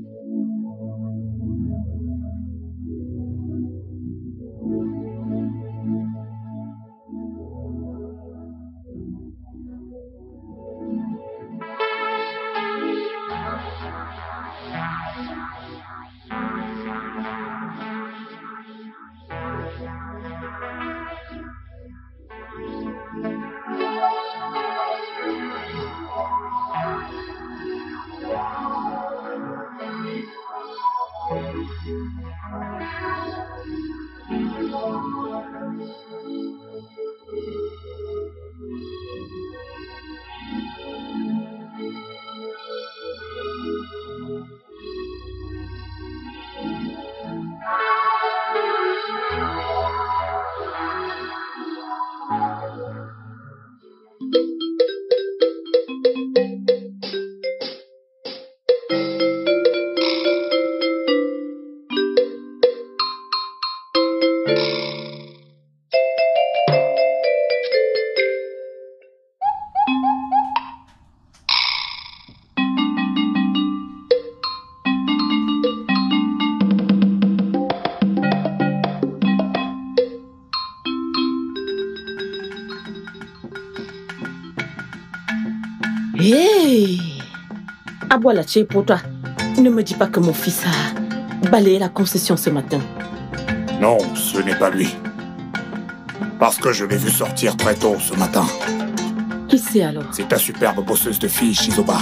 Hey! À boire la thé pour toi. Ne me dis pas que mon fils a balayé la concession ce matin. Non, ce n'est pas lui. Parce que je l'ai vu sortir très tôt ce matin. Qui c'est alors? C'est ta superbe bosseuse de fille, Shizoba.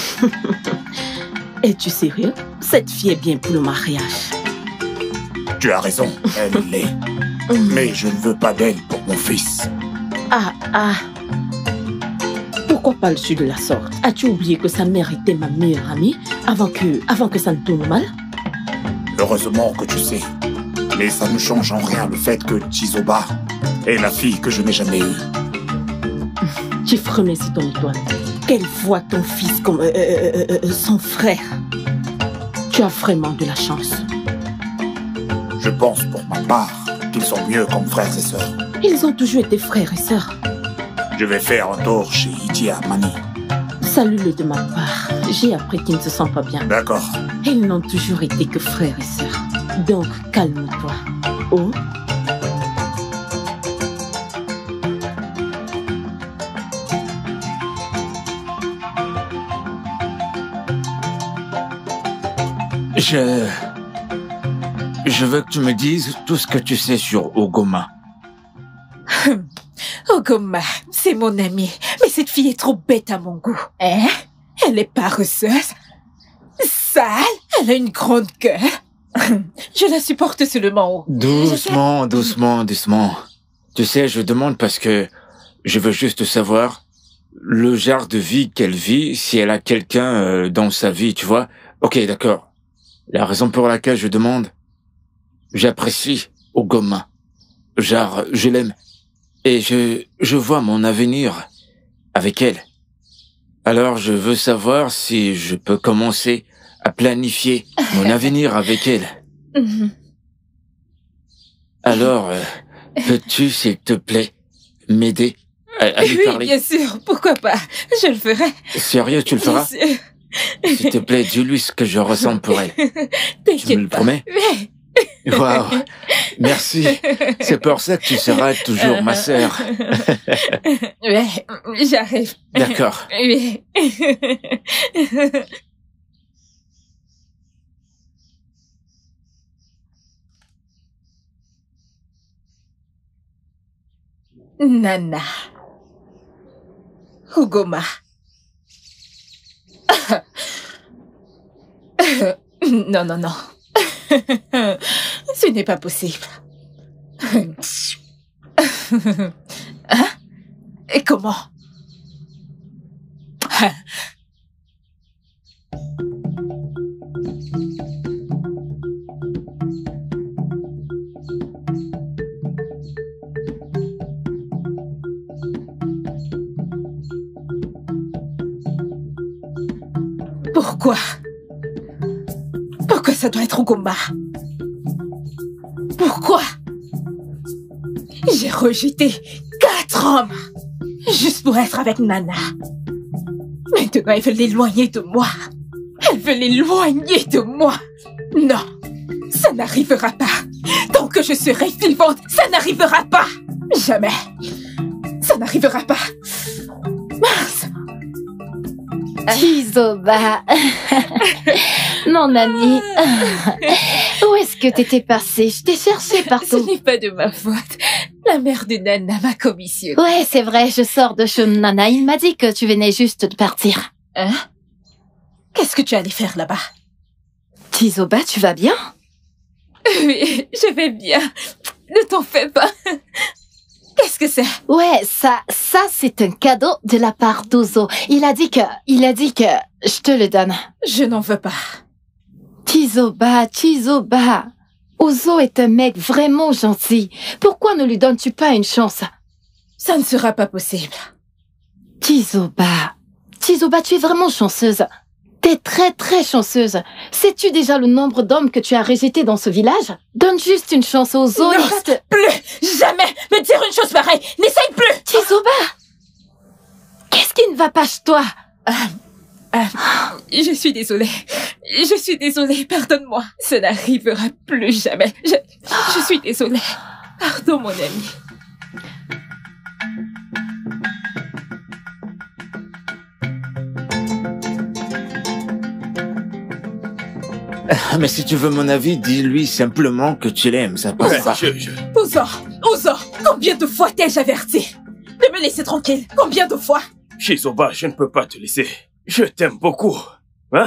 Es-tu sérieux? Cette fille est bien pour le mariage. Tu as raison, elle l'est. Mais je ne veux pas d'elle pour mon fils. Pourquoi parles-tu de la sorte? As-tu oublié que sa mère était ma meilleure amie avant que ça ne tourne mal? Heureusement que tu sais. Mais ça ne change en rien le fait que Chizoba est la fille que je n'ai jamais eue. Tu remercies ton étoile. Qu'elle voit ton fils comme son frère. Tu as vraiment de la chance. Je pense pour ma part qu'ils sont mieux comme frères et sœurs. Ils ont toujours été frères et sœurs. Je vais faire un tour chez Itia Mani. Salue-le de ma part. J'ai appris qu'il ne se sent pas bien. D'accord. Ils n'ont toujours été que frères et sœurs. Donc, calme-toi. Oh. Je veux que tu me dises tout ce que tu sais sur Ogoma. Ogoma, c'est mon amie. Mais cette fille est trop bête à mon goût. Hein? Elle est paresseuse, sale, elle a une grande queue. Je la supporte seulement. Doucement. Tu sais, je demande parce que je veux juste savoir le genre de vie qu'elle vit, si elle a quelqu'un dans sa vie, tu vois. Ok, d'accord. La raison pour laquelle je demande, j'apprécie Ogoma. Genre, je l'aime. Et je vois mon avenir avec elle. Alors, je veux savoir si je peux commencer à planifier mon avenir avec elle. Alors, peux-tu, s'il te plaît, m'aider à lui parler? Oui, bien sûr, pourquoi pas. Je le ferai. Sérieux, tu le feras? Bien sûr. S'il te plaît, dis-lui ce que je ressens pour elle. Tu me le promets? Oui. Waouh, merci. C'est pour ça que tu seras toujours ma sœur. Oui, j'arrive. D'accord. Oui. Nana. Ogoma. Non. Ce n'est pas possible. Hein? Et comment? Pourquoi? Pourquoi ça doit être Ogoma? Pourquoi? J'ai rejeté 4 hommes juste pour être avec Nana. Maintenant, elle veut l'éloigner de moi. Elle veut l'éloigner de moi. Non, ça n'arrivera pas. Tant que je serai vivante, ça n'arrivera pas. Jamais. Ça n'arrivera pas. Mince. Chizoba. Mon ami. Où est-ce que t'étais passé? Je t'ai cherché Ce partout. n'est pas de ma faute. La mère de Nana m'a commissionné. Ouais, c'est vrai, je sors de chez Nana. Il m'a dit que tu venais juste de partir. Hein? Qu'est-ce que tu allais faire là-bas? Chizoba, tu vas bien? Oui, je vais bien. Ne t'en fais pas. Qu'est-ce que c'est? Ouais, ça c'est un cadeau de la part d'Ozo. Il a dit que je te le donne. Je n'en veux pas. Chizoba. Ozo est un mec vraiment gentil. Pourquoi ne lui donnes-tu pas une chance? Ça ne sera pas possible. Chizoba, tu es vraiment chanceuse. T'es très très chanceuse. Sais-tu déjà le nombre d'hommes que tu as rejetés dans ce village? Donne juste une chance aux Ozo. Non, plus jamais me dire une chose pareille. N'essaye plus. Chizoba, qu'est-ce qui ne va pas chez toi? Je suis désolée. Pardonne-moi. Ça n'arrivera plus jamais. Je suis désolée. Pardon, mon ami. Mais si tu veux mon avis, dis-lui simplement que tu l'aimes, ça passe pas. Ozo, combien de fois t'ai-je averti de me laisser tranquille? Combien de fois? Chizoba, je ne peux pas te laisser. Je t'aime beaucoup. Hein?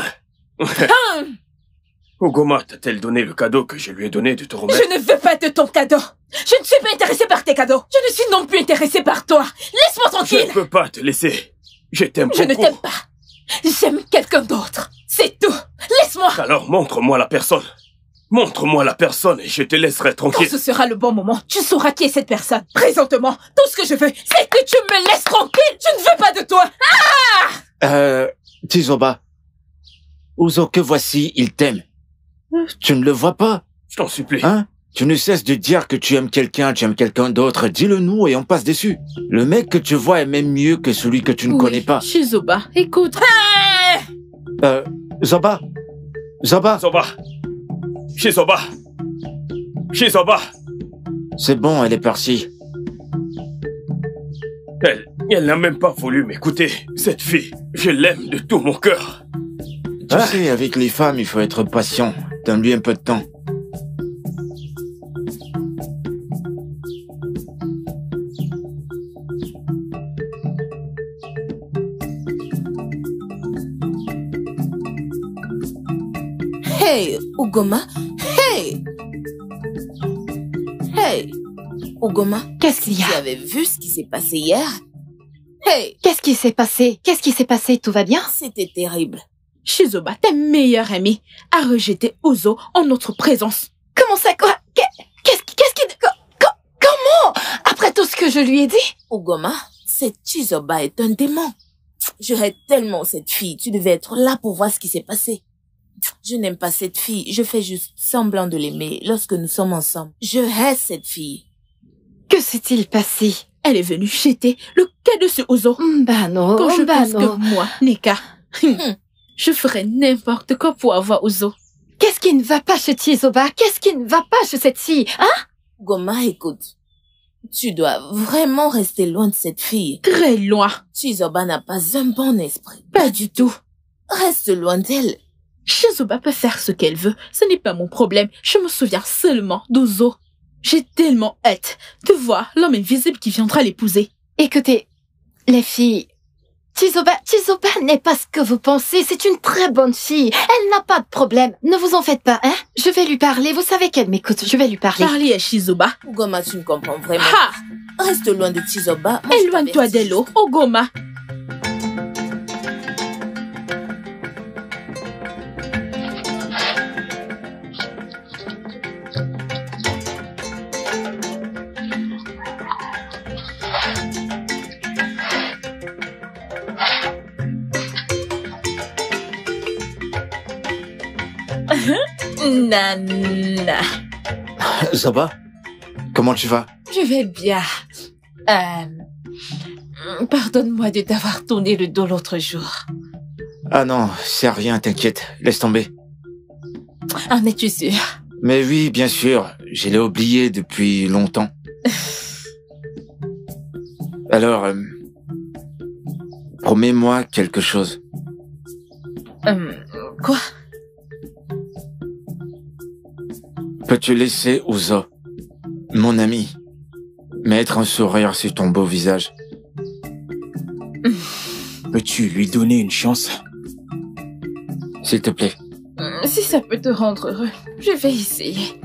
Ugoma t'a-t-elle donné le cadeau que je lui ai donné de te remettre? Je ne veux pas de ton cadeau. Je ne suis pas intéressée par tes cadeaux. Je ne suis non plus intéressée par toi. Laisse-moi tranquille. Je ne peux pas te laisser. Je t'aime beaucoup. Je ne t'aime pas. J'aime quelqu'un d'autre. C'est tout. Laisse-moi. Alors montre-moi la personne. Montre-moi la personne et je te laisserai Quand tranquille. ce sera le bon moment, tu sauras qui est cette personne. Présentement, tout ce que je veux, c'est que tu me laisses tranquille. Je ne veux pas de toi. Chizoba. Ozo, que voici, il t'aime. Tu ne le vois pas, Je t'en supplie. hein? Tu ne cesses de dire que tu aimes quelqu'un d'autre. Dis-le nous et on passe dessus. Le mec que tu vois est même mieux que celui que tu ne connais pas. Chizoba, écoute. Zoba. Chizoba. Chizoba. C'est bon, elle est partie. Elle n'a même pas voulu m'écouter. Cette fille, je l'aime de tout mon cœur. Tu sais, avec les femmes, il faut être patient. Donne-lui un peu de temps. Hey, Ugoma. Hey. Ugoma, Qu'est-ce qu'il y tu a? avais vu ce qui s'est passé hier? Hey, Qu'est-ce qui s'est passé? Tout va bien? c'était terrible. Chizoba, ta meilleure amie, a rejeté Ozo en notre présence. Comment ça, quoi? Comment? Après tout ce que je lui ai dit? Ugoma, cette Chizoba est un démon. Je hais tellement cette fille. Tu devais être là pour voir ce qui s'est passé. Je n'aime pas cette fille. Je fais juste semblant de l'aimer lorsque nous sommes ensemble. Je hais cette fille. Que s'est-il passé? Elle est venue jeter le cas de ce Ozo. Bah non, Quand je pense non. que moi, Nika, je ferais n'importe quoi pour avoir Ozo. Qu'est-ce qui ne va pas chez Chizoba? Qu'est-ce qui ne va pas chez cette fille? Hein? Ugoma, écoute. Tu dois vraiment rester loin de cette fille. Très loin. Chizoba n'a pas un bon esprit. Pas du tout. Reste loin d'elle. Chizoba peut faire ce qu'elle veut. Ce n'est pas mon problème. Je me souviens seulement d'Ozo. J'ai tellement hâte de voir l'homme invisible qui viendra l'épouser. Écoutez, les filles, Chizoba n'est pas ce que vous pensez. C'est une très bonne fille. Elle n'a pas de problème. Ne vous en faites pas, hein? Je vais lui parler. Vous savez qu'elle m'écoute. Je vais lui parler. Parlez à Chizoba. Ugoma, tu ne comprends vraiment. Ha! Reste loin de Chizoba. Moi, je Éloigne-toi t'avertis. d'elle, Ogoma. Nana. Zoba, comment tu vas? Je vais bien. Pardonne-moi de t'avoir tourné le dos l'autre jour. Ah non, c'est rien, t'inquiète, laisse tomber. En es-tu sûr? Mais oui, bien sûr, je l'ai oublié depuis longtemps. Alors, promets-moi quelque chose. Quoi? Peux-tu laisser Ouzo, mon ami, mettre un sourire sur ton beau visage? Peux-tu lui donner une chance? S'il te plaît. Si ça peut te rendre heureux, je vais essayer.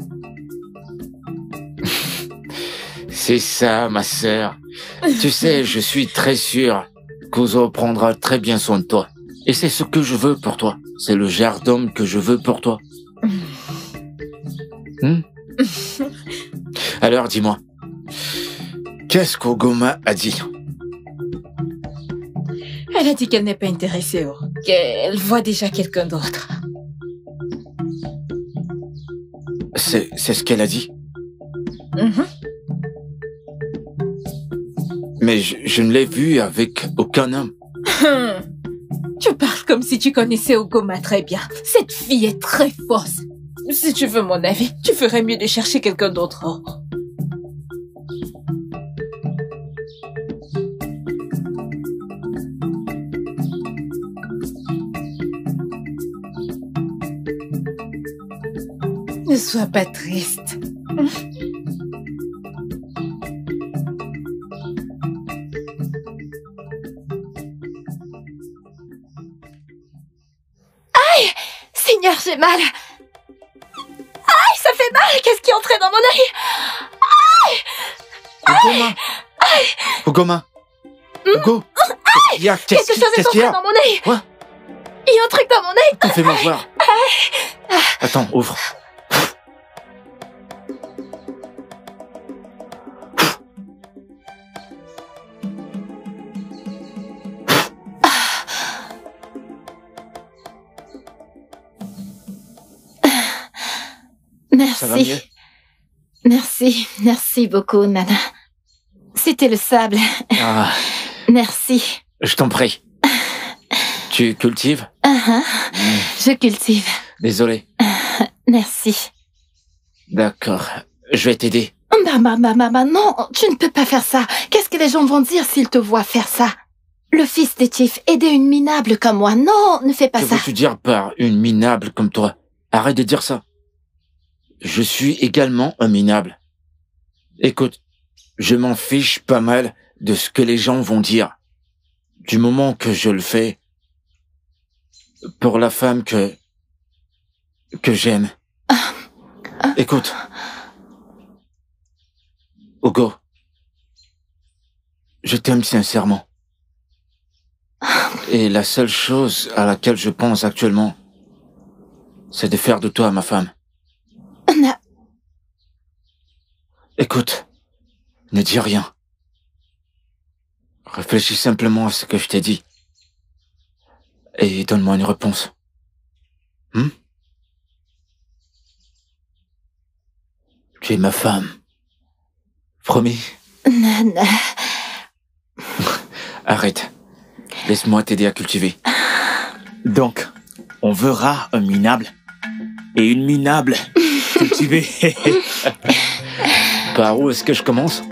C'est ça, ma sœur. Tu sais, je suis très sûr qu'Ouzo prendra très bien soin de toi. Et c'est ce que je veux pour toi. C'est le genre d'homme que je veux pour toi. Alors, dis-moi, qu'est-ce qu'Ogoma a dit? Elle a dit qu'elle n'est pas intéressée, qu'elle voit déjà quelqu'un d'autre. C'est ce qu'elle a dit? Mais je ne l'ai vue avec aucun homme. Tu parles comme si tu connaissais Ogoma très bien. Cette fille est très fausse. Si tu veux mon avis, tu ferais mieux de chercher quelqu'un d'autre. Ne sois pas triste. Aïe! Seigneur, j'ai mal! Aïe, ça fait mal! Qu'est-ce qui est entré dans mon œil? Ogoma! Ogoma! Ogo! Quelque chose est entré dans mon œil! Quoi? Il y a un truc dans mon œil! Fais-moi voir. Attends, ouvre. Ça va mieux? Merci. Merci beaucoup, Nana. C'était le sable. Ah, Merci. je t'en prie. Tu cultives? Je cultive. Désolé. Merci. D'accord. Je vais t'aider. Maman, non, tu ne peux pas faire ça. Qu'est-ce que les gens vont dire s'ils te voient faire ça? Le fils des Chiefs, aider une minable comme moi. Non, ne fais pas Que ça. veux-tu dire par une minable comme toi? Arrête de dire ça. Je suis également un minable. Écoute, je m'en fiche pas mal de ce que les gens vont dire. Du moment que je le fais pour la femme que j'aime. Écoute. Ogo. Je t'aime sincèrement. Et la seule chose à laquelle je pense actuellement, c'est de faire de toi ma femme. Écoute, ne dis rien. Réfléchis simplement à ce que je t'ai dit. Et donne-moi une réponse. Tu es ma femme. Promis? Nana. Arrête. Laisse-moi t'aider à cultiver. Donc, on verra un minable et une minable cultivée. Par où est-ce que je commence?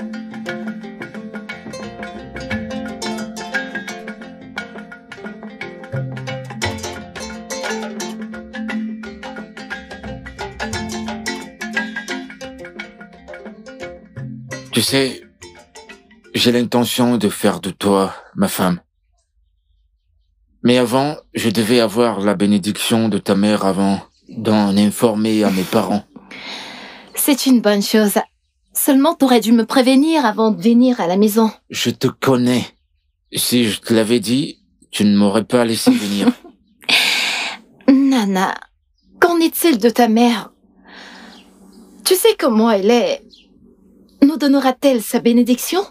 Tu sais, j'ai l'intention de faire de toi ma femme. Mais avant, je devais avoir la bénédiction de ta mère avant d'en informer à mes parents. C'est une bonne chose. Seulement, t'aurais dû me prévenir avant de venir à la maison. Je te connais. Si je te l'avais dit, tu ne m'aurais pas laissé venir. Nana, qu'en est-il de ta mère? Tu sais comment elle est. Nous donnera-t-elle sa bénédiction?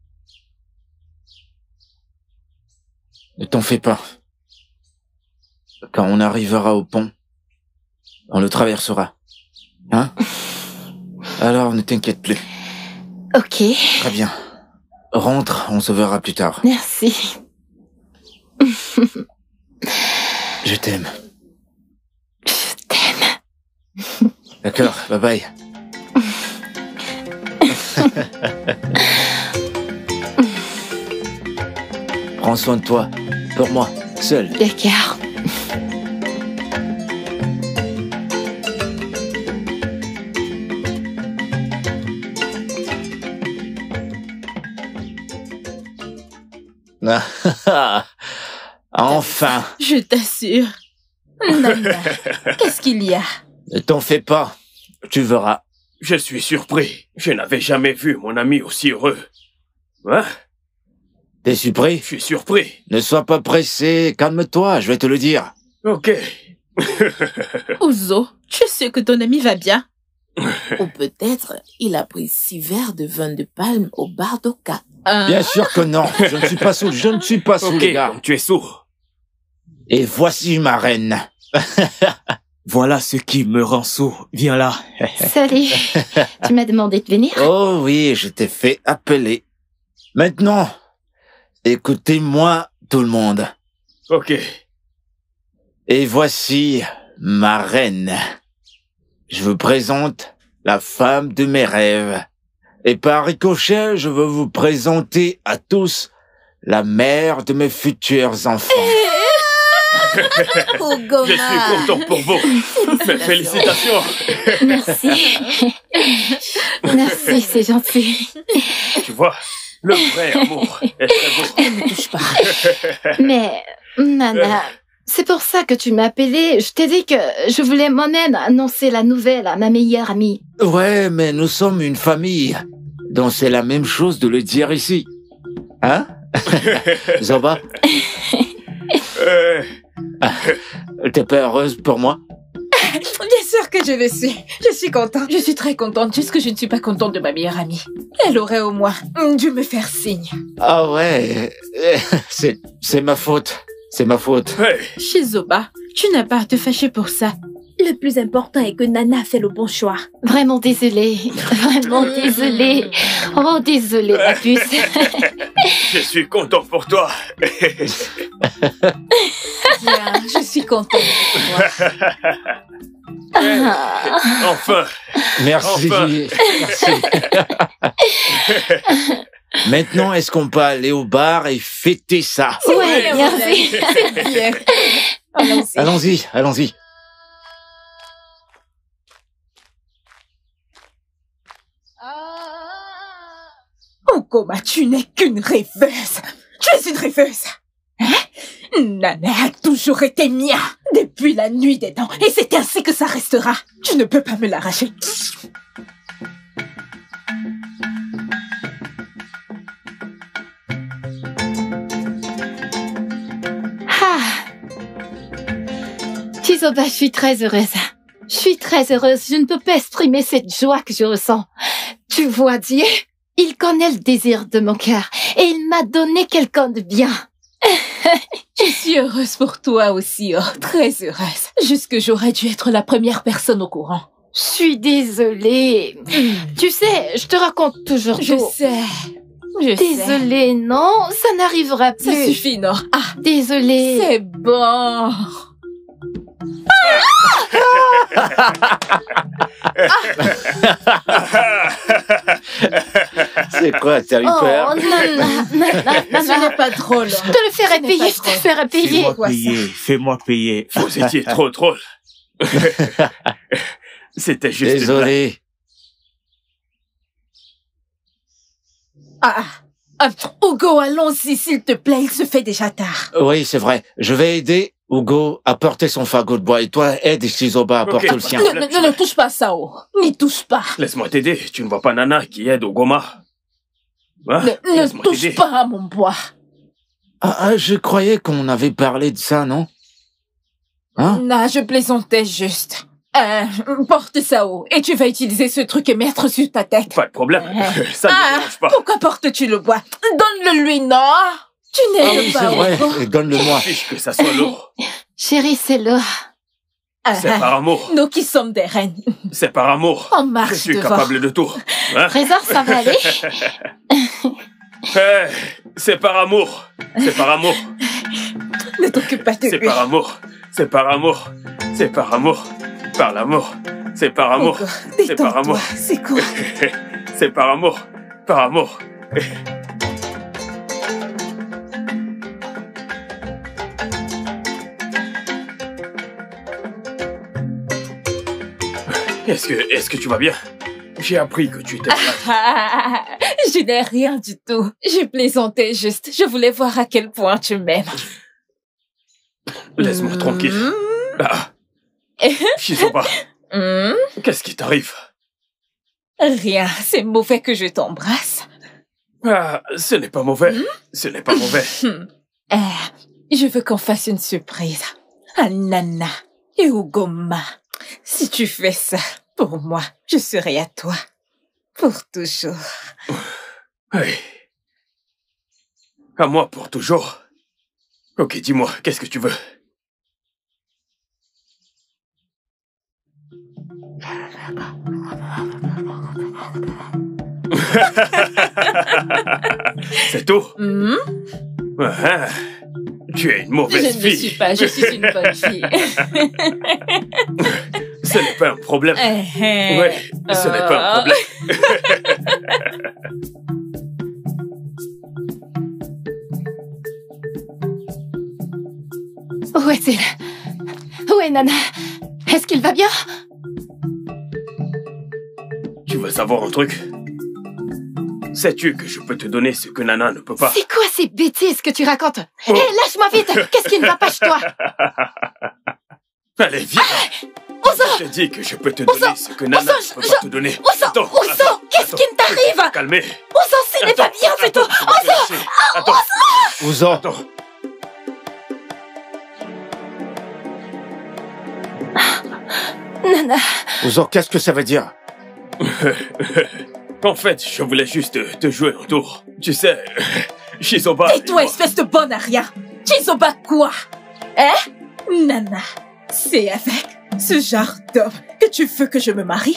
Ne t'en fais pas. Quand on arrivera au pont, on le traversera. Hein? Alors ne t'inquiète plus. Ok. Très bien. Rentre, on se verra plus tard. Merci. Je t'aime. Je t'aime. D'accord, bye bye. Prends soin de toi, pour moi, seul. D'accord. Enfin, Je t'assure. Nana, qu'est-ce qu'il y a? ne t'en fais pas, tu verras. Je suis surpris. Je n'avais jamais vu mon ami aussi heureux. Hein? T'es surpris? Je suis surpris. Ne sois pas pressé, calme-toi, je vais te le dire. Ok. Ouzo, tu sais que ton ami va bien. Ou peut-être il a pris 6 verres de vin de palme au bar d'Oka. Bien sûr que non, je ne suis pas saoul, je ne suis pas saoul, Ok, les gars. donc tu es sourd. Et voici ma reine. Voilà ce qui me rend sourd. Viens là. Salut. Tu m'as demandé de venir? Oh oui, je t'ai fait appeler. Maintenant, écoutez-moi tout le monde. Ok. Et voici ma reine. Je vous présente la femme de mes rêves. Et par ricochet, je veux vous présenter à tous la mère de mes futurs enfants. Ugoma. Je suis content pour vous. Mes félicitations. Merci. Merci, c'est gentil. Tu vois, le vrai amour est très beau. Ne touche pas. Mais, Nana, c'est pour ça que tu m'as appelé. Je t'ai dit que je voulais moi-même annoncer la nouvelle à ma meilleure amie. Ouais, mais nous sommes une famille. Donc c'est la même chose de le dire ici. Hein? Zoba, t'es pas heureuse pour moi? Bien sûr que je le suis. Je suis contente. Je suis très contente, juste que je ne suis pas contente de ma meilleure amie. Elle aurait au moins dû me faire signe. Ah ouais, c'est ma faute. C'est ma faute. Hey, Chizoba, tu n'as pas à te fâcher pour ça. Le plus important est que Nana a fait le bon choix. Vraiment désolée. Vraiment désolée. Oh, désolée, la puce. je suis content pour toi. Bien, je suis contente de te voir. Enfin. Merci. Enfin. Merci. Maintenant, est-ce qu'on peut aller au bar et fêter ça? Ouais, merci. Bien. Allons-y. Allons-y, allons-y. Ugoma, tu n'es qu'une rêveuse. Tu es une rêveuse. Hein? Nana a toujours été mien depuis la nuit des dents. Et c'est ainsi que ça restera. Tu ne peux pas me l'arracher. Ah. Chizoba, je suis très heureuse. Je suis très heureuse. Je ne peux pas exprimer cette joie que je ressens. Tu vois, Dieu, il connaît le désir de mon cœur et il m'a donné quelqu'un de bien. Je suis heureuse pour toi aussi, oh, très heureuse. Juste que j'aurais dû être la première personne au courant. Je suis désolée. Tu sais, je te raconte toujours Je tout. sais. Je sais. Désolée, non, ça n'arrivera plus. Ça suffit, non. Ah, Désolée. c'est bon. C'est quoi, t'as eu Oh, peur? Ce n'est pas drôle. Je te le ferai Ce n'est payer, pas je te drôle. ferai payer. Fais-moi quoi, ça? payer. Fais-moi payer. Vous étiez trop drôle. C'était juste une blague. Désolé. Hugo, allons-y, s'il te plaît, il se fait déjà tard. Oui, c'est vrai. Je vais aider Hugo à porter son fagot de bois et toi, aide Shizoba à Ok. porter le sien. Ne touche pas ça, oh. N'y touche pas. Laisse-moi t'aider. Tu ne vois pas Nana qui aide Ugoma. Hein? Ne Laisse-moi touche t'aider. pas à mon bois. Ah, je croyais qu'on avait parlé de ça, non? Hein? Non, je plaisantais juste. Porte ça haut et tu vas utiliser ce truc et mettre sur ta tête. Pas de problème. Ça ne me dérange pas. Pourquoi portes-tu le bois? Donne-le lui, non? Tu Ah n'es oui, pas c'est vrai. Hugo. Donne-le-moi. Fiche que ça soit lourd. Chérie, c'est l'eau. C'est par amour. Nous qui sommes des reines. C'est par amour. On Je marche suis devant. capable de tout. Hein? Trésor, ça va aller? Hey, c'est par amour. C'est par amour. Ne t'occupe pas de C'est lui. par amour. C'est par amour. C'est par amour. Par l'amour. C'est par amour. C'est par amour. C'est quoi? C'est par amour. Par amour. Est-ce que tu vas bien? J'ai appris que tu étais malade. Je n'ai rien du tout. Je plaisantais juste. Je voulais voir à quel point tu m'aimes. Laisse-moi tranquille. Ah. Chizoba, qu'est-ce qui t'arrive? Rien. C'est mauvais que je t'embrasse. Ah, ce n'est pas mauvais. Ce n'est pas mauvais. Je veux qu'on fasse une surprise à Nana et Ugoma. Si tu fais ça pour moi, je serai à toi pour toujours. Oui. À moi pour toujours. Ok, dis-moi, qu'est-ce que tu veux? C'est tout? Ah, tu es une mauvaise fille. Je ne le suis pas, je suis une bonne fille. Ce n'est pas un problème. Oui, ce n'est pas un problème. Où est-il? Où est Nana? Est-ce qu'il va bien? Tu veux savoir un truc? Sais-tu que je peux te donner ce que Nana ne peut pas? C'est quoi ces bêtises que tu racontes? Hé, lâche-moi vite! Qu'est-ce qui ne va pas chez toi? Allez, viens! Ozo! Je te dis que je peux te donner ce que Nana ne peut pas te donner. Ozo! Qu'est-ce qui t'arrive? Calmez! Ozo, ce n'est pas bien du tout! Ozo! Attends! Ozo! Attends! Nana! Ozo, qu'est-ce que ça veut dire? En fait, je voulais juste te jouer un tour. Tu sais, Chizoba... Tais-toi, espèce de bonne à rien! Chizoba quoi? Nana, c'est avec ce genre d'homme que tu veux que je me marie?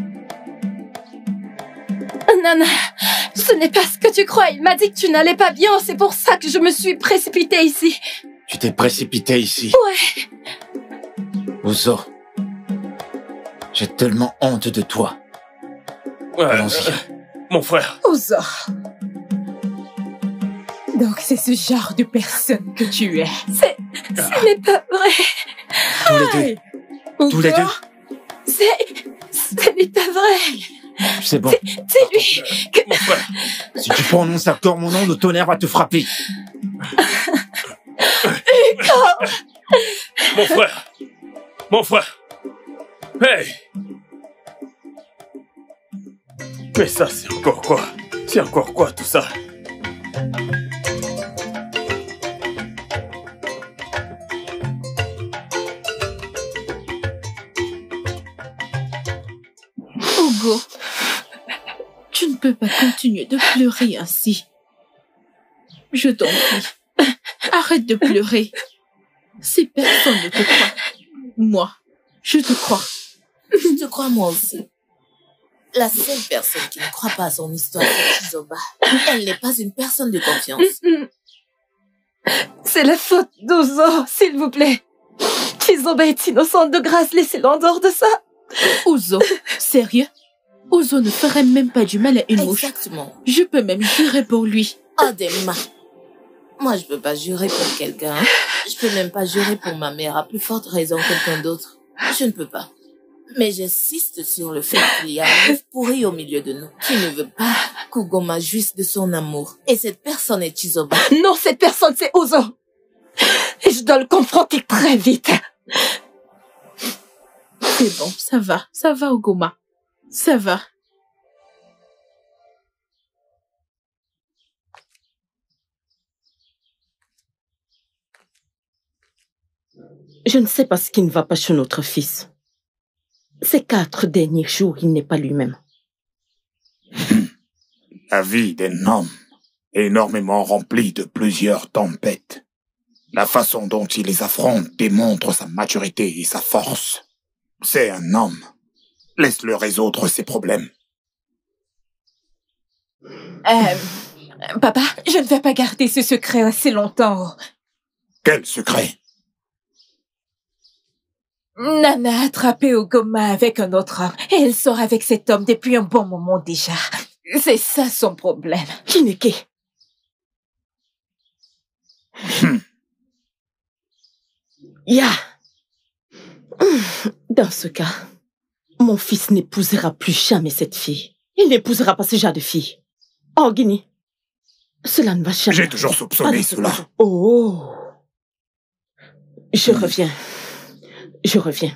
Nana, ce n'est pas ce que tu crois. Il m'a dit que tu n'allais pas bien. C'est pour ça que je me suis précipitée ici. Tu t'es précipité ici. Ouais. Ozo, j'ai tellement honte de toi. Allons-y. Mon frère. Ozo. Donc c'est ce genre de personne que tu es. Ce n'est pas vrai. Tous les deux. Tous les deux. Ce n'est pas vrai. C'est bon. C'est lui que... Mon frère. Si tu prononces encore mon nom, le tonnerre va te frapper. Mon frère. Mon frère. Hey! Mais ça, c'est encore quoi? C'est encore quoi tout ça? Hugo, tu ne peux pas continuer de pleurer ainsi. Je t'en prie, arrête de pleurer. Si personne ne te croit, moi, je te crois. Je te crois moi aussi. La seule personne qui ne croit pas à son histoire, c'est Chizoba. Elle n'est pas une personne de confiance. C'est la faute d'Ozo, s'il vous plaît. Chizoba est innocente, de grâce, laissez-le en dehors de ça. Ozo, sérieux? Ozo ne ferait même pas du mal à une mouche. Exactement. Je peux même jurer pour lui. Oh, Demma. Moi, je peux pas jurer pour quelqu'un. Je peux même pas jurer pour ma mère, à plus forte raison quelqu'un d'autre. Je ne peux pas. Mais j'insiste sur le fait qu'il y a un œuf pourri au milieu de nous, qui ne veut pas qu'Ugoma jouisse de son amour. Et cette personne est Chizoba. Non, cette personne, c'est Ozo. Et je dois le confronter très vite. C'est bon, ça va, Ugoma. Ça va. Je ne sais pas ce qui ne va pas chez notre fils. Ces 4 derniers jours, il n'est pas lui-même. La vie d'un homme est énormément remplie de plusieurs tempêtes. La façon dont il les affronte démontre sa maturité et sa force. C'est un homme. Laisse-le résoudre ses problèmes. Papa, je ne vais pas garder ce secret assez longtemps. Quel secret? Nana a attrapé Ugoma avec un autre homme et elle sort avec cet homme depuis un bon moment déjà. C'est ça son problème. Chineke. Ya. Dans ce cas, mon fils n'épousera plus jamais cette fille. Il n'épousera pas ce genre de fille. Oh, Guinée. Cela ne va jamais. J'ai toujours soupçonné cela. Oh. Je reviens. Je reviens.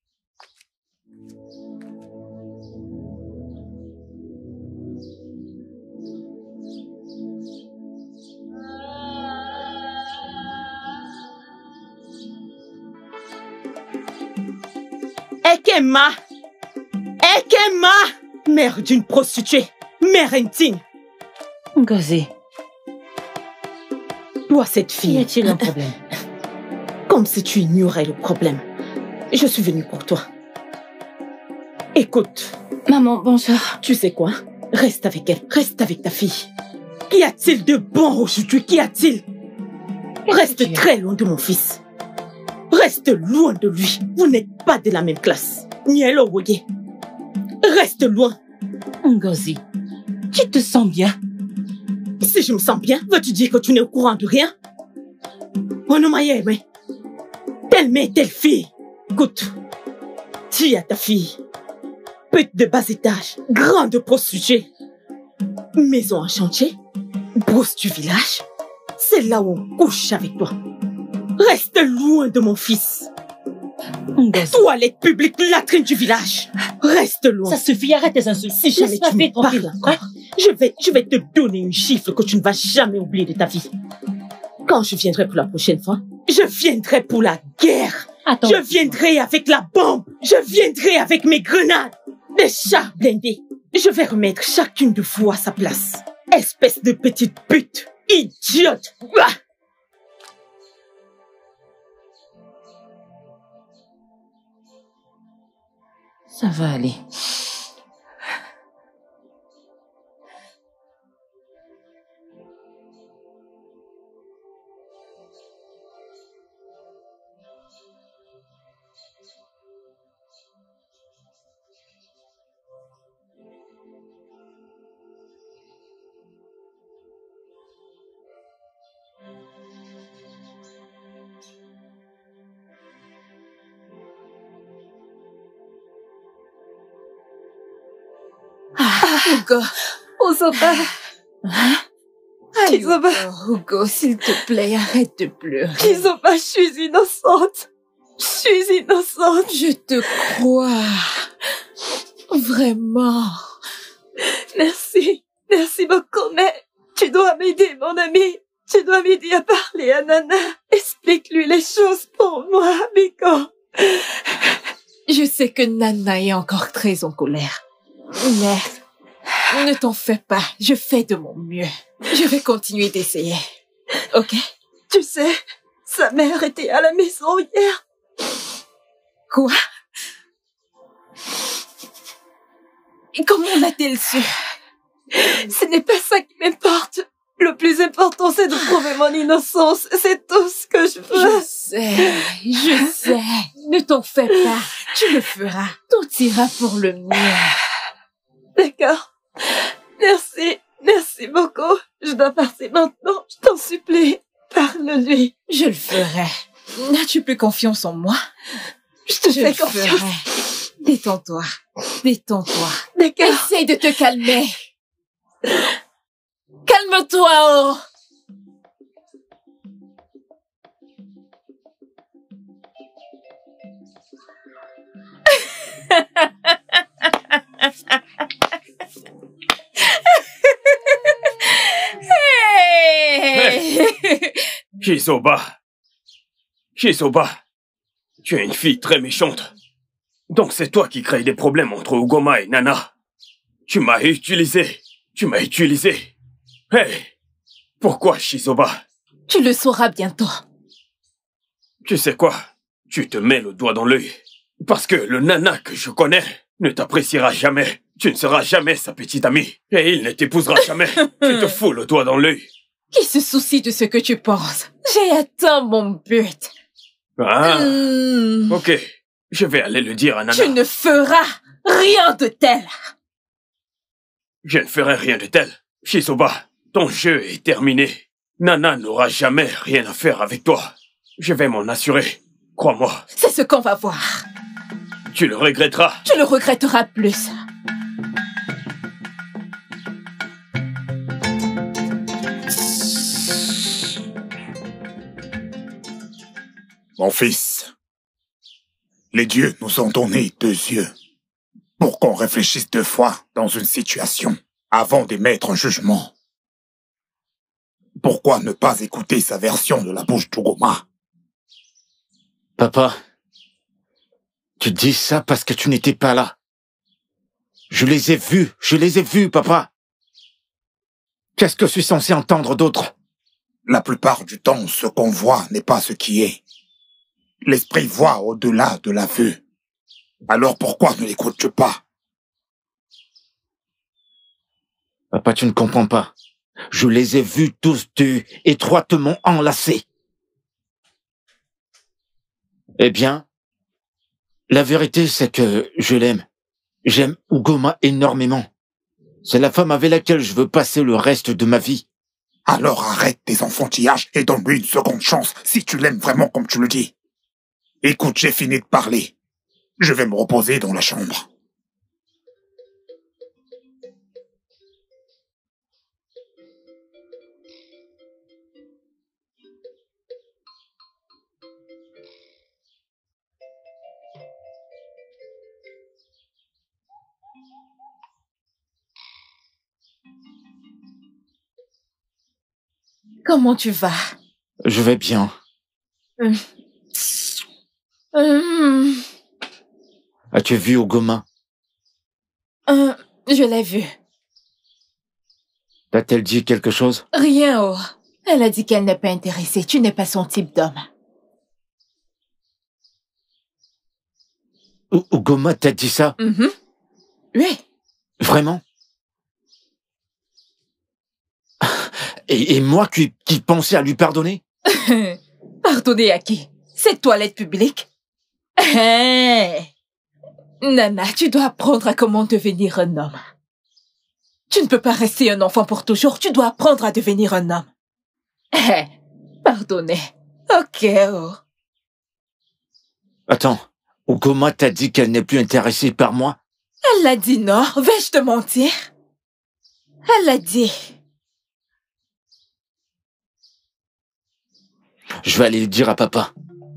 Ekema! Ekema! Mère d'une prostituée! Mère indigne! Ngozi, Toi, cette y fille. a-t-il un problème? Comme si tu ignorais le problème. Je suis venue pour toi. Écoute, Maman, bonjour. tu sais quoi? Reste avec elle. Reste avec ta fille. Qu'y a-t-il de bon aujourd'hui? Qu'y a-t-il? Reste très loin de mon fils. Reste loin de lui. Vous n'êtes pas de la même classe. Nielo Woye. Reste loin. Ngozi, tu te sens bien? Si je me sens bien, veux-tu dire que tu n'es au courant de rien? Onomaye, mais. Telle mère, telle fille. Écoute, tu as ta fille. Pute de bas étage, grande prostituée. Maison en chantier, brousse du village. C'est là où on couche avec toi. Reste loin de mon fils. Ngozi, Toilette publique, latrine du village. Reste loin. ça suffit, arrête tes insultes. Si jamais Laisse-moi tu me faire tranquille. parles encore, je vais te donner une chiffre que tu ne vas jamais oublier de ta vie. Quand je viendrai pour la prochaine fois, je viendrai pour la guerre. Attends. Je viendrai avec la bombe. Je viendrai avec mes grenades. Des chars blindés. Je vais remettre chacune de vous à sa place. Espèce de petite pute. Idiote. Ah! Ça va aller. Hugo, Ozoba. Chizoba. Hugo, s'il te plaît, arrête de pleurer. Chizoba, je suis innocente. Je suis innocente. Je te crois. Vraiment. Merci. Merci beaucoup, mais tu dois m'aider, mon ami. Tu dois m'aider à parler à Nana. Explique-lui les choses pour moi, Biko. Je sais que Nana est encore très en colère. Mais ne t'en fais pas, je fais de mon mieux. Je vais continuer d'essayer. Ok? Tu sais, sa mère était à la maison hier. Quoi? Et comment l'a-t-elle su? Ce n'est pas ça qui m'importe. Le plus important, c'est de prouver mon innocence. C'est tout ce que je veux. Je sais. Ne t'en fais pas. Tu le feras. Tout ira pour le mieux. D'accord. Merci. Merci beaucoup. Je dois partir maintenant. Je t'en supplie. Parle-lui. Je le ferai. N'as-tu plus confiance en moi? Je te fais le confiance. ferai. Détends-toi. Détends-toi. D'accord. Essaye de te calmer. Calme-toi, oh. Chizoba. Chizoba. Tu es une fille très méchante. Donc c'est toi qui crée des problèmes entre Ugoma et Nana. Tu m'as utilisé. Tu m'as utilisé. Hey! Pourquoi, Chizoba? Tu le sauras bientôt. Tu sais quoi? Tu te mets le doigt dans l'œil. Parce que le Nana que je connais ne t'appréciera jamais. Tu ne seras jamais sa petite amie. Et il ne t'épousera jamais. Tu te fous le doigt dans l'œil. Qui se soucie de ce que tu penses? J'ai atteint mon but. Ah, ok. Je vais aller le dire à Nana. Tu ne feras rien de tel. Je ne ferai rien de tel. Shisoba, ton jeu est terminé. Nana n'aura jamais rien à faire avec toi. Je vais m'en assurer. Crois-moi. C'est ce qu'on va voir. Tu le regretteras. Tu le regretteras plus. Mon fils, les dieux nous ont donné 2 yeux pour qu'on réfléchisse 2 fois dans une situation avant d'émettre un jugement. Pourquoi ne pas écouter sa version de la bouche d'Ugoma? Papa, tu dis ça parce que tu n'étais pas là. Je les ai vus, papa. Qu'est-ce que je suis censé entendre d'autre? La plupart du temps, ce qu'on voit n'est pas ce qui est. L'esprit voit au-delà de la vue. Alors pourquoi ne l'écoutes-tu pas? Papa, tu ne comprends pas. Je les ai vus tous 2 étroitement enlacés. Eh bien, la vérité, c'est que je l'aime. J'aime Ugoma énormément. C'est la femme avec laquelle je veux passer le reste de ma vie. Alors arrête tes enfantillages et donne-lui une seconde chance si tu l'aimes vraiment comme tu le dis. Écoute, j'ai fini de parler. Je vais me reposer dans la chambre. Comment tu vas? Je vais bien. As-tu vu Ugoma? Je l'ai vue. T'a-t-elle dit quelque chose? Rien, oh. Elle a dit qu'elle n'est pas intéressée. Tu n'es pas son type d'homme. Ugoma t'a dit ça? Oui. Vraiment? Et moi qui pensais à lui pardonner? Pardonner à qui? Cette toilette publique? Nana, tu dois apprendre à comment devenir un homme. Tu ne peux pas rester un enfant pour toujours. Tu dois apprendre à devenir un homme. Pardonner. Ok, oh. Attends, Ugoma t'a dit qu'elle n'est plus intéressée par moi? Elle l'a dit, non? Vais-je te mentir? Elle l'a dit. Je vais aller le dire à papa.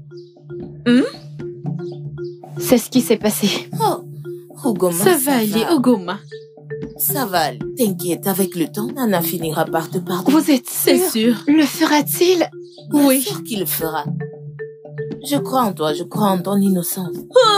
C'est ce qui s'est passé. Oh, Ugoma, Ça va aller, Ugoma. Ça va aller. T'inquiète, avec le temps, Nana finira par te pardonner. Vous êtes C'est sûr? sûr. Le fera-t-il? Bien sûr qu'il le fera. Je crois en toi, je crois en ton innocence.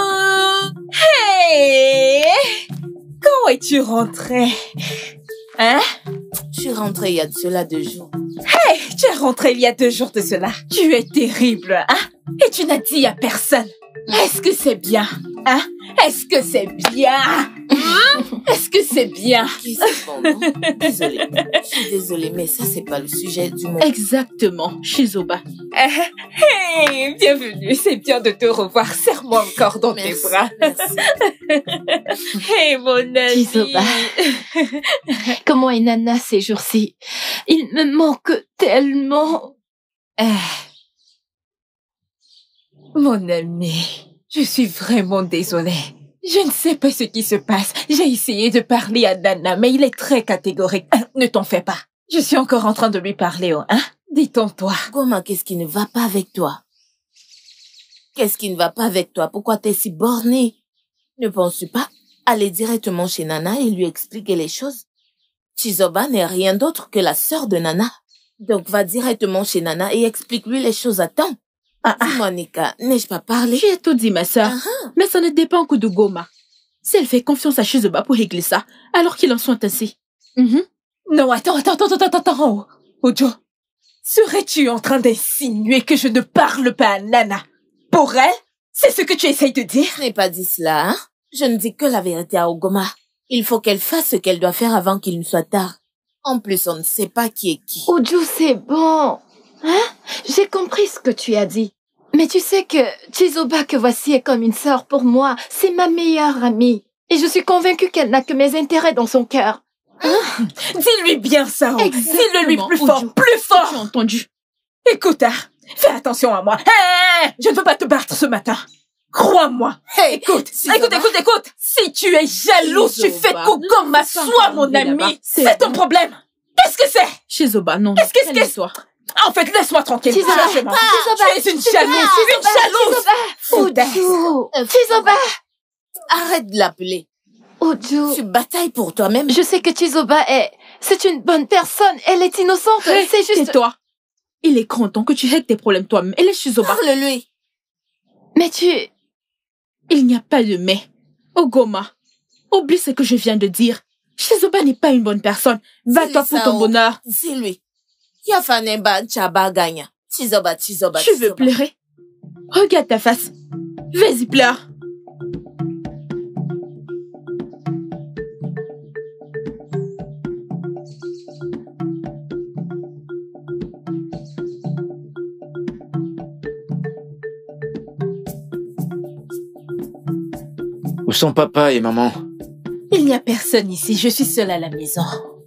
Hey! Quand es-tu rentrée? Hein? Je suis rentrée il y a de cela 2 jours. Hey! Tu es rentrée il y a 2 jours de cela. Tu es terrible, hein? Et tu n'as dit à personne. Est-ce que c'est bien? Hein? Est-ce que c'est bien? Est-ce que c'est bien? C'est bon, non? Désolée. Je suis désolée, mais ça, c'est pas le sujet du moment. Exactement, Shisoba. Hey! Bienvenue, c'est bien de te revoir. Serre-moi encore dans tes bras. Merci. Hey, mon ami! Shisoba. Comment est Nana ces jours-ci? Il me manque tellement. Mon ami, je suis vraiment désolée. Je ne sais pas ce qui se passe. J'ai essayé de parler à Nana, mais il est très catégorique. Ne t'en fais pas. Je suis encore en train de lui parler, hein? Détends-toi. Ugoma, qu'est-ce qui ne va pas avec toi? Qu'est-ce qui ne va pas avec toi? Pourquoi t'es si bornée? Ne penses-tu pas aller directement chez Nana et lui expliquer les choses? Chizoba n'est rien d'autre que la sœur de Nana. Donc va directement chez Nana et explique-lui les choses à temps. Dis-moi, Nika, n'ai-je pas parlé? Tu as tout dit, ma sœur. Mais ça ne dépend que d'Ugoma. Si elle fait confiance à Shisoba pour régler ça, alors qu'il en soit ainsi. Non, attends. Ojo, serais-tu en train d'insinuer que je ne parle pas à Nana? Pour elle? C'est ce que tu essayes de dire? Je n'ai pas dit cela, hein? Je ne dis que la vérité à Ugoma. Il faut qu'elle fasse ce qu'elle doit faire avant qu'il ne soit tard. En plus, on ne sait pas qui est qui. Ojo, c'est bon. Hein? J'ai compris ce que tu as dit. Mais tu sais que Chizoba que voici est comme une sœur pour moi. C'est ma meilleure amie. Et je suis convaincue qu'elle n'a que mes intérêts dans son cœur. Dis-lui bien ça. Exactement, Dis-le lui plus fort, Ojo. plus fort. J'ai entendu. Écoute, hein, fais attention à moi. Hé, je ne veux pas te battre ce matin. Crois-moi. Hey, Écoute, Chizoba. écoute. Si tu es jalouse, tu fais Chizoba, qu'Ugoma ne faut pas soit mon arriver là-bas. ami. C'est C'est ton bon. problème. Qu'est-ce que c'est? Chizoba, non. Qu'est-ce que- Calme-toi. En fait, laisse-moi tranquille. Chizoba, Lâche-moi. Tu es une jalouse. Foutaise. Ojo. Chizoba. Arrête de l'appeler. Ojo. Tu batailles pour toi-même. Je sais que Chizoba c'est une bonne personne. Elle est innocente. Hey, C'est juste... tais-toi. Il est grand temps que tu règles tes problèmes toi-même. Elle est Chizoba. Parle-lui. Mais tu... Il n'y a pas de mais. Ogoma, oublie ce que je viens de dire. Chizoba n'est pas une bonne personne. Va-toi pour ton bonheur. Dis-lui. Yafanemba Chaba Ganya. Chizoba. Tu veux pleurer? Regarde ta face. Vas-y, pleure. Où sont papa et maman? Il n'y a personne ici. Je suis seule à la maison.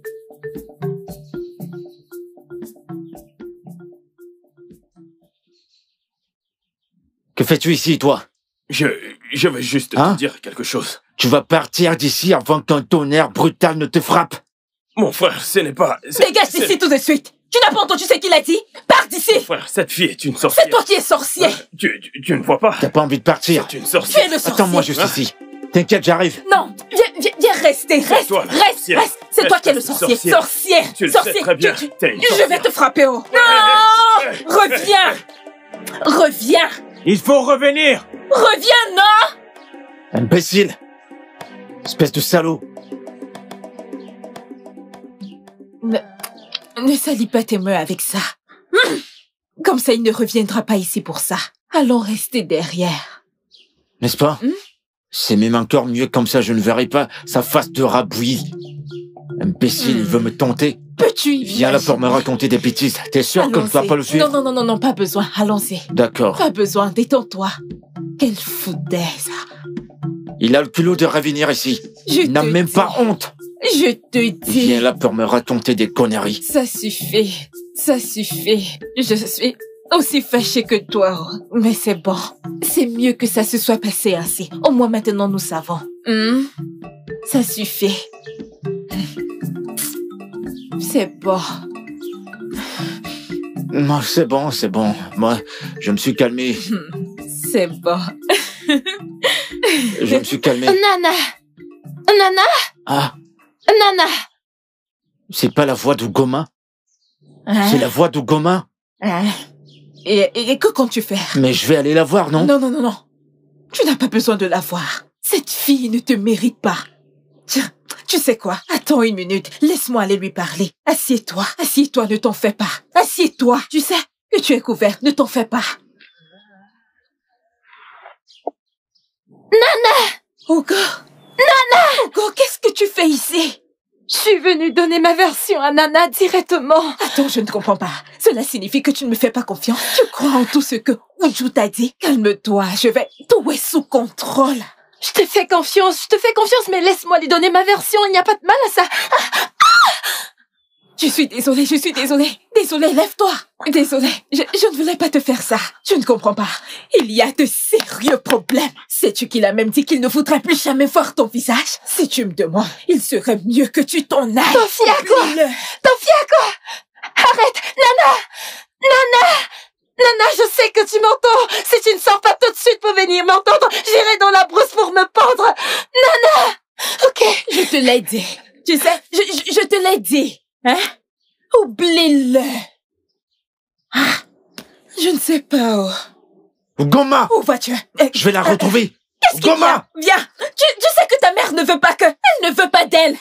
Que fais-tu ici, toi? Je vais juste Hein? te dire quelque chose. Tu vas partir d'ici avant qu'un tonnerre brutal ne te frappe. Mon frère, ce n'est pas... Dégage d'ici tout de suite. Tu n'as pas entendu ce qu'il a dit? Pars d'ici. Frère, cette fille est une sorcière. C'est toi qui es sorcier. Tu ne vois pas? T'as pas envie de partir? C'est une Tu sorcière. es le sorcier. Attends-moi juste ici. T'inquiète, j'arrive. Non, viens rester, reste, toi, la reste. sorcière. C'est toi Reste, qui es le reste, sorcier. sorcière. Sorcier, Tu le sorcier. sais très bien. T'es une Je vais sorcière. te frapper. Oh. Non, reviens. Il faut revenir. Reviens, non. Imbécile! Espèce de salaud! Ne salis pas tes mains avec ça. Comme ça, il ne reviendra pas ici pour ça. Allons rester derrière. N'est-ce pas? C'est même encore mieux, comme ça je ne verrai pas sa face de rabouillis. Imbécile, il veut me tenter. Peux-tu Viens là pour me raconter des bêtises. T'es sûr que je ne dois pas le suivre? Non, pas besoin. Allons-y. D'accord. Pas besoin, détends-toi. Quelle foutaise. Il a le culot de revenir ici. Il n'a même pas honte. Je te dis. Viens là pour me raconter des conneries. Ça suffit. Je suis aussi fâchée que toi. Mais c'est bon. C'est mieux que ça se soit passé ainsi. Au moins maintenant nous savons. Ça suffit. C'est bon. Non, c'est bon. Moi, je me suis calmé. C'est bon. Je me suis calmé. Nana. Ah, Nana. c'est pas la voix d'Ugoma? Hein? C'est la voix d'Ugoma? Hein? Et que comptes-tu faire? Mais je vais aller la voir, non? Non. Tu n'as pas besoin de la voir. Cette fille ne te mérite pas. Tiens, tu sais quoi? Attends une minute. Laisse-moi aller lui parler. Assieds-toi, ne t'en fais pas. Assieds-toi. Tu sais que tu es couvert. Ne t'en fais pas. Hugo! Hugo, qu'est-ce que tu fais ici? Je suis venue donner ma version à Nana directement. Attends, je ne comprends pas. Cela signifie que tu ne me fais pas confiance. Tu crois en tout ce que Uju t'a dit? Calme-toi, tout est sous contrôle. Je te fais confiance, mais laisse-moi lui donner ma version. Il n'y a pas de mal à ça. Je suis désolée. Désolée, lève-toi. Désolée, je ne voulais pas te faire ça. Tu ne comprends pas. Il y a de sérieux problèmes. Sais-tu qu'il a même dit qu'il ne voudrait plus jamais voir ton visage? Si tu me demandes, il serait mieux que tu t'en ailles. T'en fies à quoi? Oublie-le. Arrête, Nana, je sais que tu m'entends. Si tu ne sors pas tout de suite pour venir m'entendre, j'irai dans la brousse pour me pendre. Nana, ok. Je te l'ai dit. Tu sais, je te l'ai dit. Hein? Oublie-le. Ah, je ne sais pas où. Ugoma! Où vas-tu? Je vais la retrouver! Qu'est-ce qu'il y a? Ugoma! Viens. Tu sais que ta mère ne veut pas que... Elle ne veut pas d'elle.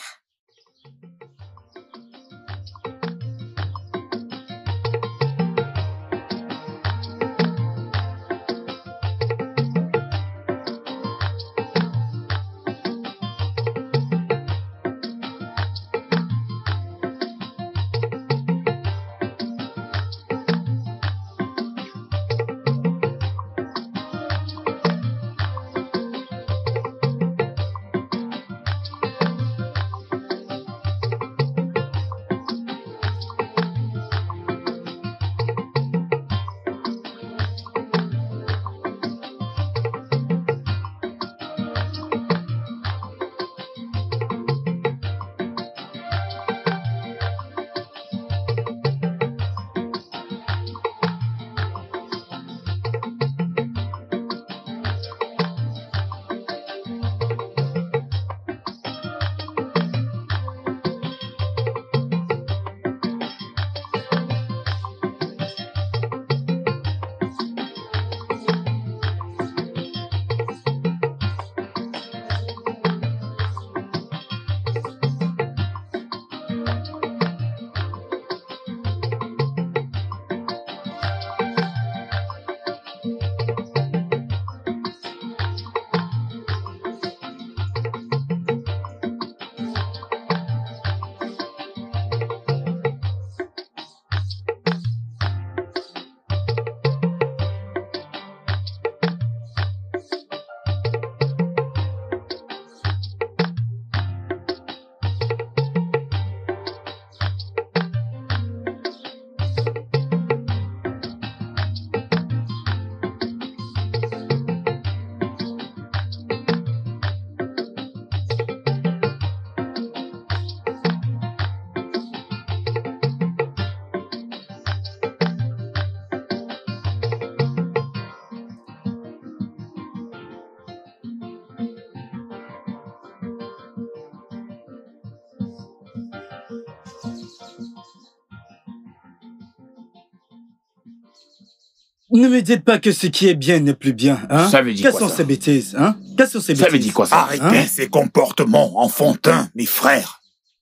Ne me dites pas que ce qui est bien n'est plus bien, hein? Ça veut dire Quelles quoi, sont ça? ces bêtises, hein? Quelles sont ces bêtises? Ça veut dire quoi, ça? Arrêtez ces comportements enfantins, mes frères.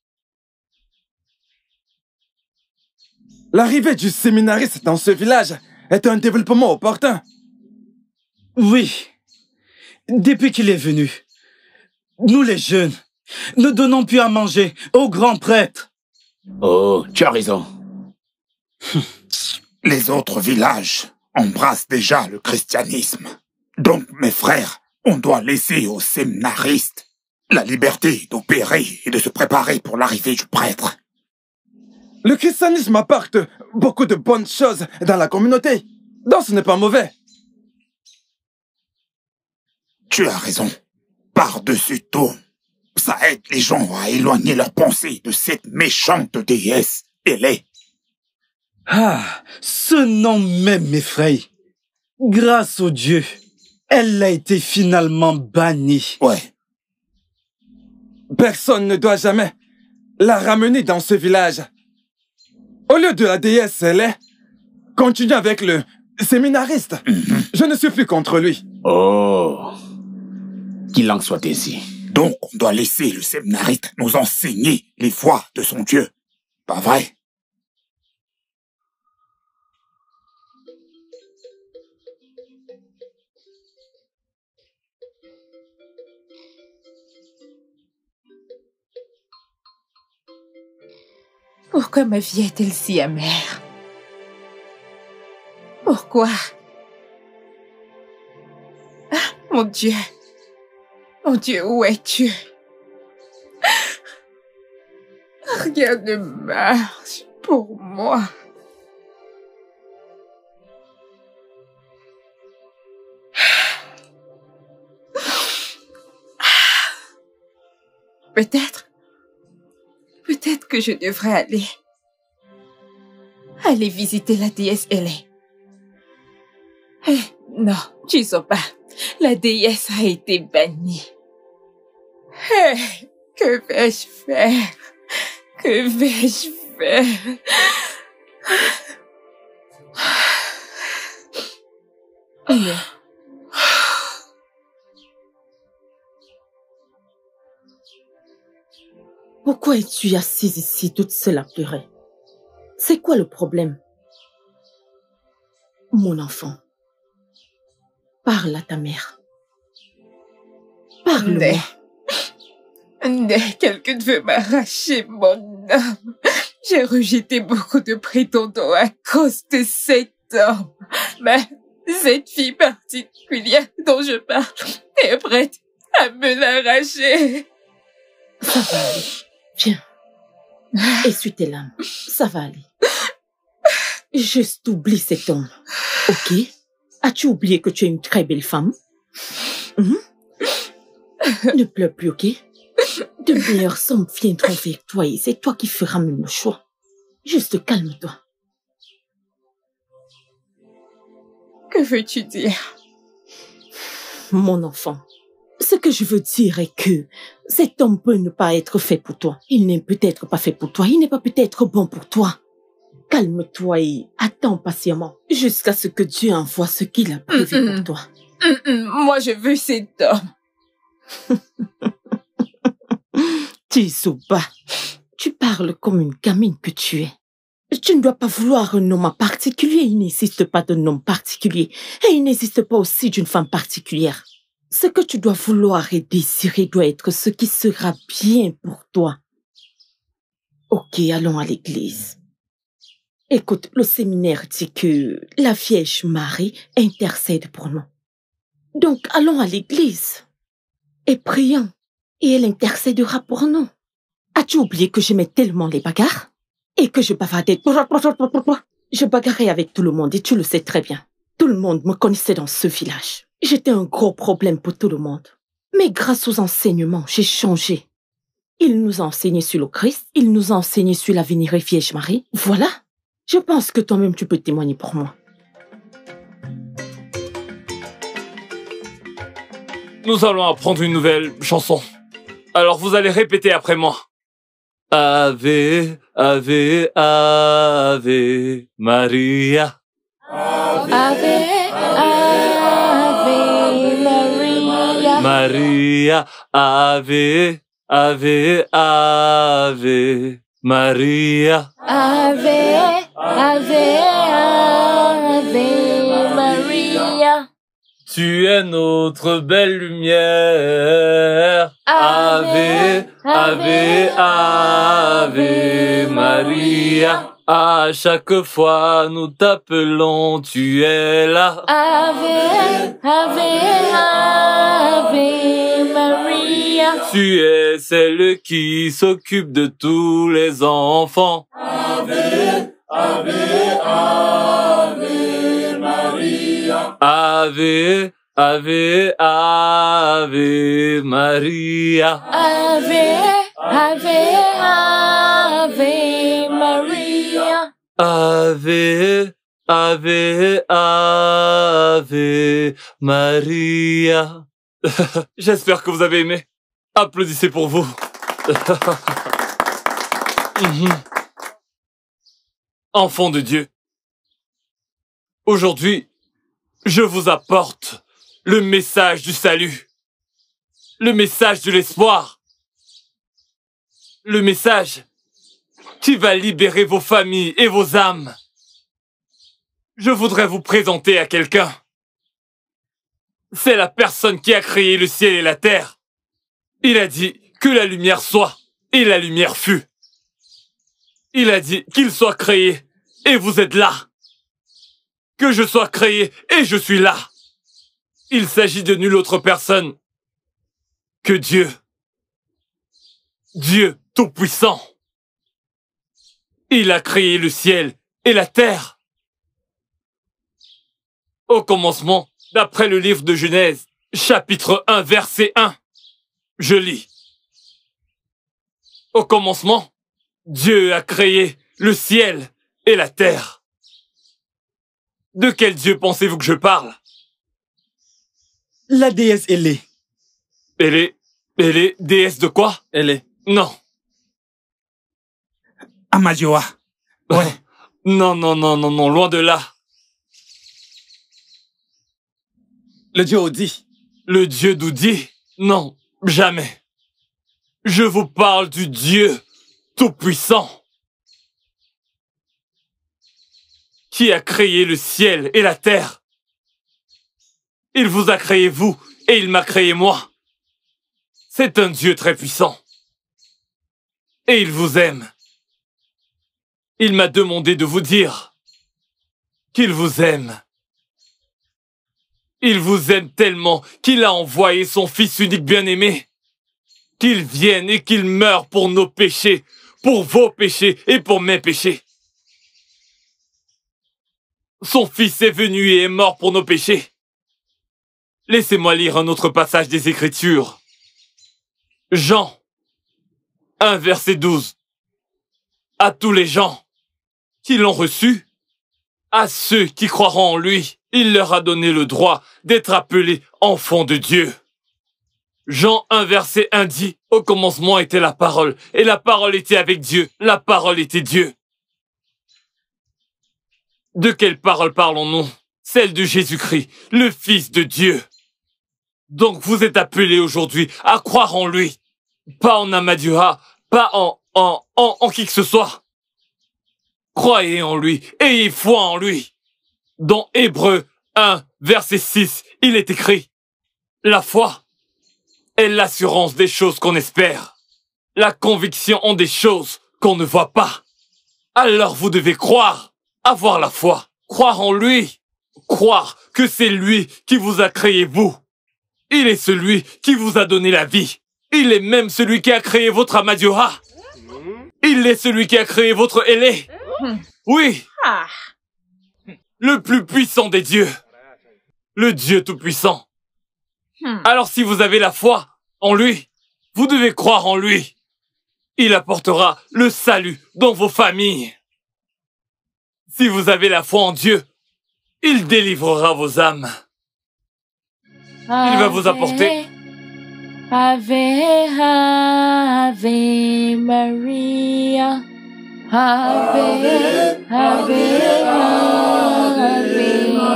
L'arrivée du séminariste dans ce village est un développement opportun. Oui. Depuis qu'il est venu, nous les jeunes, ne donnons plus à manger aux grands prêtres. Oh, tu as raison. Les autres villages embrassent déjà le christianisme. Donc, mes frères, on doit laisser aux séminaristes la liberté d'opérer et de se préparer pour l'arrivée du prêtre. Le christianisme apporte beaucoup de bonnes choses dans la communauté, donc ce n'est pas mauvais. Tu as raison. Par-dessus tout, ça aide les gens à éloigner leurs pensées de cette méchante déesse, Hélé. Ah, ce nom même m'effraie. Grâce au Dieu, elle a été finalement bannie. Ouais. Personne ne doit jamais la ramener dans ce village. Au lieu de la déesse Hélé, continue avec le séminariste. Je ne suis plus contre lui. Oh. Qu'il en soit ainsi. Donc, on doit laisser le séminariste nous enseigner les voies de son Dieu. Pas vrai? Pourquoi ma vie est-elle si amère? Pourquoi? Ah, mon Dieu! Mon Dieu, où es-tu? Rien ne marche pour moi. Peut-être que je devrais aller visiter la déesse Hélé. Eh, non, Chizoba, la déesse a été bannie. Eh, que vais-je faire? Que vais-je faire? Pourquoi es-tu assise ici toute seule à pleurer? C'est quoi le problème? Mon enfant, parle à ta mère. Parle-moi. Quelqu'un veut m'arracher mon âme. J'ai rejeté beaucoup de prétendants à cause de cet homme. Mais cette fille particulière dont je parle est prête à me l'arracher. Ça va aller. Viens. Essuie tes larmes. Ça va aller. Juste oublie cet homme. Ok? As-tu oublié que tu es une très belle femme? Ne pleure plus, ok? De meilleures sommes viendront vers toi et c'est toi qui feras même le choix. Juste calme-toi. Que veux-tu dire? Mon enfant, ce que je veux dire est que cet homme peut ne pas être fait pour toi. Il n'est peut-être pas fait pour toi. Il n'est pas peut-être bon pour toi. Calme-toi et attends patiemment jusqu'à ce que Dieu envoie ce qu'il a prévu pour toi. Moi, je veux cet homme. Chizoba, tu parles comme une gamine que tu es. Tu ne dois pas vouloir un homme en particulier. Il n'existe pas d'un homme particulier. Et il n'existe pas aussi d'une femme particulière. Ce que tu dois vouloir et désirer doit être ce qui sera bien pour toi. Ok, allons à l'église. Écoute, le séminaire dit que la Vierge Marie intercède pour nous. Donc, allons à l'église et prions. Et elle intercédera pour nous. As-tu oublié que j'aimais tellement les bagarres? Et que je bavardais. Je bagarrais avec tout le monde et tu le sais très bien. Tout le monde me connaissait dans ce village. J'étais un gros problème pour tout le monde. Mais grâce aux enseignements, j'ai changé. Il nous a enseigné sur le Christ, il nous a enseigné sur la vénérée Vierge Marie. Voilà. Je pense que toi-même tu peux témoigner pour moi. Nous allons apprendre une nouvelle chanson. Alors vous allez répéter après moi. Ave, Ave, Ave Maria. Ave Maria. Maria, Ave, Ave, Ave, Maria. Ave, Ave, Ave Maria. Tu es notre belle lumière. Ave, Ave, Ave Maria. À chaque fois nous t'appelons, tu es là. Ave, Ave, Ave Maria. Tu es celle qui s'occupe de tous les enfants. Ave, Ave, Ave Maria. Ave, Ave, Ave Maria. Ave, Ave, Ave Maria. Ave, Ave, Ave Maria. J'espère que vous avez aimé. Applaudissez pour vous. Enfants de Dieu, aujourd'hui, je vous apporte le message du salut, le message de l'espoir, le message qui va libérer vos familles et vos âmes. Je voudrais vous présenter à quelqu'un. C'est la personne qui a créé le ciel et la terre. Il a dit que la lumière soit, et la lumière fut. Il a dit qu'il soit créé, et vous êtes là. Que je sois créé, et je suis là. Il s'agit de nulle autre personne que Dieu. Dieu Tout-Puissant. Il a créé le ciel et la terre. Au commencement, d'après le livre de Genèse, chapitre 1, verset 1, je lis. Au commencement, Dieu a créé le ciel et la terre. De quel Dieu pensez-vous que je parle? La déesse Élé. Élé, déesse de quoi? Élé. Non. Amadioa. Ouais. Non, loin de là. Le dieu Odi. Le dieu d'Oudi? Non, jamais. Je vous parle du Dieu Tout-Puissant qui a créé le ciel et la terre. Il vous a créé vous et il m'a créé moi. C'est un Dieu très puissant. Et il vous aime. Il m'a demandé de vous dire qu'il vous aime. Il vous aime tellement qu'il a envoyé son Fils unique bien-aimé. Qu'il vienne et qu'il meure pour nos péchés, pour vos péchés et pour mes péchés. Son Fils est venu et est mort pour nos péchés. Laissez-moi lire un autre passage des Écritures. Jean 1, verset 12. À tous les gens qui l'ont reçu, à ceux qui croiront en lui, il leur a donné le droit d'être appelés enfants de Dieu. Jean 1, verset 1 dit, au commencement était la parole, et la parole était avec Dieu, la parole était Dieu. De quelle parole parlons-nous? Celle de Jésus-Christ, le Fils de Dieu. Donc vous êtes appelés aujourd'hui à croire en lui, pas en Amadioha, pas en qui que ce soit. Croyez en lui, ayez foi en lui. Dans Hébreux 1, verset 6, il est écrit, la foi est l'assurance des choses qu'on espère, la conviction en des choses qu'on ne voit pas. Alors vous devez croire, avoir la foi, croire en lui, croire que c'est lui qui vous a créé vous. Il est celui qui vous a donné la vie. Il est même celui qui a créé votre Amadioha. Il est celui qui a créé votre Élé. Oui. Le plus puissant des dieux. Le Dieu Tout-Puissant. Alors si vous avez la foi en lui, vous devez croire en lui. Il apportera le salut dans vos familles. Si vous avez la foi en Dieu, il délivrera vos âmes. Il va vous apporter. Ave, Ave Maria. Ave, Ave, Ave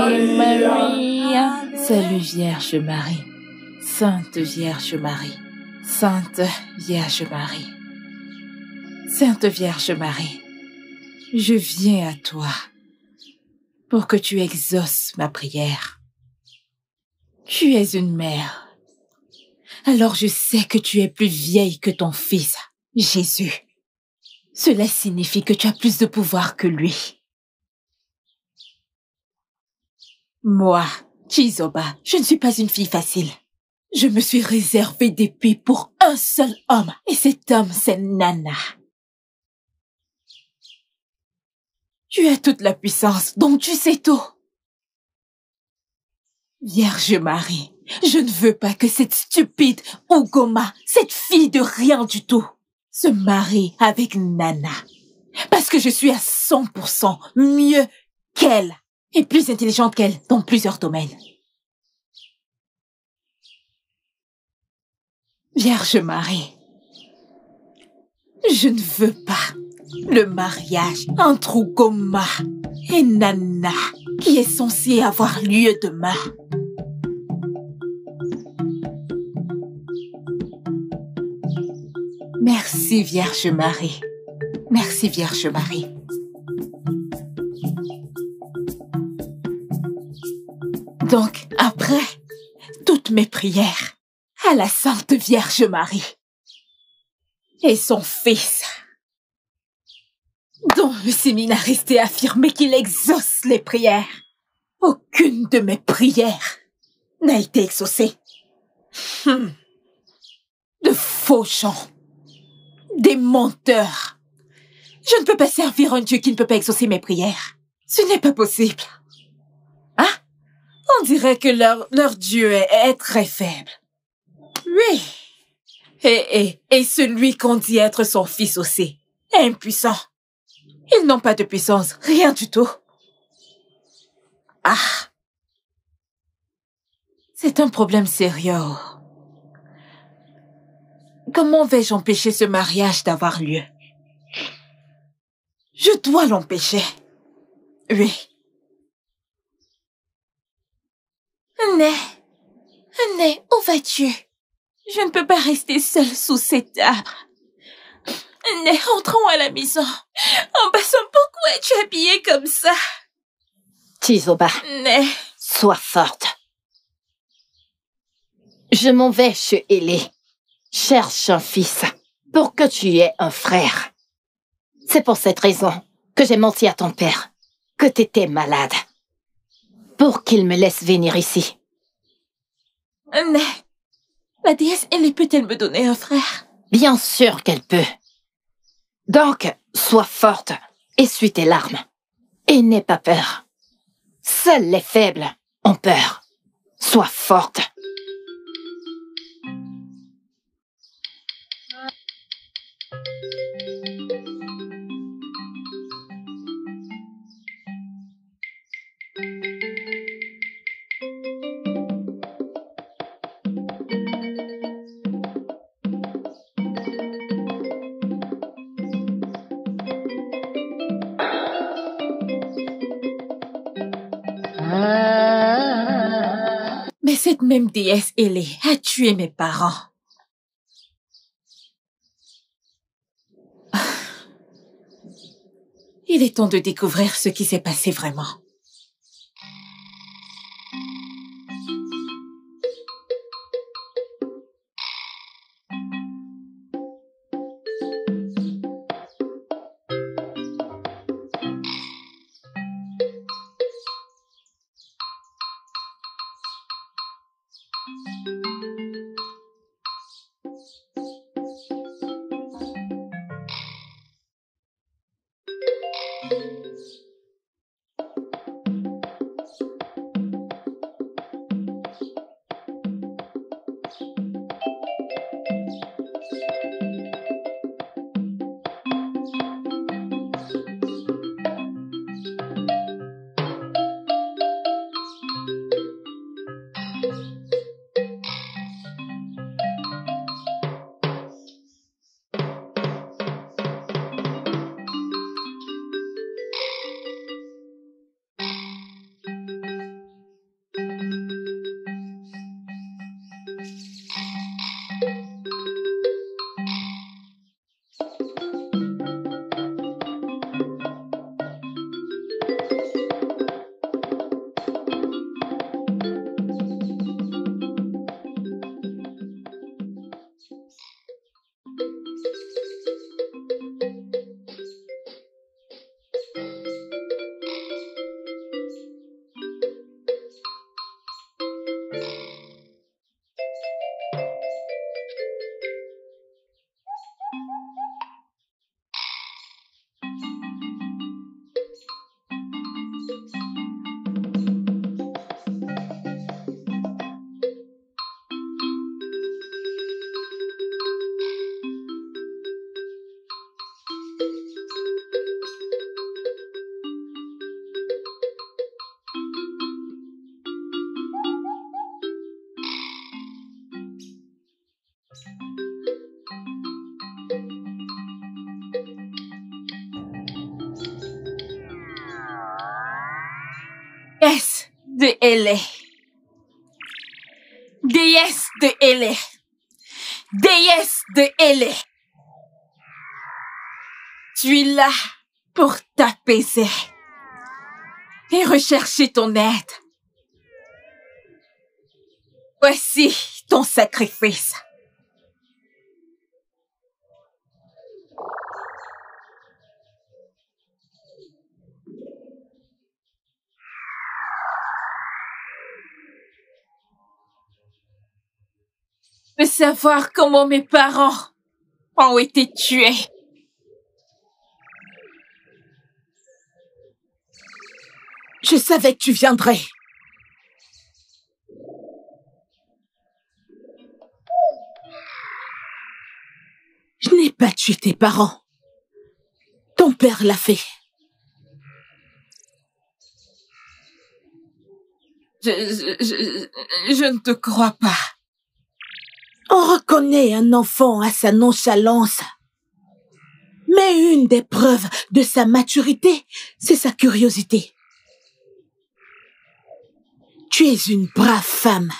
Salut Vierge Marie, Sainte Vierge Marie, Sainte Vierge Marie, Sainte Vierge Marie, je viens à toi pour que tu exauces ma prière. Tu es une mère, alors je sais que tu es plus vieille que ton fils, Jésus. Cela signifie que tu as plus de pouvoir que lui. Moi, Chizoba, je ne suis pas une fille facile. Je me suis réservé d'épée pour un seul homme, et cet homme, c'est Nana. Tu as toute la puissance, donc tu sais tout. Vierge Marie, je ne veux pas que cette stupide Ugoma, cette fille de rien du tout, se marie avec Nana. Parce que je suis à 100% mieux qu'elle et plus intelligente qu'elle dans plusieurs domaines. Vierge Marie, je ne veux pas le mariage entre Ugoma et Nana qui est censé avoir lieu demain. Merci Vierge Marie. Merci Vierge Marie. Donc, après toutes mes prières à la Sainte Vierge Marie et son fils, dont le séminariste a affirmé qu'il exauce les prières, aucune de mes prières n'a été exaucée. De faux gens, des menteurs. Je ne peux pas servir un Dieu qui ne peut pas exaucer mes prières. Ce n'est pas possible. Hein? On dirait que leur Dieu est très faible. Oui. Et celui qu'on dit être son fils aussi est impuissant. Ils n'ont pas de puissance, rien du tout. Ah. C'est un problème sérieux. Comment vais-je empêcher ce mariage d'avoir lieu? Je dois l'empêcher. Oui. Né, où vas-tu? Je ne peux pas rester seule sous cet arbre. Né, rentrons à la maison. En passant, pourquoi es-tu habillée comme ça? Chizoba, Né. sois forte. Je m'en vais chez Elé. Cherche un fils pour que tu aies un frère. C'est pour cette raison que j'ai menti à ton père que t'étais malade. Pour qu'il me laisse venir ici. Né, la déesse Elé peut-elle me donner un frère? Bien sûr qu'elle peut. Donc, sois forte, essuie tes larmes. Et n'aie pas peur. Seuls les faibles ont peur. Sois forte. Mais cette même déesse Elé a tué mes parents. Il est temps de découvrir ce qui s'est passé vraiment. de Hélé. Déesse de Hélé. Déesse de Hélé. Tu es là pour t'apaiser et rechercher ton aide. Voici ton sacrifice. De savoir comment mes parents ont été tués. Je savais que tu viendrais. Je n'ai pas tué tes parents. Ton père l'a fait. Je ne te crois pas. On reconnaît un enfant à sa nonchalance. Mais une des preuves de sa maturité, c'est sa curiosité. Tu es une brave femme.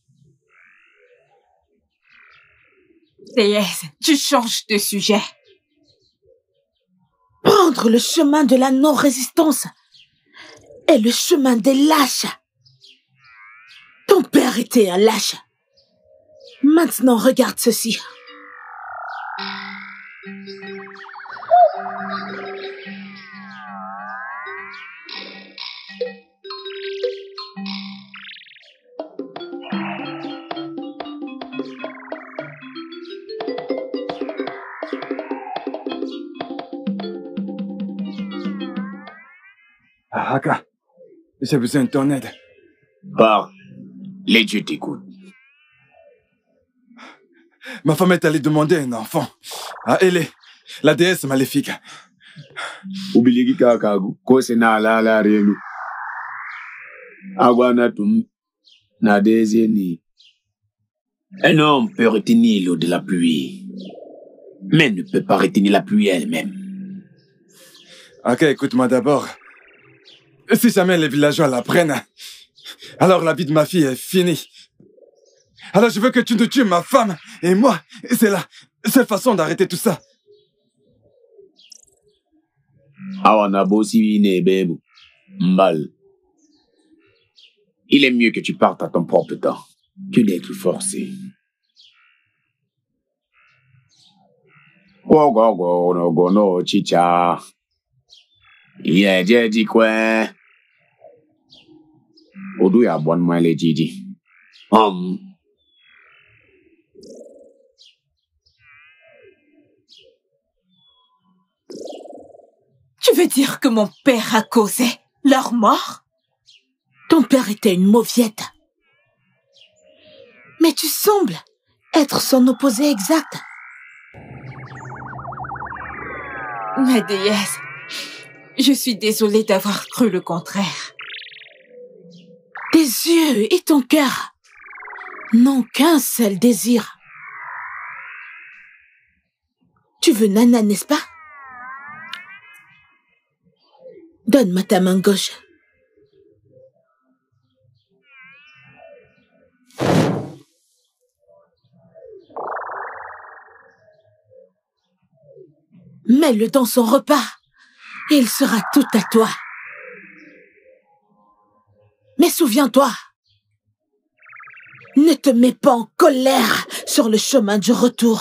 Déesse, tu changes de sujet. Prendre le chemin de la non-résistance est le chemin des lâches. Ton père était un lâche. Maintenant, regarde ceci. Haka, j'ai besoin de ton aide. Parle. Les dieux t'écoutent. Ma femme est allée demander un enfant à Hélé, la déesse maléfique. Ubiligi kakagu, kose na la relu. Agwana tum, na dezeni. Un homme peut retenir l'eau de la pluie, mais ne peut pas retenir la pluie elle-même. Ok, écoute-moi d'abord. Si jamais les villageois la prennent, alors la vie de ma fille est finie. Alors je veux que tu ne tues ma femme et moi. C'est la seule façon d'arrêter tout ça. Awana bosi ne bebu. Mbal. Il est mieux que tu partes à ton propre temps que d'être forcé. Gono chicha. Yeje dikwe. Odu ya bon moi le jiji. Tu veux dire que mon père a causé leur mort? Ton père était une mauviette. Mais tu sembles être son opposé exact. Ma déesse, je suis désolée d'avoir cru le contraire. Tes yeux et ton cœur n'ont qu'un seul désir. Tu veux Nana, n'est-ce pas? Donne-moi ta main gauche. Mets-le dans son repas et il sera tout à toi. Mais souviens-toi, ne te mets pas en colère sur le chemin du retour.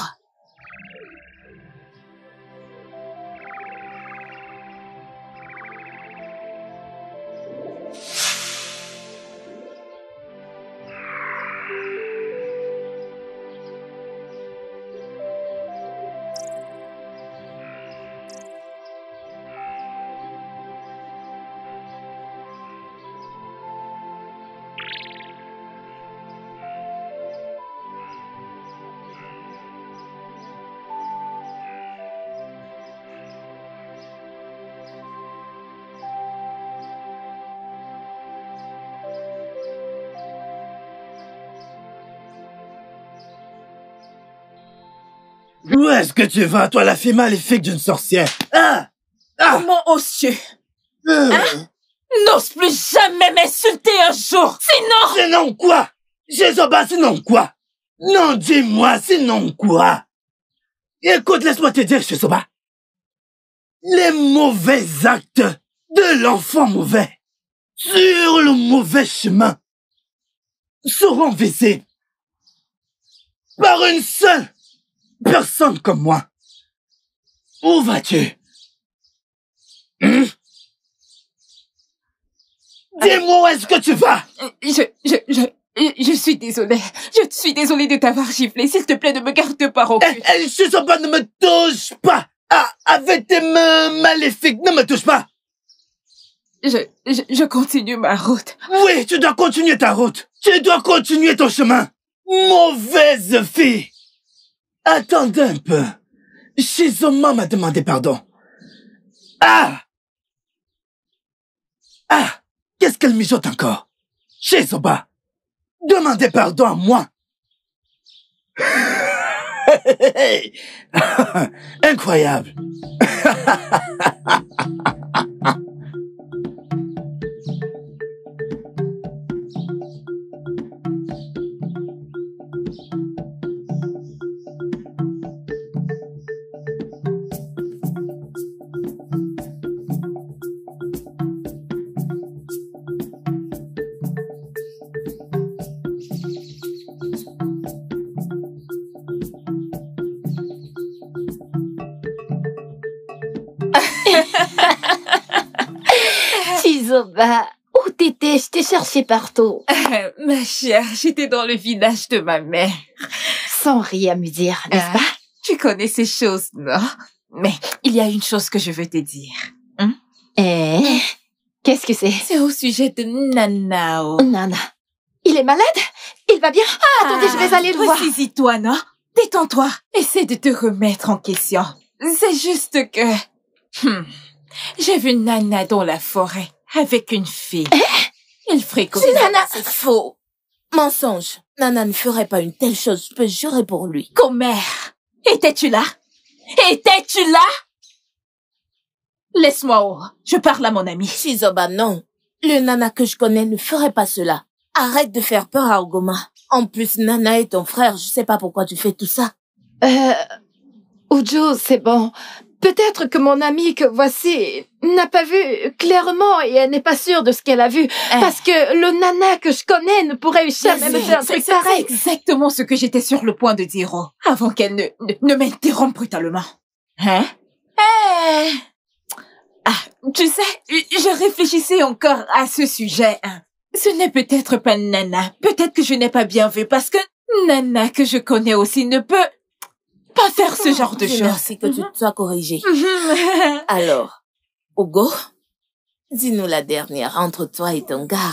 Où est-ce que tu vas, toi, la fille maléfique d'une sorcière? Comment oses-tu? Hein? n'ose plus jamais m'insulter un jour. Sinon... Sinon quoi? Shizoba, sinon quoi? Non, dis-moi, sinon quoi? Écoute, laisse-moi te dire, Shizoba. Les mauvais actes de l'enfant mauvais sur le mauvais chemin seront visibles par une seule personne comme moi. Où vas-tu? Dis-moi où est-ce que tu vas? Je suis désolée. Je suis désolée de t'avoir giflé. S'il te plaît, ne me garde pas au cul. Shizoba, ne me touche pas. Ah, avec tes mains maléfiques, ne me touche pas. Je continue ma route. Oui, tu dois continuer ta route. Tu dois continuer ton chemin. Mauvaise fille. Attendez un peu. Shizoma m'a demandé pardon. Ah! Qu'est-ce qu'elle mijote encore? Shizoba, demandez pardon à moi. Incroyable. Shizoba, où t'étais? Je t'ai cherché partout. Ma chère, j'étais dans le village de ma mère. Sans rien me dire, n'est-ce pas? Tu connais ces choses, non? Mais il y a une chose que je veux te dire. Qu'est-ce que c'est? C'est au sujet de Nanao. Nana. Il est malade? Il va bien? Attendez, je vais aller le voir. Ressaisis-toi, non? Détends-toi. Essaie de te remettre en question. C'est juste que... J'ai vu Nana dans la forêt avec une fille. Elle fréquente... C'est Nana! C'est faux. Mensonge. Nana ne ferait pas une telle chose, je peux jurer pour lui. Commère, étais-tu là? Étais-tu là? Laisse-moi, je parle à mon ami. Shizoba, non. Le Nana que je connais ne ferait pas cela. Arrête de faire peur à Ogoma. En plus, Nana est ton frère, je sais pas pourquoi tu fais tout ça. Uju, c'est bon. Peut-être que mon amie que voici n'a pas vu clairement et elle n'est pas sûre de ce qu'elle a vu. Parce que le Nana que je connais ne pourrait jamais me faire un truc pareil. C'est exactement ce que j'étais sur le point de dire, avant qu'elle ne m'interrompe brutalement. Tu sais, je réfléchissais encore à ce sujet. Ce n'est peut-être pas Nana. Peut-être que je n'ai pas bien vu parce que Nana que je connais aussi ne peut pas faire ce genre de choses. Merci que tu te sois corrigée. Alors, Ugo, dis-nous la dernière entre toi et ton gars.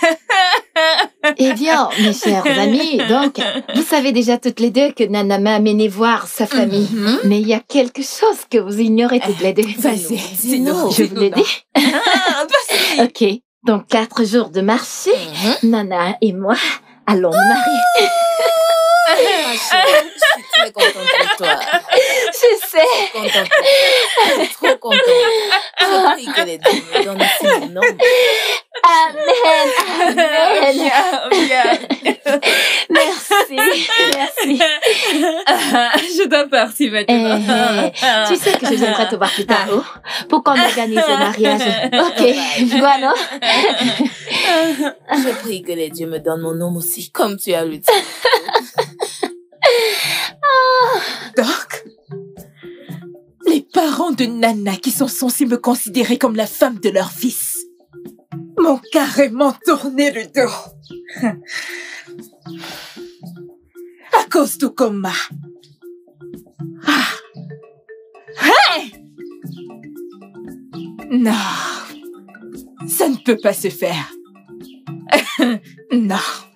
Eh bien, mes chers amis, donc, vous savez déjà toutes les deux que Nana m'a amené voir sa famille. Mais il y a quelque chose que vous ignorez toutes les deux. Vas-y, dis-nous. Je vous le dis. Ok, donc 4 jours de marché, Nana et moi allons nous marier. Ma chérie, je suis très contente de toi. Je sais. Contente. Je suis trop contente. Je prie que les dieux me donnent aussi mon nom. Amen. Amen. Merci. Je dois partir maintenant. Tu sais que je viendrai te voir plus tard, pour qu'on organise le mariage. Ok, voilà. Je prie que les dieux me donnent mon nom aussi, comme tu as le dit. Donc, les parents de Nana qui sont censés me considérer comme la femme de leur fils m'ont carrément tourné le dos. À cause d'Ugoma. Non, ça ne peut pas se faire. Non.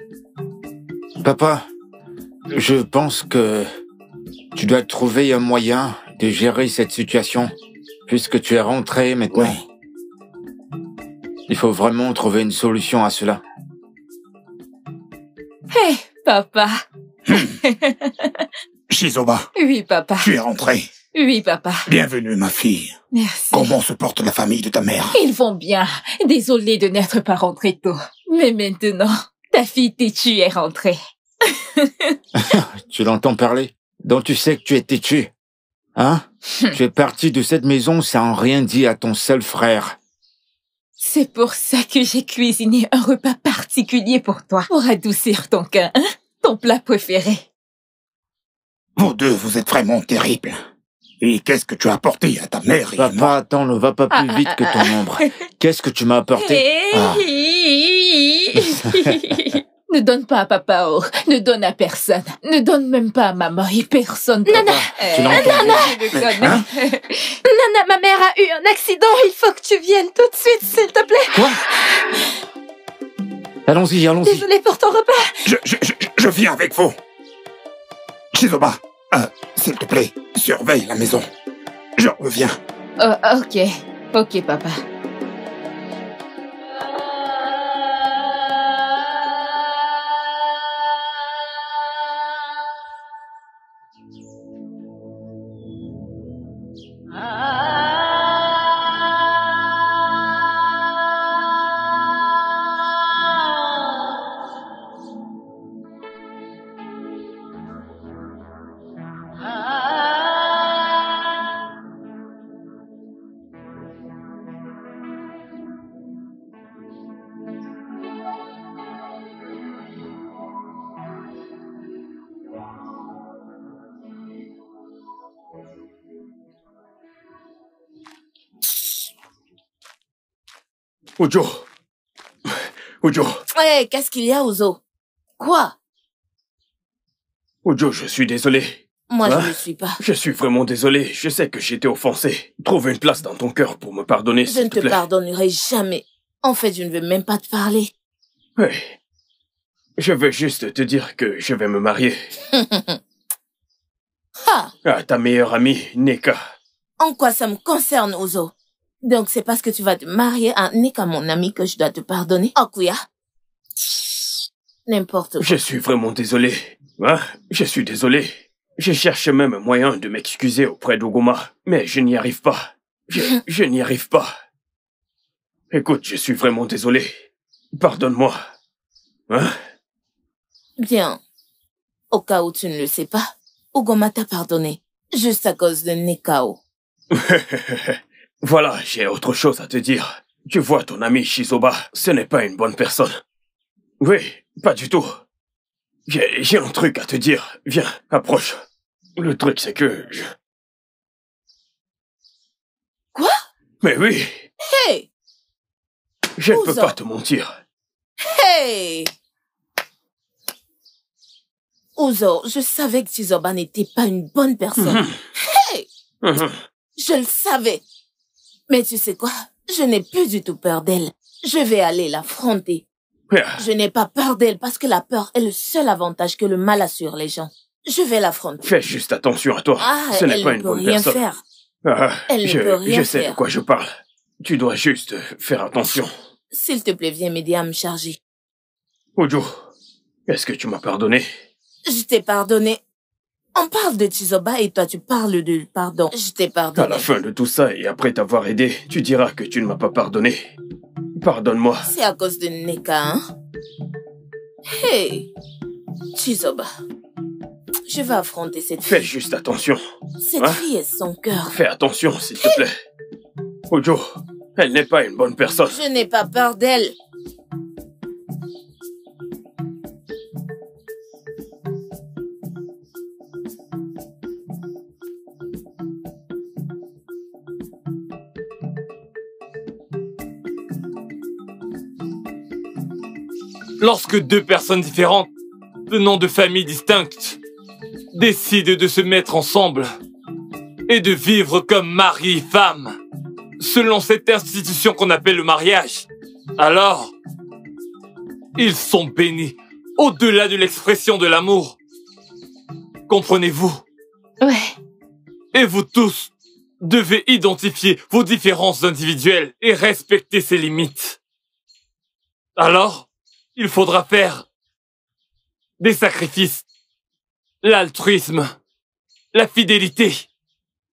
Papa, je pense que tu dois trouver un moyen de gérer cette situation, puisque tu es rentré maintenant. Oui. Il faut vraiment trouver une solution à cela. Papa. Shizoba. Oui, papa. Tu es rentré. Oui, papa. Bienvenue, ma fille. Merci. Comment se porte la famille de ta mère? Ils vont bien. Désolée de n'être pas rentrée tôt. Mais maintenant, ta fille têtue est rentrée. Tu l'entends parler? Donc tu sais que tu es têtu. Hein? Tu es parti de cette maison sans rien dire à ton seul frère. C'est pour ça que j'ai cuisiné un repas particulier pour toi. Pour adoucir ton cœur, hein? Ton plat préféré. Vous deux, vous êtes vraiment terribles. Et qu'est-ce que tu as apporté à ta mère et à moi? Papa, attends, ne va pas plus vite que ton ombre. Qu'est-ce que tu m'as apporté? Ne donne pas à papa, oh. Ne donne à personne. Ne donne même pas à maman et personne. Nana, Nana, ma mère a eu un accident. Il faut que tu viennes tout de suite, s'il te plaît. Quoi? Allons-y, allons-y. Désolée pour ton repas. Je viens avec vous. Shizoba, s'il te plaît, surveille la maison. Je reviens. Ok. Ok, papa. Ujo. Hé, qu'est-ce qu'il y a, Uzo? Quoi? Ujo, je suis désolé. Moi, je ne suis pas. Je suis vraiment désolé. Je sais que j'étais offensé. Trouve une place dans ton cœur pour me pardonner, Je s'il ne te te plaît. pardonnerai jamais. En fait, je ne veux même pas te parler. Oui. Je veux juste te dire que je vais me marier. À ta meilleure amie, Neka. En quoi ça me concerne, Uzo? Donc, c'est parce que tu vas te marier à Neka, mon ami, que je dois te pardonner? Okuya? N'importe quoi. Je suis vraiment désolé. Je suis désolé. Je cherche même un moyen de m'excuser auprès d'Ogoma, mais je n'y arrive pas. Je n'y arrive pas. Écoute, je suis vraiment désolé. Pardonne-moi. Bien. Au cas où tu ne le sais pas, Ogoma t'a pardonné. Juste à cause de Nekao. Voilà, j'ai autre chose à te dire. Tu vois, ton ami Shizoba, ce n'est pas une bonne personne. Oui, pas du tout. J'ai un truc à te dire. Viens, approche. Le truc, c'est que Quoi? Mais oui, Hey! je ne peux Uzo. pas te mentir. Hey! Uzo, je savais que Chizoba n'était pas une bonne personne. Hey! Je le savais. Mais tu sais quoi? Je n'ai plus du tout peur d'elle. Je vais aller l'affronter. Je n'ai pas peur d'elle parce que la peur est le seul avantage que le mal a sur les gens. Je vais l'affronter. Fais juste attention à toi. Ce n'est elle pas ne une peut bonne rien personne. faire. Elle ne je peut rien je sais faire. de quoi je parle. Tu dois juste faire attention. S'il te plaît, viens m'aider à me charger. Ujo, est-ce que tu m'as pardonné? Je t'ai pardonné. On parle de Chizoba et toi tu parles de pardon. Je t'ai À pardonné. la fin de tout ça et après t'avoir aidé, tu diras que tu ne m'as pas pardonné. Pardonne-moi. C'est à cause de Neka, hein? Hey! Chizoba. Je vais affronter cette fille. Fais juste attention. Cette fille est son cœur. Fais attention, s'il te plaît. Ujo, elle n'est pas une bonne personne. Je n'ai pas peur d'elle. Lorsque deux personnes différentes, venant de familles distinctes, décident de se mettre ensemble et de vivre comme mari et femme, selon cette institution qu'on appelle le mariage, alors, ils sont bénis au-delà de l'expression de l'amour. Comprenez-vous? Ouais. Et vous tous devez identifier vos différences individuelles et respecter ces limites. Alors, il faudra faire des sacrifices, l'altruisme, la fidélité,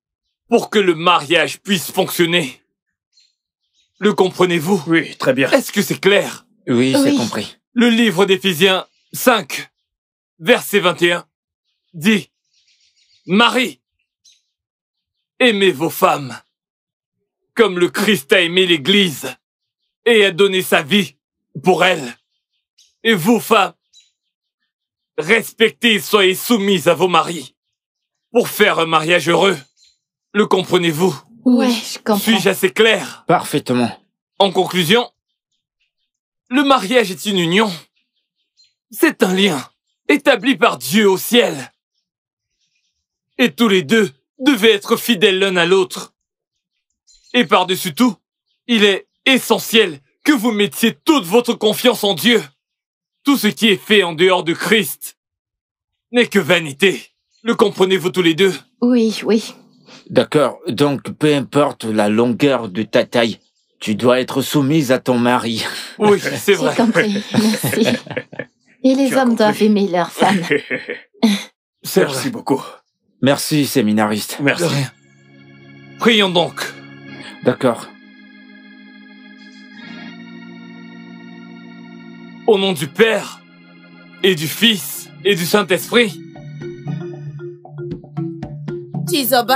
pour que le mariage puisse fonctionner. Le comprenez-vous? Oui, très bien. Est-ce que c'est clair? Oui, c'est compris. Le livre d'Éphésiens 5, verset 21, dit « Marie, aimez vos femmes, comme le Christ a aimé l'Église et a donné sa vie pour elle. Et vous, femmes, respectez et soyez soumises à vos maris pour faire un mariage heureux. Le comprenez-vous? Ouais, je comprends. Suis-je assez clair? Parfaitement. En conclusion, le mariage est une union. C'est un lien établi par Dieu au ciel. Et tous les deux devaient être fidèles l'un à l'autre. Et par-dessus tout, il est essentiel que vous mettiez toute votre confiance en Dieu. Tout ce qui est fait en dehors de Christ n'est que vanité. Le comprenez-vous tous les deux? Oui, oui. D'accord, donc peu importe la longueur de ta taille, tu dois être soumise à ton mari. Oui, c'est vrai. J'ai compris, merci. Et les hommes doivent aimer leurs femmes. Merci beaucoup. Merci, séminariste. Merci. De rien. Prions donc. D'accord. Au nom du Père, et du Fils, et du Saint-Esprit. Chizoba?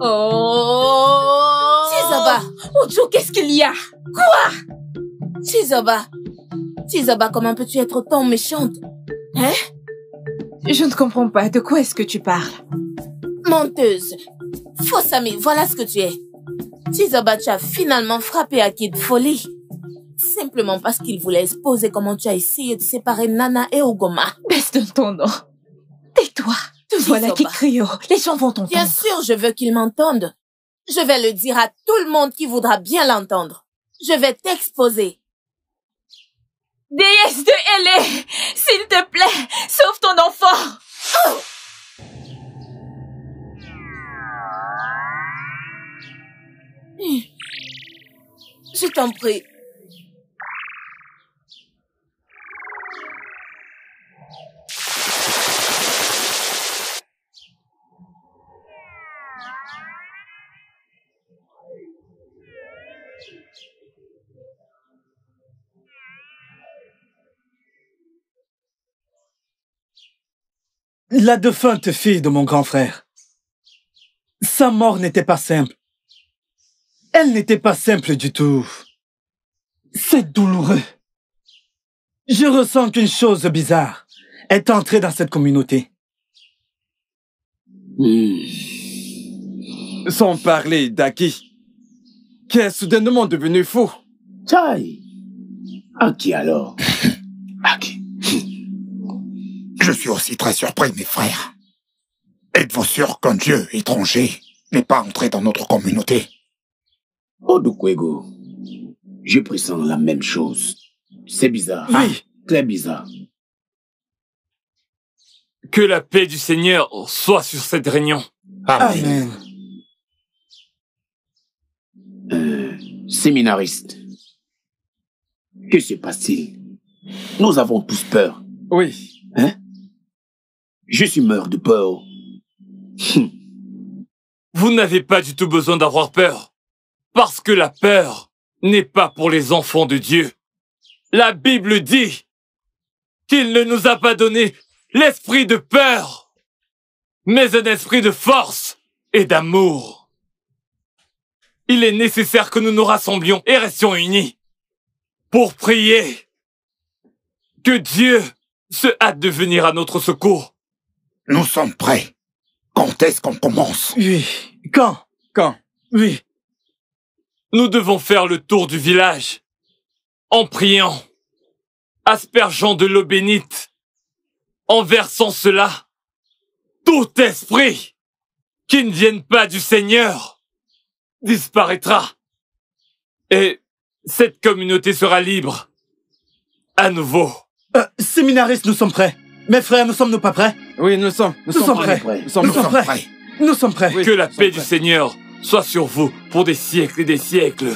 Oh Chizoba! Ojo, qu'est-ce qu'il y a? Quoi? Chizoba! Chizoba, comment peux-tu être autant méchante? Hein? Je ne comprends pas. De quoi est-ce que tu parles? Menteuse! Fausse amie, voilà ce que tu es. Chizoba, tu as finalement frappé Aki de folie. Simplement parce qu'il voulait exposer comment tu as essayé de séparer Nana et Ugoma. Baisse de ton nom. Tais-toi. Te voilà qui crie haut. Les gens vont t'entendre. Bien sûr, je veux qu'ils m'entendent. Je vais le dire à tout le monde qui voudra bien l'entendre. Je vais t'exposer. Déesse de Hélé, s'il te plaît, sauve ton enfant. Oh! Je t'en prie. La défunte fille de mon grand frère. Sa mort n'était pas simple. Elle n'était pas simple du tout. C'est douloureux. Je ressens qu'une chose bizarre est entrée dans cette communauté. Sans parler d'Aki, qui est soudainement devenu fou. Taï. Aki alors? Aki. Je suis aussi très surpris, mes frères. Êtes-vous sûr qu'un dieu étranger n'est pas entré dans notre communauté? Odukwego, je pressens la même chose. C'est bizarre. Oui. Très bizarre. Que la paix du Seigneur soit sur cette réunion. Amen. Séminariste, que se passe-t-il? Nous avons tous peur. Oui. Hein? Je suis mort de peur. Vous n'avez pas du tout besoin d'avoir peur. Parce que la peur n'est pas pour les enfants de Dieu. La Bible dit qu'il ne nous a pas donné l'esprit de peur, mais un esprit de force et d'amour. Il est nécessaire que nous nous rassemblions et restions unis pour prier que Dieu se hâte de venir à notre secours. Nous sommes prêts. Quand est-ce qu'on commence? Oui. Quand? Oui. Nous devons faire le tour du village en priant, aspergeant de l'eau bénite, en versant cela. Tout esprit qui ne vienne pas du Seigneur disparaîtra. Et cette communauté sera libre à nouveau. Séminaristes, nous sommes prêts. Mes frères, nous sommes-nous pas prêts? Oui, nous sommes prêts. Nous sommes prêts. Nous sommes prêts. Que la paix du Seigneur soit sur vous pour des siècles et des siècles.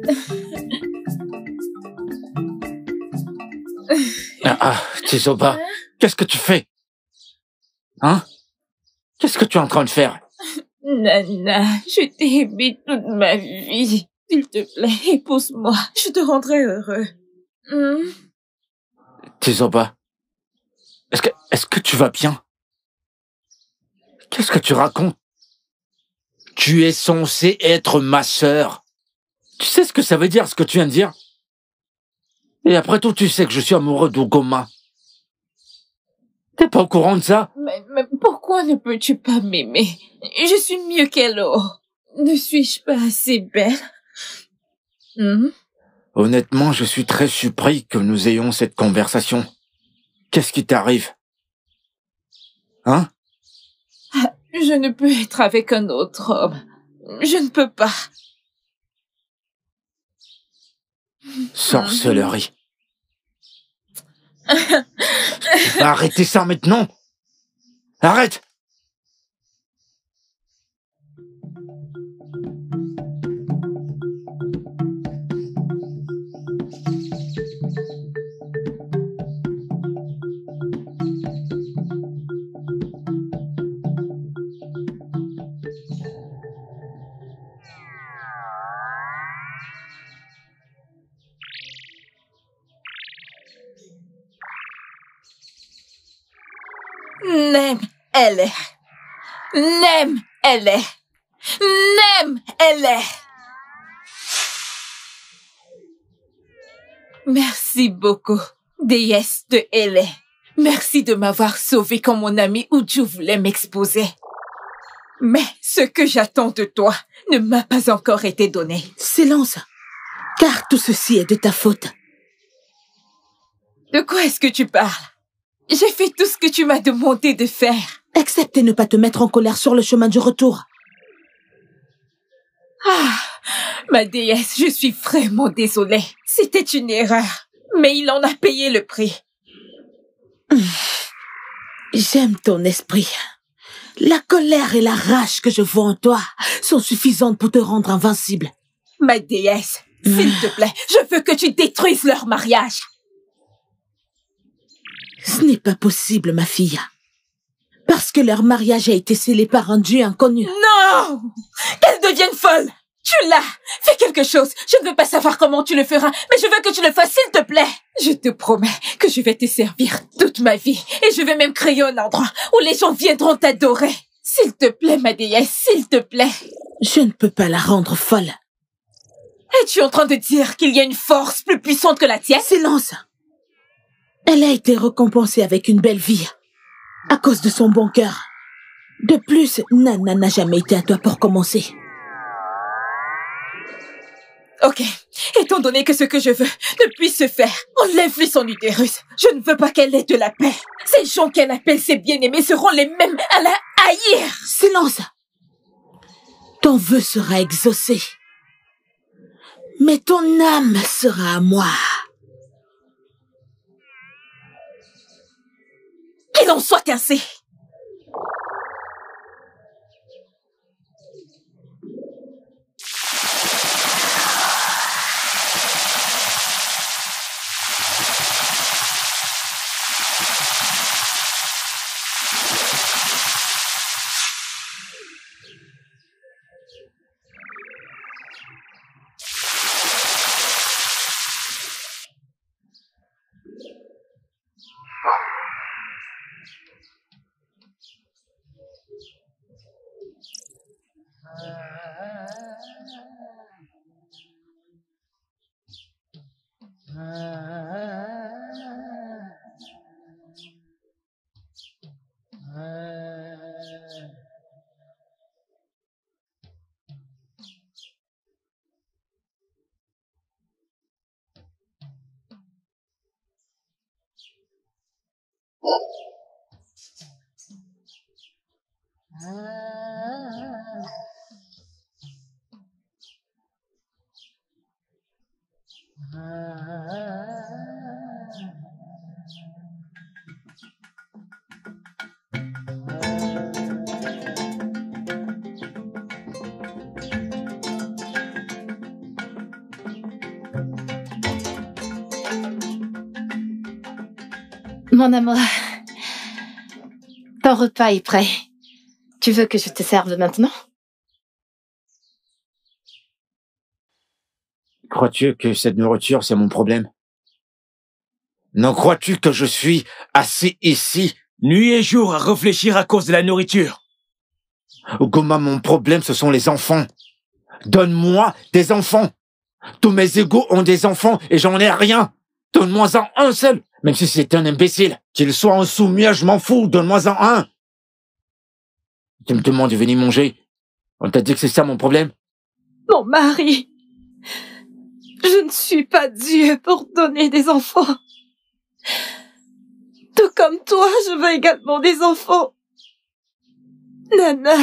Tizoba, qu'est-ce que tu fais? Hein? Qu'est-ce que tu es en train de faire? Nana, je t'ai aimé toute ma vie. S'il te plaît, épouse-moi. Je te rendrai heureux. Tizoba, est-ce que tu vas bien? Qu'est-ce que tu racontes? Tu es censé être ma sœur. Tu sais ce que ça veut dire, ce que tu viens de dire? Et après tout, tu sais que je suis amoureux d'Ugoma. T'es pas au courant de ça? Mais pourquoi ne peux-tu pas m'aimer? Je suis mieux qu'elle. Ne suis-je pas assez belle? Honnêtement, je suis très surpris que nous ayons cette conversation. Qu'est-ce qui t'arrive? Hein? Je ne peux être avec un autre homme. Je ne peux pas. Sorcellerie. Arrêtez ça maintenant. Arrête. Nem, elle est. Nem, elle est. Nem, elle est. Merci beaucoup, déesse de Elé. Merci de m'avoir sauvé quand mon ami Uju voulait m'exposer. Mais ce que j'attends de toi ne m'a pas encore été donné. Silence, car tout ceci est de ta faute. De quoi est-ce que tu parles? J'ai fait tout ce que tu m'as demandé de faire. Excepté ne pas te mettre en colère sur le chemin du retour. Ah, ma déesse, je suis vraiment désolée. C'était une erreur, mais il en a payé le prix. J'aime ton esprit. La colère et la rage que je vois en toi sont suffisantes pour te rendre invincible. Ma déesse, s'il te plaît, je veux que tu détruises leur mariage. Ce n'est pas possible, ma fille. Parce que leur mariage a été scellé par un dieu inconnu. Non! Qu'elle devienne folle! Tu l'as! Fais quelque chose! Je ne veux pas savoir comment tu le feras, mais je veux que tu le fasses, s'il te plaît! Je te promets que je vais te servir toute ma vie, et je vais même créer un endroit où les gens viendront t'adorer. S'il te plaît, ma déesse, s'il te plaît. Je ne peux pas la rendre folle. Es-tu en train de dire qu'il y a une force plus puissante que la tienne? Silence! Elle a été récompensée avec une belle vie, à cause de son bon cœur. De plus, Nana n'a jamais été à toi pour commencer. Ok, étant donné que ce que je veux ne puisse se faire, enlève-lui son utérus. Je ne veux pas qu'elle ait de la paix. Ces gens qu'elle appelle ses bien-aimés seront les mêmes à la haïr. Silence! Ton vœu sera exaucé. Mais ton âme sera à moi. Qu'il en soit ainsi. Mon amour, ton repas est prêt. Tu veux que je te serve maintenant? Crois-tu que cette nourriture, c'est mon problème? Non, crois-tu que je suis assis ici, nuit et jour, à réfléchir à cause de la nourriture? Ugoma, mon problème, ce sont les enfants. Donne-moi des enfants. Tous mes égaux ont des enfants et j'en ai rien. Donne-moi-en un seul. Même si c'est un imbécile. Qu'il soit un soumis, je m'en fous. Donne-moi-en un. Tu me demandes de venir manger. On t'a dit que c'est ça mon problème? Mon mari, je ne suis pas Dieu pour donner des enfants. Tout comme toi, je veux également des enfants. Nana,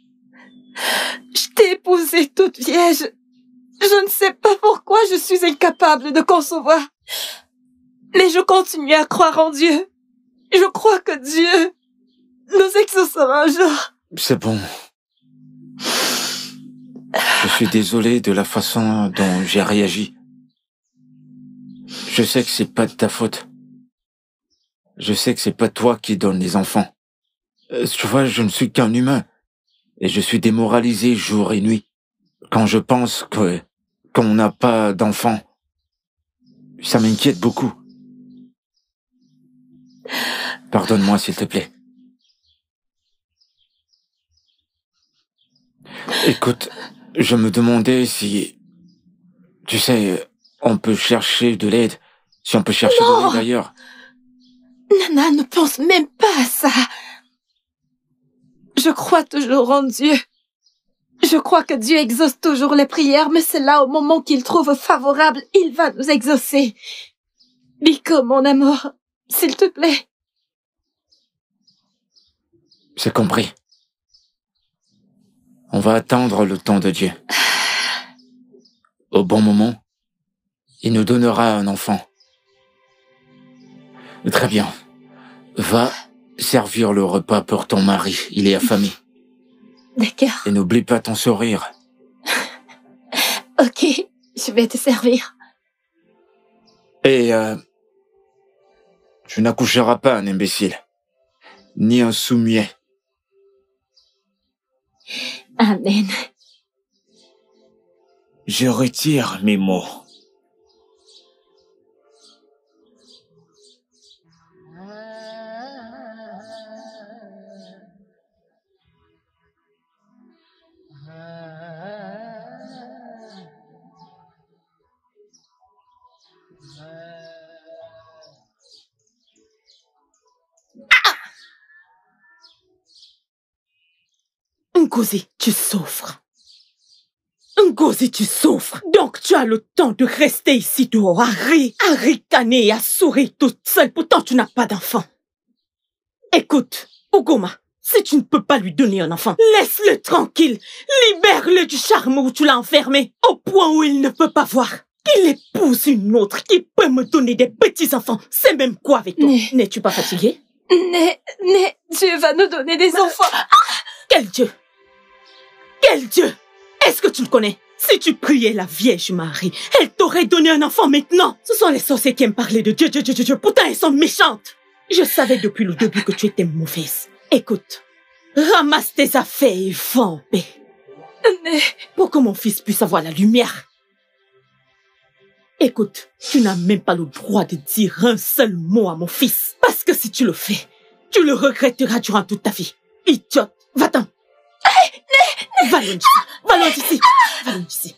je t'ai épousée toute vierge. Je ne sais pas pourquoi je suis incapable de concevoir. Mais je continue à croire en Dieu. Je crois que Dieu nous exaucera un jour. C'est bon. Je suis désolé de la façon dont j'ai réagi. Je sais que c'est pas de ta faute. Je sais que c'est pas toi qui donne les enfants. Tu vois, je ne suis qu'un humain. Et je suis démoralisé jour et nuit. Quand je pense qu'on n'a pas d'enfants, ça m'inquiète beaucoup. Pardonne-moi, s'il te plaît. Écoute, je me demandais si... Tu sais, on peut chercher de l'aide. Si on peut chercher de l'aide ailleurs. Nana ne pense même pas à ça. Je crois toujours en Dieu. Je crois que Dieu exauce toujours les prières, mais c'est là au moment qu'il trouve favorable, il va nous exaucer. Biko, mon amour, s'il te plaît. C'est compris. On va attendre le temps de Dieu. Au bon moment, il nous donnera un enfant. Très bien. Va servir le repas pour ton mari. Il est affamé. D'accord. Et n'oublie pas ton sourire. Ok, je vais te servir. Et tu n'accoucheras pas un imbécile. Ni un soumier. Amen. Je retire mes mots. Ngozi, tu souffres. Ngozi, tu souffres. Donc tu as le temps de rester ici dehors, à ricaner et à sourire toute seule. Pourtant, tu n'as pas d'enfant. Écoute, Ugoma, si tu ne peux pas lui donner un enfant, laisse-le tranquille. Libère-le du charme où tu l'as enfermé, au point où il ne peut pas voir. Qu'il épouse une autre qui peut me donner des petits-enfants. C'est même quoi avec toi? N'es-tu pas fatigué? Dieu va nous donner des enfants. Quel Dieu? Quel Dieu? Est-ce que tu le connais? Si tu priais la Vierge Marie, elle t'aurait donné un enfant maintenant. Ce sont les sorciers qui aiment parler de Dieu. Pourtant, elles sont méchantes. Je savais depuis le début que tu étais mauvaise. Écoute, ramasse tes affaires et va en paix. Pour que mon fils puisse avoir la lumière. Écoute, tu n'as même pas le droit de dire un seul mot à mon fils. Parce que si tu le fais, tu le regretteras durant toute ta vie. Idiote, va-t'en. Va loin d'ici. Va loin d'ici. Va loin d'ici.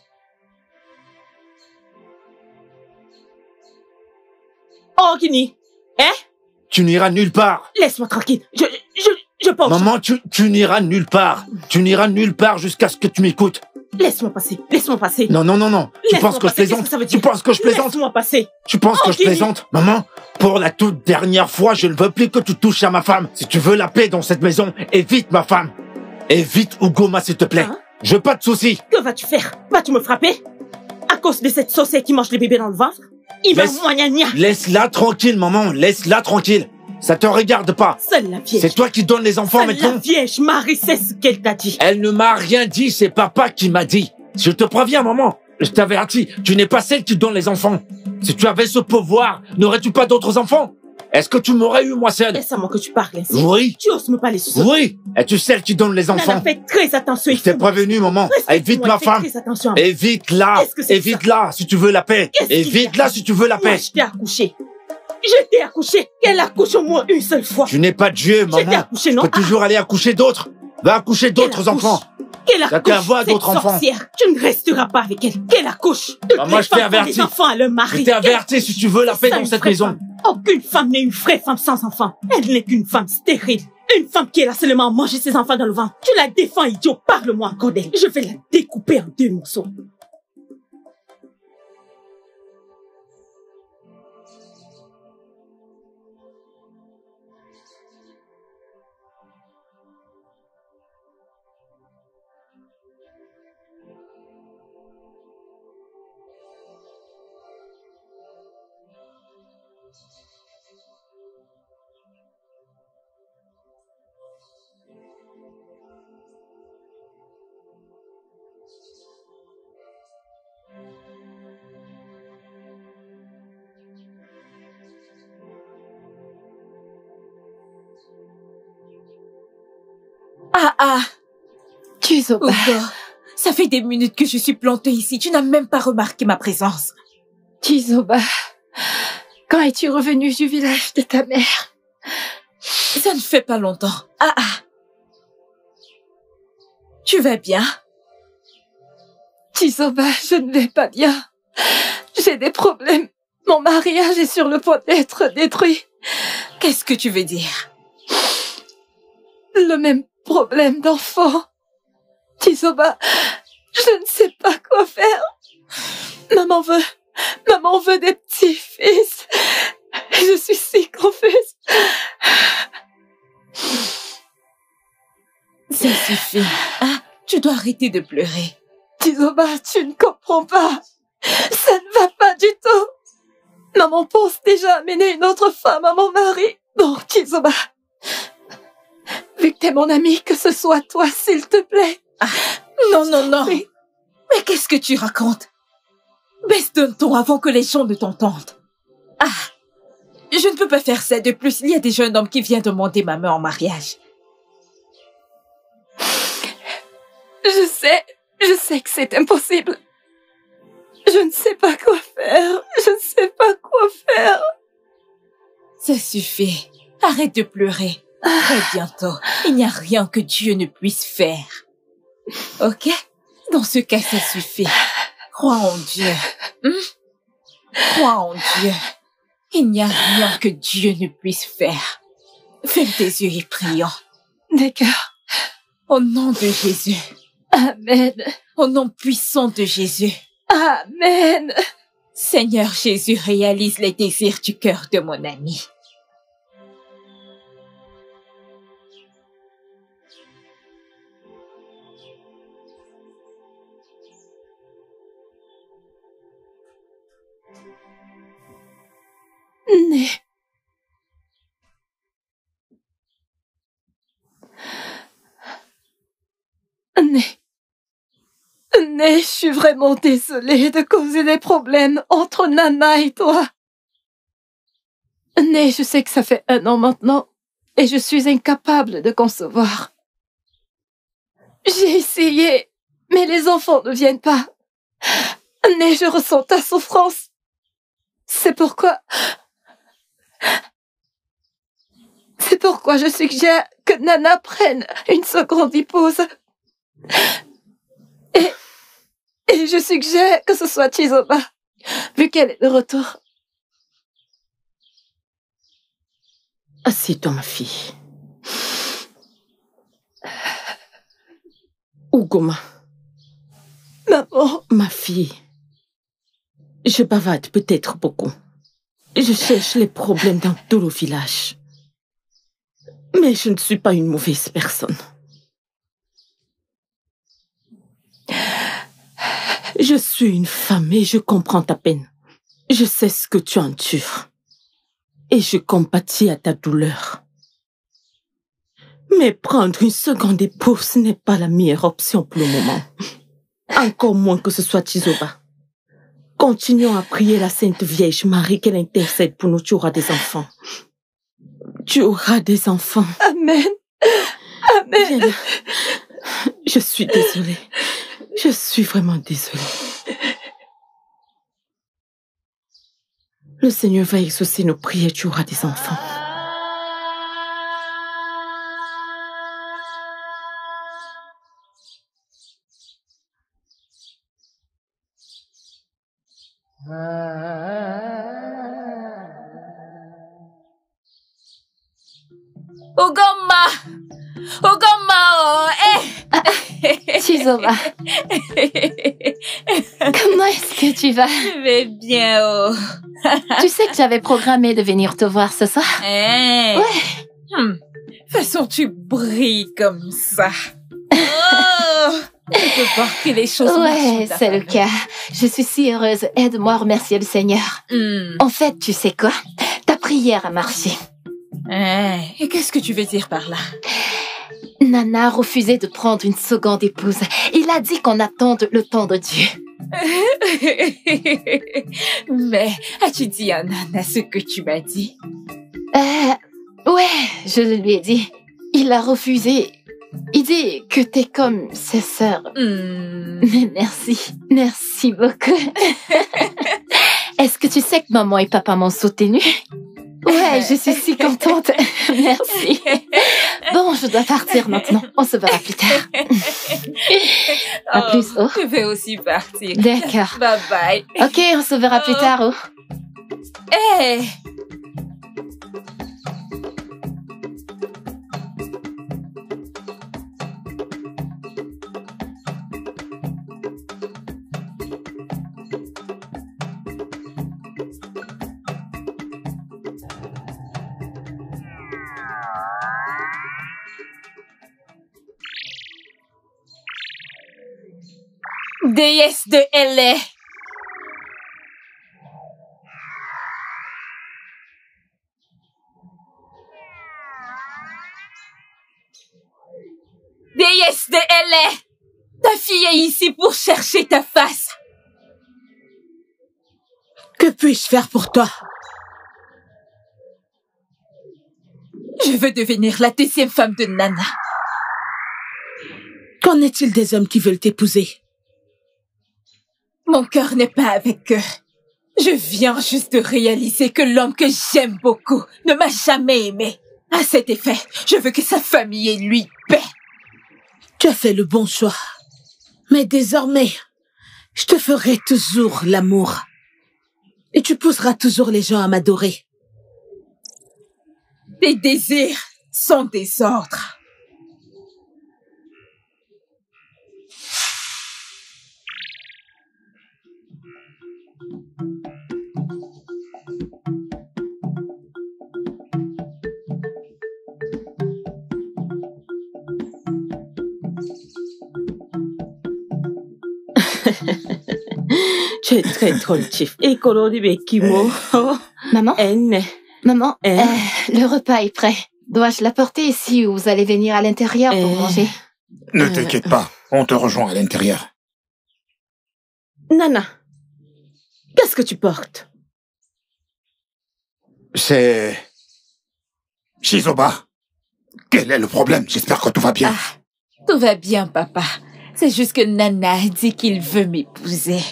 Oh, Guinée. Hein? Tu n'iras nulle part. Laisse-moi tranquille. Je pense. Maman, tu n'iras nulle part. Tu n'iras nulle part jusqu'à ce que tu m'écoutes. Laisse-moi passer. Laisse-moi passer. Non. Tu penses que je plaisante? Tu penses que je plaisante? Laisse-moi passer. Tu penses que je plaisante? Maman, pour la toute dernière fois, je ne veux plus que tu touches à ma femme. Si tu veux la paix dans cette maison, évite ma femme. Évite Ugoma, s'il te plaît. Hein? Je veux pas de soucis. Que vas-tu faire? Vas-tu me frapper? À cause de cette saucette qui mange les bébés dans le ventre? Il va moignagna. Laisse-la tranquille, maman. Laisse-la tranquille. Ça te regarde pas. Seule la Vierge. C'est toi qui donnes les enfants maintenant. Seule la Vierge Marie sait ce qu'elle t'a dit. Elle ne m'a rien dit, c'est papa qui m'a dit. Je te préviens, maman. Je t'avertis, tu n'es pas celle qui donne les enfants. Si tu avais ce pouvoir, n'aurais-tu pas d'autres enfants? Est-ce que tu m'aurais eu, moi seul? Est-ce à moi que tu parles ainsi? Oui. Tu oses me parler sous ça? Oui. Es-tu celle qui donne les enfants? Nana, fais très attention. Je t'ai prévenu, maman. Évite ma femme. Évite-la. Évite-la si tu veux la paix. Évite-la si tu veux la paix. Moi, je t'ai accouché. Je t'ai accouché. Qu'elle accouche au moins une seule fois. Tu n'es pas Dieu, maman. Je t'ai accouché, non? Tu peux toujours aller accoucher d'autres. Va accoucher d'autres enfants. Qu'elle accouche, T'as qu'à voir d'autres enfants. Tu ne resteras pas avec elle. Qu'elle accouche. Moi, je t'ai averti. Des enfants à leur mari. Je t'ai averti si tu veux la paix dans cette maison. Aucune femme n'est une vraie femme sans enfant. Elle n'est qu'une femme stérile. Une femme qui est là seulement à manger ses enfants dans le ventre. Tu la défends, idiot. Parle-moi encore d'elle. Je vais la découper en 2 morceaux. Chizoba. Ça fait des minutes que je suis plantée ici. Tu n'as même pas remarqué ma présence. Chizoba, quand es-tu revenu du village de ta mère? Ça ne fait pas longtemps. Tu vas bien? Chizoba, je ne vais pas bien. J'ai des problèmes. Mon mariage est sur le point d'être détruit. Qu'est-ce que tu veux dire? Le même problème d'enfant. Chizoba, je ne sais pas quoi faire. Maman veut des petits-fils. Je suis si confuse. Ça suffit. Tu dois arrêter de pleurer. Chizoba, tu ne comprends pas. Ça ne va pas du tout. Maman pense déjà amener une autre femme à mon mari. Bon, Chizoba, vu que t'es mon ami, que ce soit toi, s'il te plaît. Non. Mais qu'est-ce que tu racontes? Baisse d'un ton avant que les gens ne t'entendent. Je ne peux pas faire ça. De plus, il y a des jeunes hommes qui viennent demander ma main en mariage. Je sais que c'est impossible. Je ne sais pas quoi faire. Ça suffit. Arrête de pleurer. Très bientôt, il n'y a rien que Dieu ne puisse faire. Ok? Dans ce cas, ça suffit. Crois en Dieu. Crois en Dieu. Il n'y a rien que Dieu ne puisse faire. Ferme tes yeux et prions. D'accord. Au nom de Jésus. Amen. Au nom puissant de Jésus. Amen. Seigneur Jésus, réalise les désirs du cœur de mon ami. Né, je suis vraiment désolée de causer des problèmes entre Nana et toi. Né, je sais que ça fait 1 an maintenant et je suis incapable de concevoir. J'ai essayé, mais les enfants ne viennent pas. Né, je ressens ta souffrance. C'est pourquoi je suggère que Nana prenne une seconde épouse. Et je suggère que ce soit Chizoba, vu qu'elle est de retour. Assieds-toi, ma fille. Ugoma. Maman. Ma fille. Je bavarde peut-être beaucoup. Je cherche les problèmes dans tout le village. Mais je ne suis pas une mauvaise personne. Je suis une femme et je comprends ta peine. Je sais ce que tu endures. Et je compatis à ta douleur. Mais prendre une seconde épouse n'est pas la meilleure option pour le moment. Encore moins que ce soit Chizoba. Continuons à prier la Sainte Vierge Marie qu'elle intercède pour nous, tu auras des enfants. Tu auras des enfants. Amen. Amen. Viens là. Je suis désolée. Je suis vraiment désolée. Le Seigneur va exaucer nos prières, tu auras des enfants. Ugoma! Ugoma, oh, Chizoba. Comment est-ce que tu vas? Je vais bien, oh. Tu sais que j'avais programmé de venir te voir ce soir? Ouais. Façon, tu brilles comme ça. Oh! Je peux voir que les choses Ouais, marchent. c'est le cas. Je suis si heureuse. Aide-moi à remercier le Seigneur. En fait, tu sais quoi? Ta prière a marché. Et qu'est-ce que tu veux dire par là? Nana a refusé de prendre une seconde épouse. Il a dit qu'on attende le temps de Dieu. Mais as-tu dit à Nana ce que tu m'as dit? Ouais, je lui ai dit. Il a refusé. Il dit que t'es comme sa sœur. Mais merci beaucoup. Est-ce que tu sais que maman et papa m'ont soutenue? Ouais, je suis si contente. Merci. Bon, je dois partir maintenant. On se verra plus tard. À plus, oh. Je vais aussi partir. D'accord. Bye bye. Ok, on se verra plus tard, oh. Hey! Déesse de LA. Déesse de LA. Ta fille est ici pour chercher ta face. Que puis-je faire pour toi? Je veux devenir la 2e femme de Nana. Qu'en est-il des hommes qui veulent t'épouser? Mon cœur n'est pas avec eux. Je viens juste de réaliser que l'homme que j'aime beaucoup ne m'a jamais aimé. À cet effet, je veux que sa famille et lui paient. Tu as fait le bon choix. Mais désormais, je te ferai toujours l'amour. Et tu pousseras toujours les gens à m'adorer. Tes désirs sont des ordres. Tu es très drôle, Chief. Et Kimo. Maman? Maman, Eh? le repas est prêt. Dois-je l'apporter ici ou vous allez venir à l'intérieur pour manger? Ne t'inquiète pas, on te rejoint à l'intérieur. Nana, qu'est-ce que tu portes? C'est... Chizoba, quel est le problème? J'espère que tout va bien. Tout va bien, papa. C'est juste que Nana a dit qu'il veut m'épouser.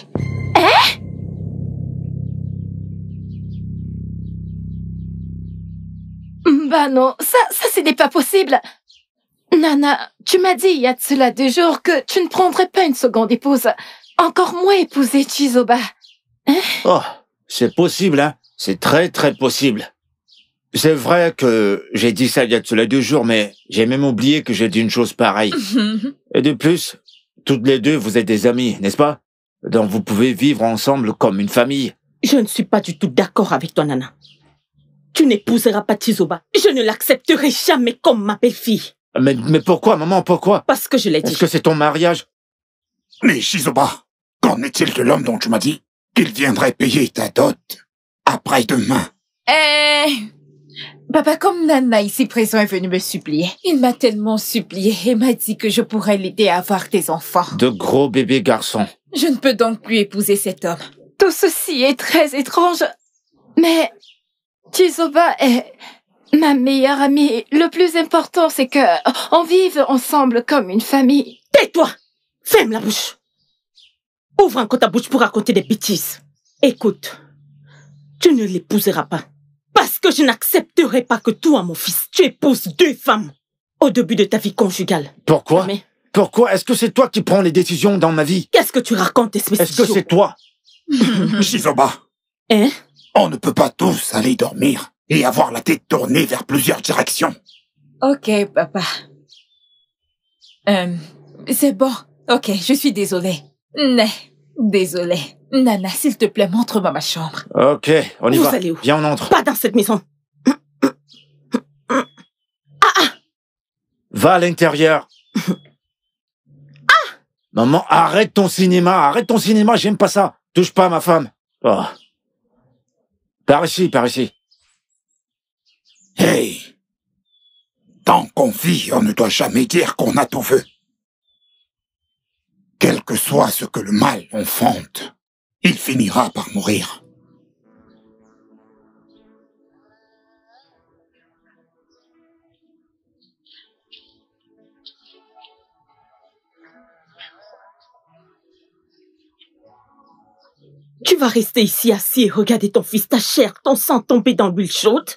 Bah non, ça ce n'est pas possible. Nana, tu m'as dit il y a de cela 2 jours que tu ne prendrais pas une seconde épouse. Encore moins épouser Chizoba. Oh, c'est possible, hein. C'est très, très possible. C'est vrai que j'ai dit ça il y a de cela 2 jours, mais j'ai même oublié que j'ai dit une chose pareille. Et de plus, toutes les deux, vous êtes des amies, n'est-ce pas? Donc vous pouvez vivre ensemble comme une famille. Je ne suis pas du tout d'accord avec toi, Nana. Tu n'épouseras pas Chizoba. Je ne l'accepterai jamais comme ma belle-fille. Mais pourquoi, maman, pourquoi? Parce que je l'ai dit. Est-ce que c'est ton mariage? Mais Chizoba, qu'en est-il de l'homme dont tu m'as dit qu'il viendrait payer ta dot après-demain? Papa, comme Nana ici présent est venu me supplier, il m'a tellement supplié et m'a dit que je pourrais l'aider à avoir des enfants. De gros bébés garçons. Je ne peux donc plus épouser cet homme. Tout ceci est très étrange. Mais Chizoba est Ma meilleure amie, le plus important, c'est que on vive ensemble comme une famille. Tais-toi! Ferme la bouche! Ouvre encore ta bouche pour raconter des bêtises. Écoute, tu ne l'épouseras pas. Parce que je n'accepterai pas que toi, mon fils, tu épouses 2 femmes au début de ta vie conjugale. Pourquoi? Pourquoi? Est-ce que c'est toi qui prends les décisions dans ma vie? Qu'est-ce que tu racontes, espèce Est-ce que c'est toi? Chizoba. Hein? On ne peut pas tous aller dormir et avoir la tête tournée vers plusieurs directions. Ok, papa. C'est bon. Ok, je suis désolée. Désolée. Nana, s'il te plaît, montre-moi ma chambre. Ok, on y Vous va. allez où? Viens, on entre. Pas dans cette maison. Va à l'intérieur. Maman, arrête ton cinéma, j'aime pas ça. Touche pas à ma femme. Oh. Par ici. Hey! Tant qu'on vit, on ne doit jamais dire qu'on a tout vu. Quel que soit ce que le mal enfante, il finira par mourir. Tu vas rester ici assis et regarder ton fils, ta chair, ton sang tomber dans l'huile chaude?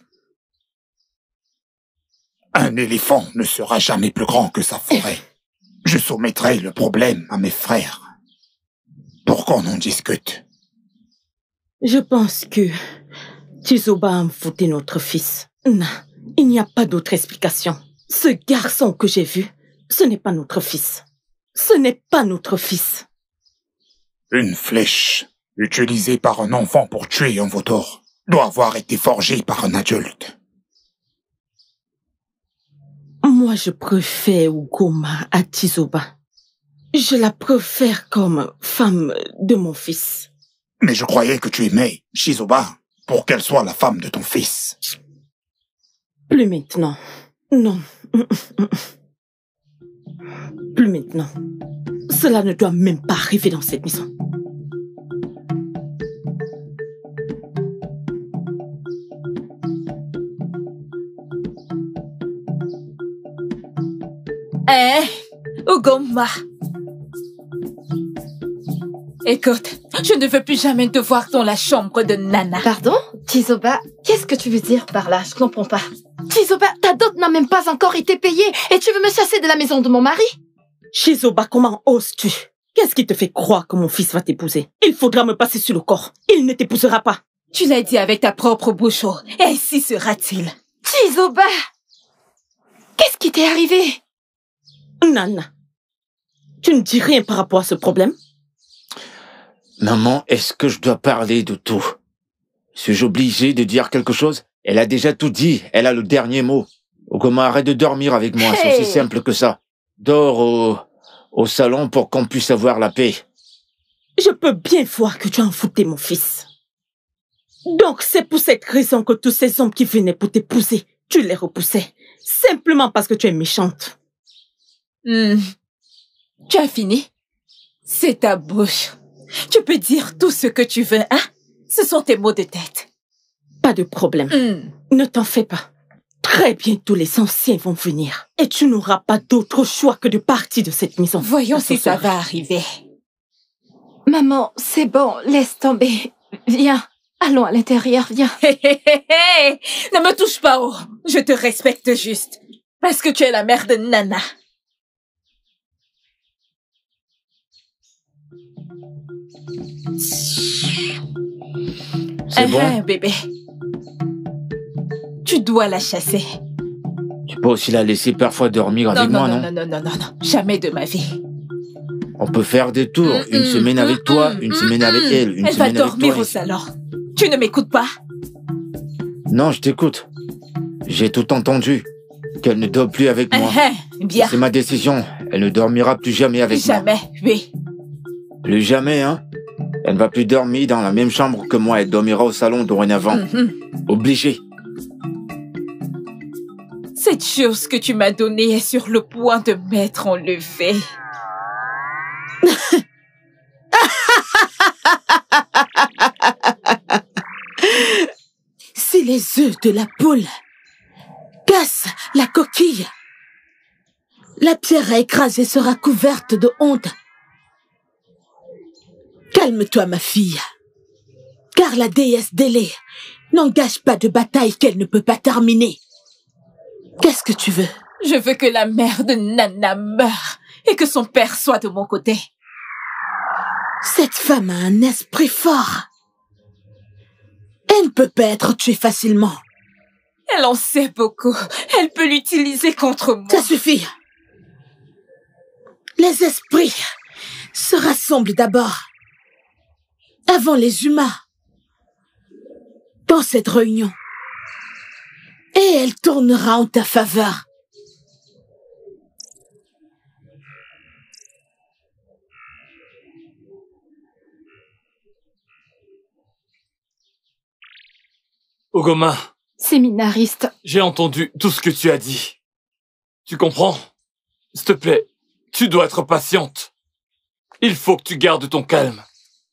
Un éléphant ne sera jamais plus grand que sa forêt. Je soumettrai le problème à mes frères pour qu'on en discute. Je pense que Chizoba a foutu notre fils. Non, il n'y a pas d'autre explication. Ce garçon que j'ai vu, ce n'est pas notre fils. Ce n'est pas notre fils. Une flèche utilisée par un enfant pour tuer un vautour doit avoir été forgée par un adulte. Moi, je préfère Ugoma à Chizoba. Je la préfère comme femme de mon fils. Mais je croyais que tu aimais Chizoba pour qu'elle soit la femme de ton fils. Plus maintenant. Non. Plus maintenant. Cela ne doit même pas arriver dans cette maison. Ugoma. Écoute, je ne veux plus jamais te voir dans la chambre de Nana. Pardon? Chizoba, qu'est-ce que tu veux dire par là? Je comprends pas. Chizoba, ta dot n'a même pas encore été payée et tu veux me chasser de la maison de mon mari? Chizoba, comment oses-tu? Qu'est-ce qui te fait croire que mon fils va t'épouser? Il faudra me passer sur le corps. Il ne t'épousera pas. Tu l'as dit avec ta propre bouche. Et ainsi sera-t-il. Chizoba! Qu'est-ce qui t'est arrivé? Nana, tu ne dis rien par rapport à ce problème? Maman, est-ce que je dois parler de tout? Suis-je obligé de dire quelque chose? Elle a déjà tout dit, elle a le dernier mot. Ugoma, arrête de dormir avec moi, c'est aussi simple que ça. Dors au salon pour qu'on puisse avoir la paix. Je peux bien voir que tu as enfouté mon fils. Donc c'est pour cette raison que tous ces hommes qui venaient pour t'épouser, tu les repoussais. Simplement parce que tu es méchante. Tu as fini? C'est ta bouche. Tu peux dire tout ce que tu veux, hein? Ce sont tes mots de tête. Pas de problème. Ne t'en fais pas. Très bientôt, les anciens vont venir. Et tu n'auras pas d'autre choix que de partir de cette maison. Voyons si ça va arriver. Maman, c'est bon, laisse tomber. Viens, allons à l'intérieur, viens. Ne me touche pas, oh. Je te respecte juste. Parce que tu es la mère de Nana. C'est bon? Bébé. Tu dois la chasser. Tu peux aussi la laisser parfois dormir avec moi, non? Non. Jamais de ma vie. On peut faire des tours. Une semaine avec toi, une semaine avec elle, une Elle semaine va avec dormir toi. au salon. Tu ne m'écoutes pas? Non, je t'écoute. J'ai tout entendu. Qu'elle ne dort plus avec moi. Bien. C'est ma décision. Elle ne dormira plus jamais avec moi. Jamais, oui. Plus jamais, hein? Elle ne va plus dormir dans la même chambre que moi. Elle dormira au salon dorénavant. Obligée. Cette chose que tu m'as donnée est sur le point de m'être enlevée. Si les œufs de la poule casse la coquille. La pierre à écraser sera couverte de honte. Calme-toi, ma fille. Car la déesse Délé n'engage pas de bataille qu'elle ne peut pas terminer. Qu'est-ce que tu veux? Je veux que la mère de Nana meure et que son père soit de mon côté. Cette femme a un esprit fort. Elle ne peut pas être tuée facilement. Elle en sait beaucoup. Elle peut l'utiliser contre moi. Ça suffit. Les esprits se rassemblent d'abord, avant les humains, dans cette réunion. Et elle tournera en ta faveur. Ugoma. Séminariste. J'ai entendu tout ce que tu as dit. Tu comprends? S'il te plaît, tu dois être patiente. Il faut que tu gardes ton calme.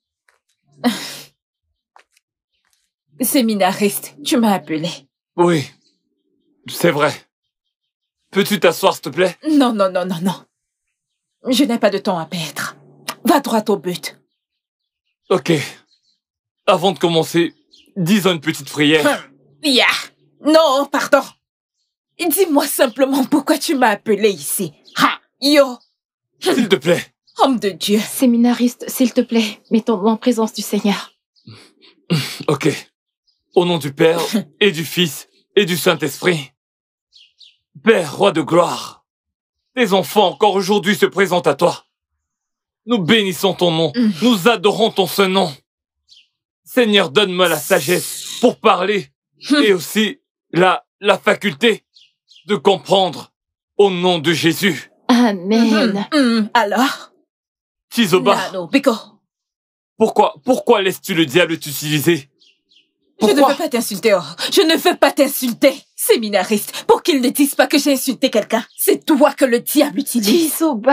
Séminariste, tu m'as appelé. Oui, c'est vrai. Peux-tu t'asseoir, s'il te plaît? Non. Je n'ai pas de temps à perdre. Va droit au but. Ok. Avant de commencer, disons une petite prière. Non, pardon. Dis-moi simplement pourquoi tu m'as appelé ici. S'il te plaît. Homme de Dieu. Séminariste, s'il te plaît, mettons-nous en présence du Seigneur. Ok. Au nom du Père, et du Fils, et du Saint-Esprit. Père, roi de gloire, tes enfants encore aujourd'hui se présentent à toi. Nous bénissons ton nom, nous adorons ton saint nom. Seigneur, donne-moi la sagesse pour parler, et aussi la faculté de comprendre au nom de Jésus. Amen. Alors? Chizoba, pourquoi laisses-tu le diable t'utiliser? Je ne veux pas t'insulter, Je ne veux pas t'insulter, séminariste, pour qu'ils ne disent pas que j'ai insulté quelqu'un. C'est toi que le diable utilise. Chizoba.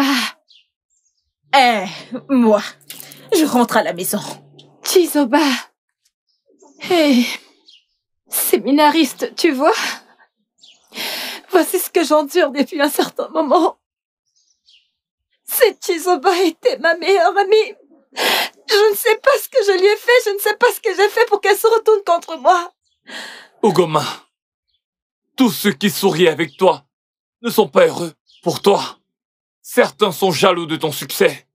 Moi, je rentre à la maison. Chizoba. Hey, séminariste, tu vois? Voici ce que j'endure depuis un certain moment. Cette Chizoba était ma meilleure amie. Je ne sais pas ce que je lui ai fait, je ne sais pas ce que j'ai fait pour qu'elle se retourne contre moi. Ugoma, tous ceux qui sourient avec toi ne sont pas heureux pour toi. Certains sont jaloux de ton succès.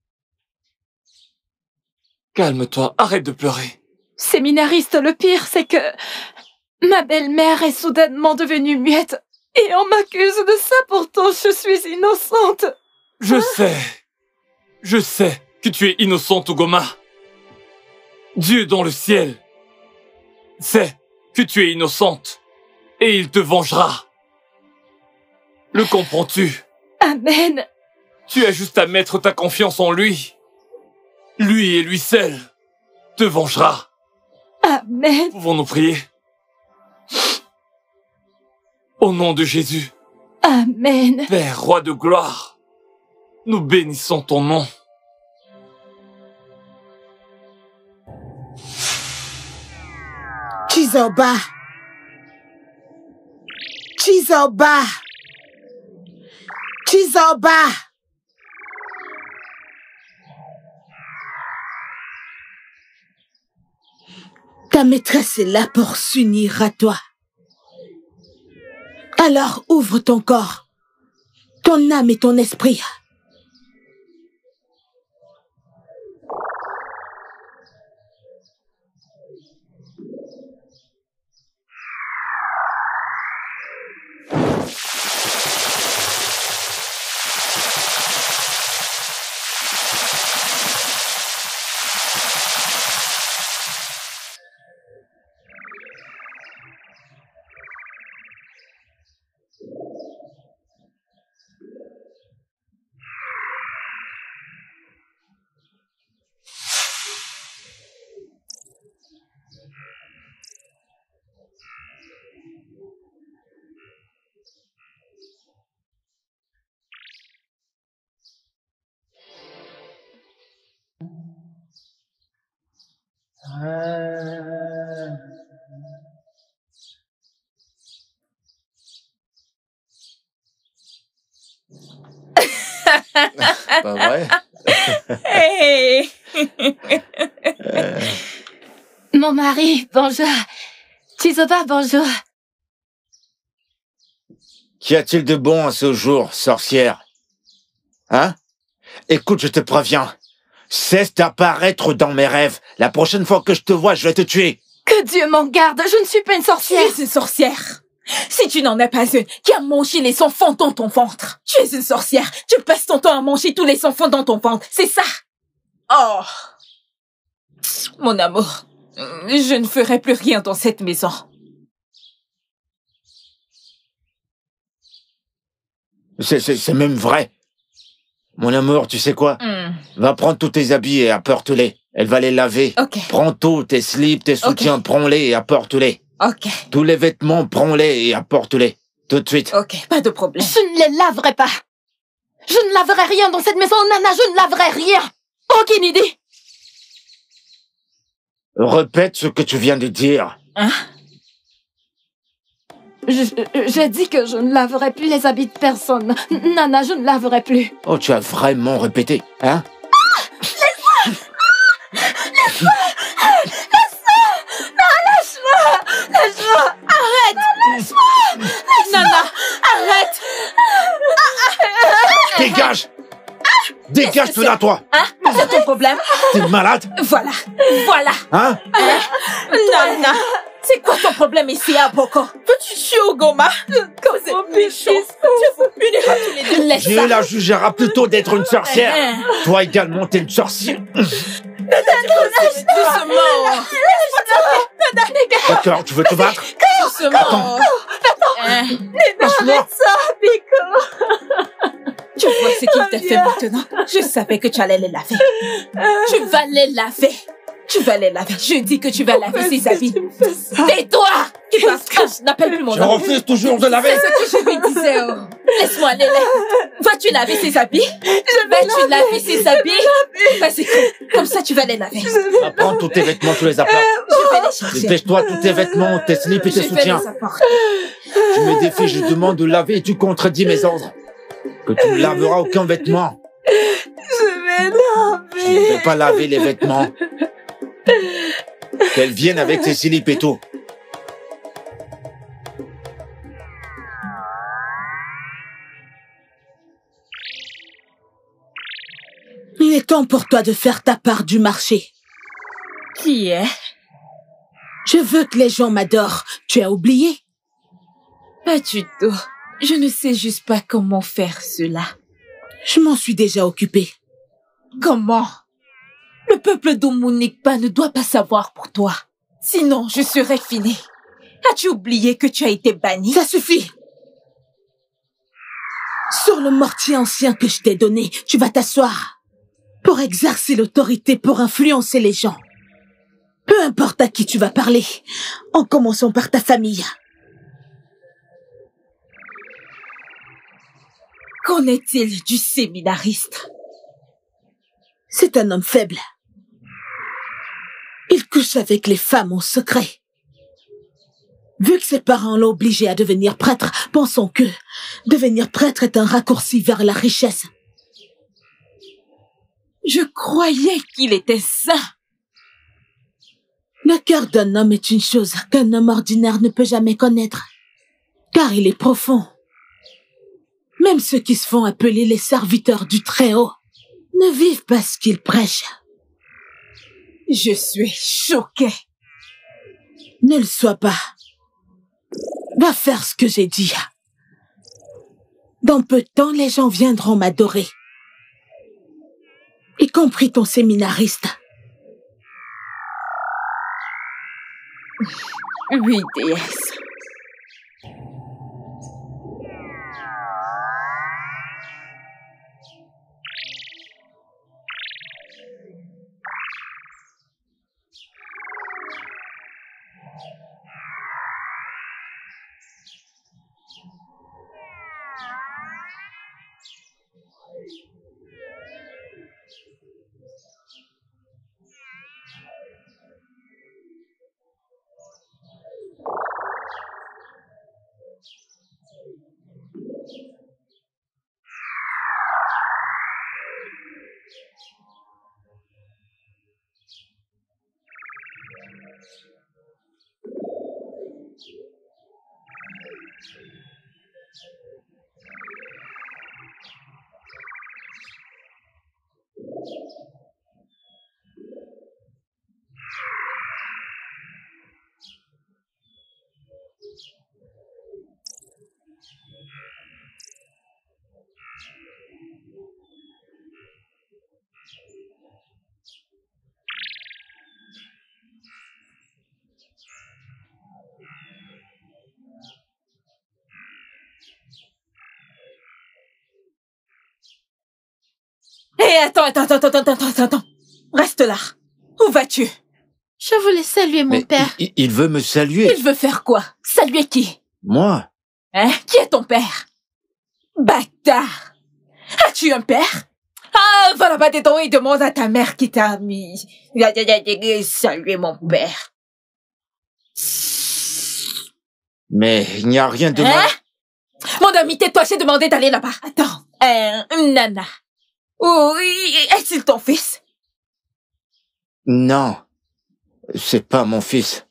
Calme-toi, arrête de pleurer. Séminariste, le pire, c'est que ma belle-mère est soudainement devenue muette et on m'accuse de ça, pourtant je suis innocente. Je sais que tu es innocente, Ugoma. Dieu dans le ciel sait que tu es innocente et il te vengera. Le comprends-tu? Amen. Tu as juste à mettre ta confiance en lui. Lui et lui seul te vengera. Amen. Pouvons-nous prier? Au nom de Jésus. Amen. Père, roi de gloire, nous bénissons ton nom. Chizoba. Chizoba. Chizoba. Ta maîtresse est là pour s'unir à toi. Alors ouvre ton corps, ton âme et ton esprit. Mon mari, bonjour. Chizoba, bonjour. Qu'y a-t-il de bon à ce jour, sorcière? Hein? Écoute, je te préviens. Cesse d'apparaître dans mes rêves. La prochaine fois que je te vois, je vais te tuer. Que Dieu m'en garde, je ne suis pas une sorcière. Tu es une sorcière. Si tu n'en es pas une qui a mangé les enfants dans ton ventre, tu es une sorcière. Tu passes ton temps à manger tous les enfants dans ton ventre, c'est ça? Oh, mon amour, je ne ferai plus rien dans cette maison. C'est même vrai. Mon amour, tu sais quoi? Va prendre tous tes habits et apporte-les. Elle va les laver. Ok. Prends tout, tes slips, tes soutiens, prends-les et apporte-les. Ok. Tous les vêtements, prends-les et apporte-les. Tout de suite. Ok, pas de problème. Je ne les laverai pas. Je ne laverai rien dans cette maison, Nana, je ne laverai rien. Aucune idée. Répète ce que tu viens de dire. Hein? J'ai dit que je ne laverai plus les habits de personne. Nana, je ne laverai plus. Oh, tu as vraiment répété, hein? Laisse-moi! Laisse-moi! Laisse-moi! Non, lâche-moi! Lâche-moi! Arrête! Lâche-moi! Nana, arrête! Dégage! Dégage de là, toi! Hein? C'est ton problème? T'es malade? Voilà, voilà! Hein? Nana, c'est quoi ton problème ici à Boko? Peux-tu tuer Ogoma? Comme c'est méchant! Tu vous punira tous les deux! Laisse Dieu ça! la jugera plutôt d'être une sorcière. Toi également, t'es une sorcière. Doucement! D'accord, tu veux te battre? Doucement! Lâche-moi! Tu vois ce qu'il t'a fait maintenant? Je savais que tu allais les laver. Tu vas les laver. Tu vas les laver. Je dis que tu vas laver ses habits. Tais-toi! Tu penses que je n'appelle plus mon Je nom? refuse toujours de laver. C'est ce que je lui disais. Oh. Laisse-moi aller. Vas-tu laver ses habits? Vas-tu laver ses habits? Vas-y, comme ça tu vas les laver. Va prendre tous tes vêtements, tu les apportes. Je vais les chercher. Dépêche-toi, tous tes vêtements, tes slips et tes Je vais soutiens. les apporter. Tu me défies, je demande de laver et tu contredis mes ordres. Que tu ne laveras aucun vêtement. Je vais Je ne laver. vais pas laver les vêtements. Qu'elles viennent avec tes slips et tout. Il est temps pour toi de faire ta part du marché. Qui est? Je veux que les gens m'adorent. Tu as oublié? Pas du tout. Je ne sais juste pas comment faire cela. Je m'en suis déjà occupée. Comment? Le peuple d'Omunikpa ne doit pas savoir pour toi. Sinon, je serais finie. As-tu oublié que tu as été banni? Ça suffit. Sur le mortier ancien que je t'ai donné, tu vas t'asseoir pour exercer l'autorité, pour influencer les gens. Peu importe à qui tu vas parler, en commençant par ta famille. Qu'en est-il du séminariste? C'est un homme faible. Il couche avec les femmes en secret. Vu que ses parents l'ont obligé à devenir prêtre, pensons que devenir prêtre est un raccourci vers la richesse. Je croyais qu'il était saint. Le cœur d'un homme est une chose qu'un homme ordinaire ne peut jamais connaître, car il est profond. Même ceux qui se font appeler les serviteurs du Très-Haut ne vivent pas ce qu'ils prêchent. Je suis choquée. Ne le sois pas. Va faire ce que j'ai dit. Dans peu de temps, les gens viendront m'adorer. Y compris ton séminariste. Oui, déesse. attends. Reste là. Où vas-tu? Je voulais saluer mon père. Il veut me saluer. Il veut faire quoi? Saluer qui? Moi? Hein? Qui est ton père? Bâtard! As-tu un père? Ah, va là-bas dedans et demande à ta mère qui t'a mis. Saluer mon père. Mais il n'y a rien de mal. Mon ami, tais-toi, j'ai demandé d'aller là-bas. Attends, Nana. Oui, est-il ton fils? Non, c'est pas mon fils.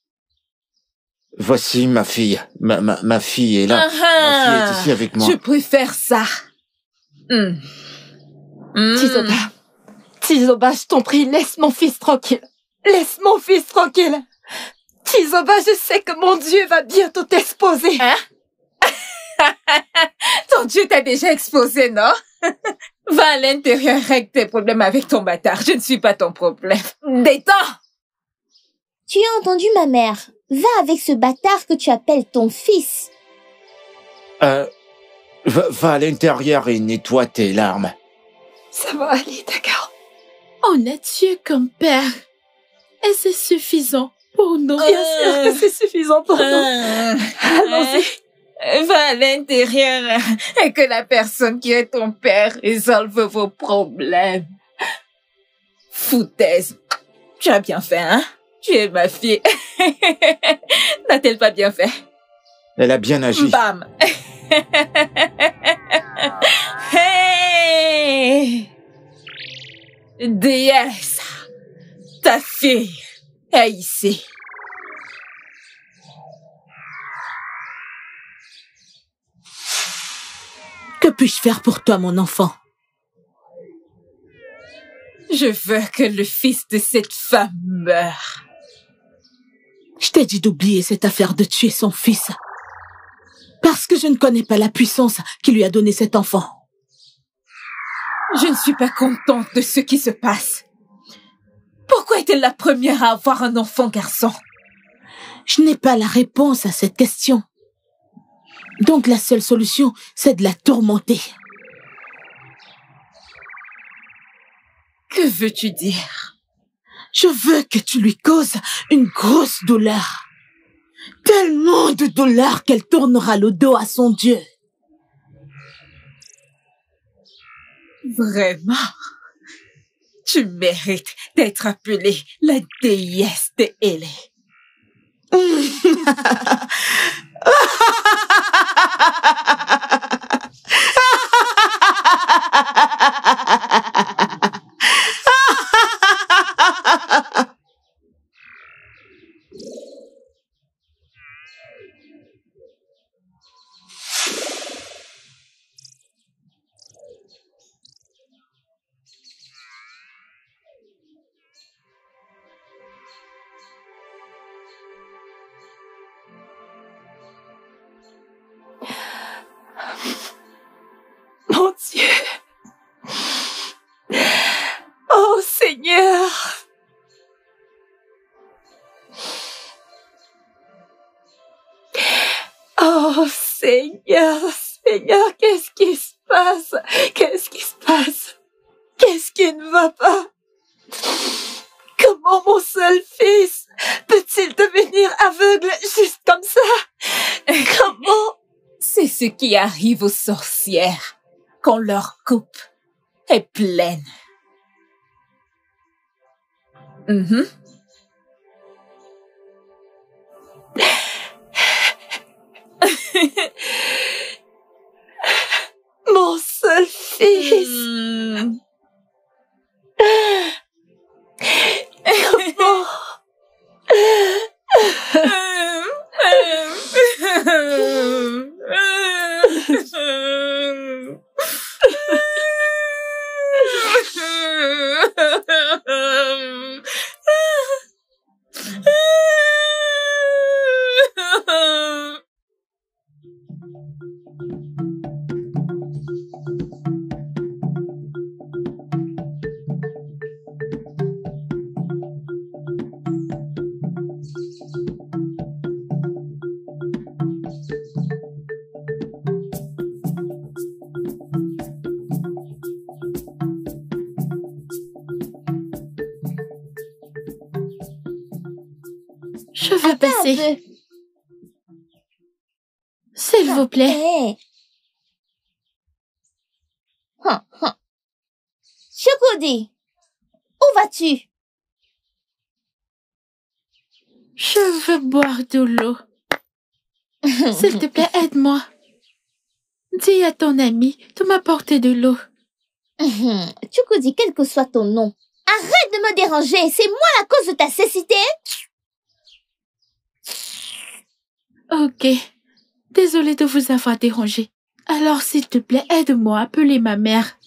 Voici ma fille. Ma fille est là. Ma fille est ici avec moi. Je préfère ça. Tizoba, je t'en prie, laisse mon fils tranquille. Laisse mon fils tranquille. Tizoba, je sais que mon Dieu va bientôt t'exposer. Hein? Ton Dieu t'a déjà exposé, non? Va à l'intérieur, règle tes problèmes avec ton bâtard. Je ne suis pas ton problème. Détends! Tu as entendu ma mère. Va avec ce bâtard que tu appelles ton fils. Va à l'intérieur et nettoie tes larmes. Ça va aller, d'accord. On a Dieu comme père. Et c'est suffisant pour nous. Bien sûr que c'est suffisant pour nous. Allons-y. Va à l'intérieur et que la personne qui est ton père résolve vos problèmes. Foutaise. Tu as bien fait, hein? Tu es ma fille. N'a-t-elle pas bien fait? Elle a bien agi. Bam. Hey! Déesse, ta fille est ici. Que puis-je faire pour toi, mon enfant? Je veux que le fils de cette femme meure. Je t'ai dit d'oublier cette affaire de tuer son fils. Parce que je ne connais pas la puissance qui lui a donné cet enfant. Je ne suis pas contente de ce qui se passe. Pourquoi est-elle la première à avoir un enfant garçon? Je n'ai pas la réponse à cette question. Donc la seule solution, c'est de la tourmenter. Que veux-tu dire? Je veux que tu lui causes une grosse douleur. Tellement de douleur qu'elle tournera le dos à son Dieu. Vraiment? Tu mérites d'être appelée la déesse de Hélé. Mon Dieu. Oh Seigneur. Oh Seigneur, Seigneur, qu'est-ce qui se passe? Qu'est-ce qui se passe? Qu'est-ce qui ne va pas? Comment mon seul fils peut-il devenir aveugle juste comme ça? Comment? C'est ce qui arrive aux sorcières quand leur coupe est pleine. Mon seul fils. Comment? Je veux Attends passer. un peu. S'il vous plaît. Hey. Chukudi, où vas-tu? Je veux boire de l'eau. S'il te plaît, aide-moi. Dis à ton ami de m'apporter de l'eau. Chukudi, quel que soit ton nom, arrête de me déranger. C'est moi la cause de ta cécité. Ok. Désolée de vous avoir dérangé. Alors, s'il te plaît, aide-moi à appeler ma mère.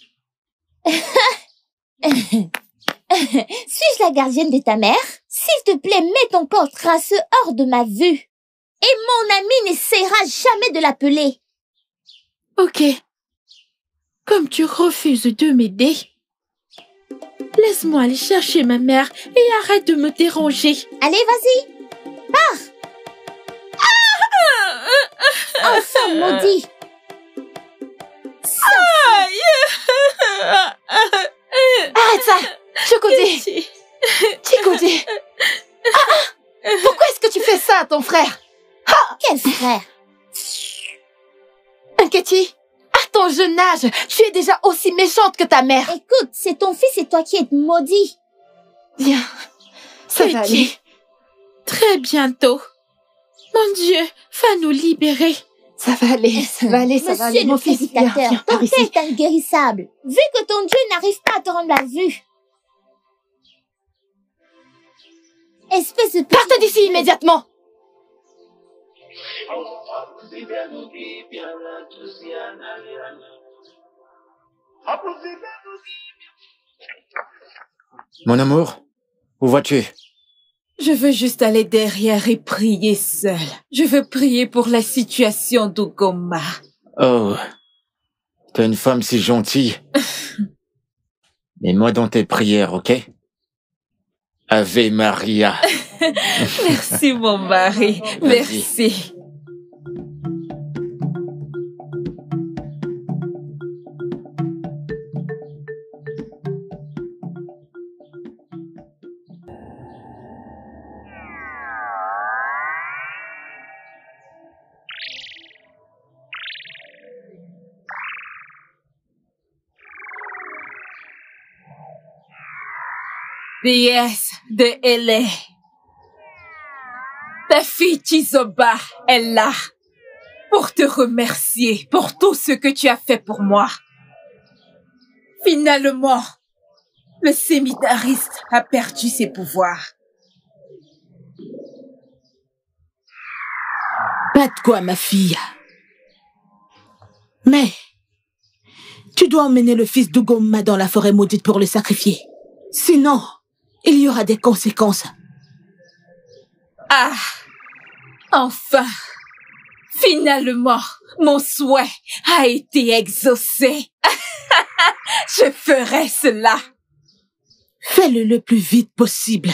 Suis-je la gardienne de ta mère? S'il te plaît, mets ton corps traceux hors de ma vue. Et mon ami n'essaiera jamais de l'appeler. Ok. Comme tu refuses de m'aider, laisse-moi aller chercher ma mère et arrête de me déranger. Allez, vas-y. Pars. Enfant maudit. Arrête ça, Chukudi. Chikudi. Pourquoi est-ce que tu fais ça à ton frère? Quel frère? Nketi, à ton jeune âge, tu es déjà aussi méchante que ta mère. Écoute, c'est ton fils et toi qui êtes maudits. Viens, ça va aller. Très bientôt. Mon Dieu, va nous libérer. Ça va aller, ça va aller, ça va aller. Mon fils, viens, viens, ton par ici. père est inguérissable. Vu que ton Dieu n'arrive pas à te rendre la vue. Espèce de... Partez d'ici immédiatement. Mon amour, où vas-tu? Je veux juste aller derrière et prier seule. Je veux prier pour la situation d'Ugoma. Oh, t'es une femme si gentille. Mets-moi dans tes prières, ok? Ave Maria. Merci mon mari, merci. Déesse de Hélé. Ta fille Chizoba est là pour te remercier pour tout ce que tu as fait pour moi. Finalement, le sémitariste a perdu ses pouvoirs. Pas de quoi, ma fille. Mais, tu dois emmener le fils d'Ugoma dans la forêt maudite pour le sacrifier. Sinon, il y aura des conséquences. Ah, enfin, finalement, mon souhait a été exaucé. Je ferai cela. Fais-le le plus vite possible.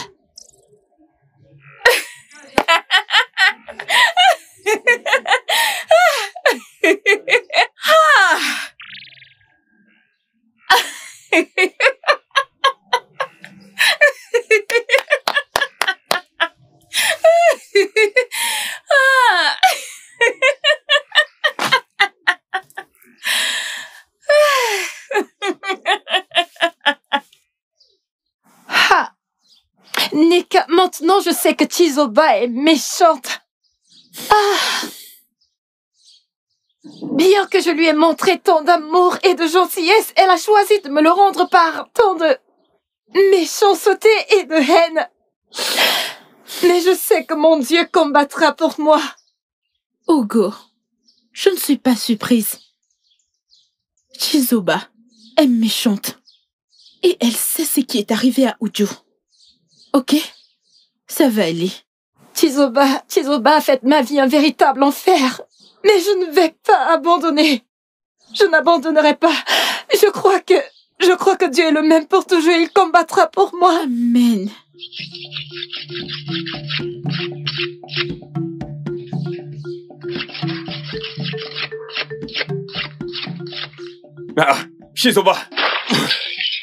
Nika, maintenant je sais que Chizoba est méchante. Bien que je lui ai montré tant d'amour et de gentillesse, elle a choisi de me le rendre par tant de méchanceté et de haine. Mais je sais que mon Dieu combattra pour moi. Ugo, je ne suis pas surprise. Chizoba est méchante. Et elle sait ce qui est arrivé à Uju. Ok? Ça va aller. Chizoba a fait de ma vie un véritable enfer. Mais je ne vais pas abandonner. Je n'abandonnerai pas. Je crois que Dieu est le même pour toujours et il combattra pour moi. Amen. Ah, Chizoba!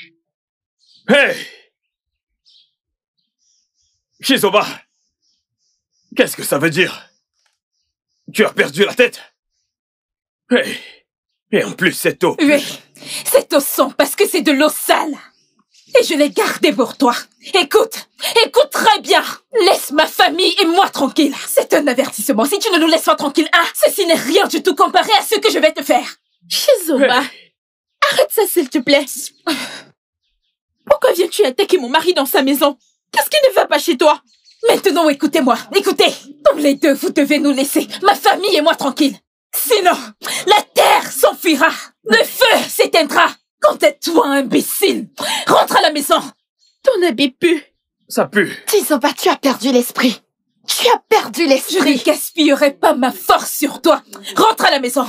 Hey! Chizoba! Qu'est-ce que ça veut dire? Tu as perdu la tête? Hey. Et en plus, cette eau... Oui, cette eau sent parce que c'est de l'eau sale. Et je l'ai gardée pour toi. Écoute très bien. Laisse ma famille et moi tranquille. C'est un avertissement. Si tu ne nous laisses pas tranquille, ceci n'est rien du tout comparé à ce que je vais te faire. Chizoba, arrête ça s'il te plaît. Pourquoi viens-tu attaquer mon mari dans sa maison? Qu'est-ce qui ne va pas chez toi? Maintenant, écoutez-moi. Écoutez. Tous les deux, vous devez nous laisser, ma famille et moi tranquille. Sinon, la terre s'enfuira. Le feu s'éteindra. Quant à toi, imbécile, rentre à la maison. Ton habit pue. Ça pue. Chizoba, tu as perdu l'esprit. Tu as perdu l'esprit. Je ne gaspillerai pas ma force sur toi. Rentre à la maison.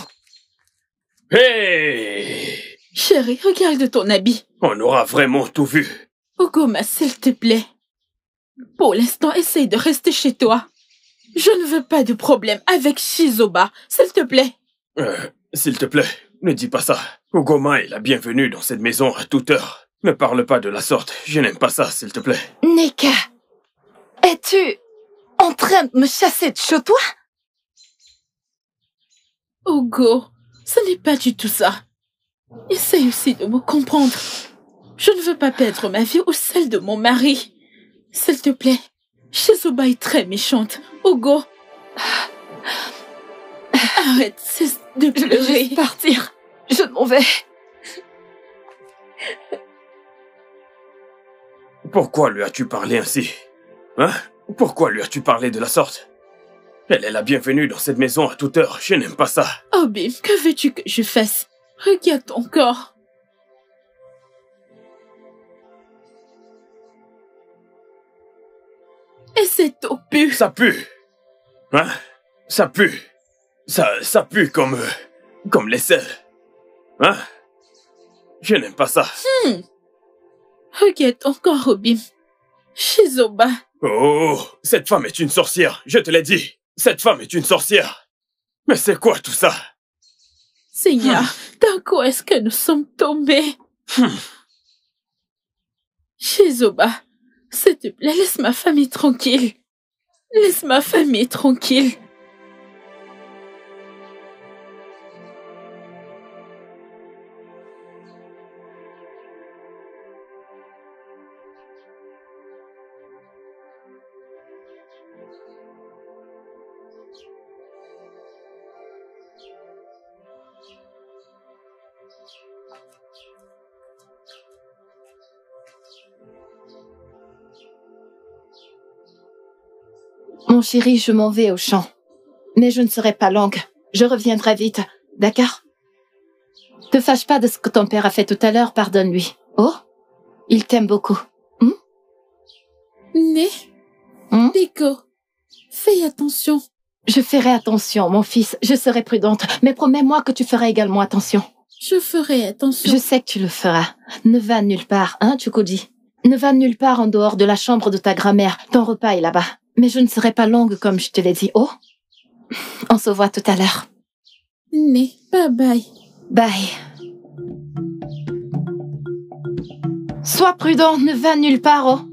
Hey! Chérie, regarde ton habit. On aura vraiment tout vu. Ogoma, s'il te plaît. Pour l'instant, essaye de rester chez toi. Je ne veux pas de problème avec Chizoba, s'il te plaît. S'il te plaît, ne dis pas ça. Ogoma est la bienvenue dans cette maison à toute heure. Ne parle pas de la sorte. Je n'aime pas ça, s'il te plaît. Nneka, es-tu en train de me chasser de chez toi? Ogo, ce n'est pas du tout ça. Essaye aussi de me comprendre. Je ne veux pas perdre ma vie ou celle de mon mari. S'il te plaît, Chizoba est très méchante. Ogo, arrête, cesse de pleurer. Je vais juste partir. Je m'en vais. Pourquoi lui as-tu parlé ainsi? Hein? Pourquoi lui as-tu parlé de la sorte? Elle est la bienvenue dans cette maison à toute heure. Je n'aime pas ça. Obim, que veux-tu que je fasse? Regarde ton corps. Et cette eau pue. Ça pue. Hein? Ça pue. Ça pue comme l'aisselle. Hein? Je n'aime pas ça. Regarde ton corps, Obim. Chizoba. Oh, cette femme est une sorcière, je te l'ai dit. Cette femme est une sorcière. Mais c'est quoi tout ça? Seigneur, dans quoi est-ce que nous sommes tombés? Chizoba, s'il te plaît, laisse ma famille tranquille. Laisse ma famille tranquille. Mon chéri, je m'en vais au champ. Mais je ne serai pas longue. Je reviendrai vite. D'accord? Te fâche pas de ce que ton père a fait tout à l'heure, pardonne-lui. Oh? Il t'aime beaucoup. Né? Pico, fais attention. Je ferai attention, mon fils. Je serai prudente. Mais promets-moi que tu feras également attention. Je ferai attention. Je sais que tu le feras. Ne va nulle part, hein, Chukwudi? Ne va nulle part en dehors de la chambre de ta grand-mère. Ton repas est là-bas. Mais je ne serai pas longue comme je te l'ai dit. Oh? On se voit tout à l'heure. Né, bye bye. Bye. Sois prudent, ne va nulle part, oh.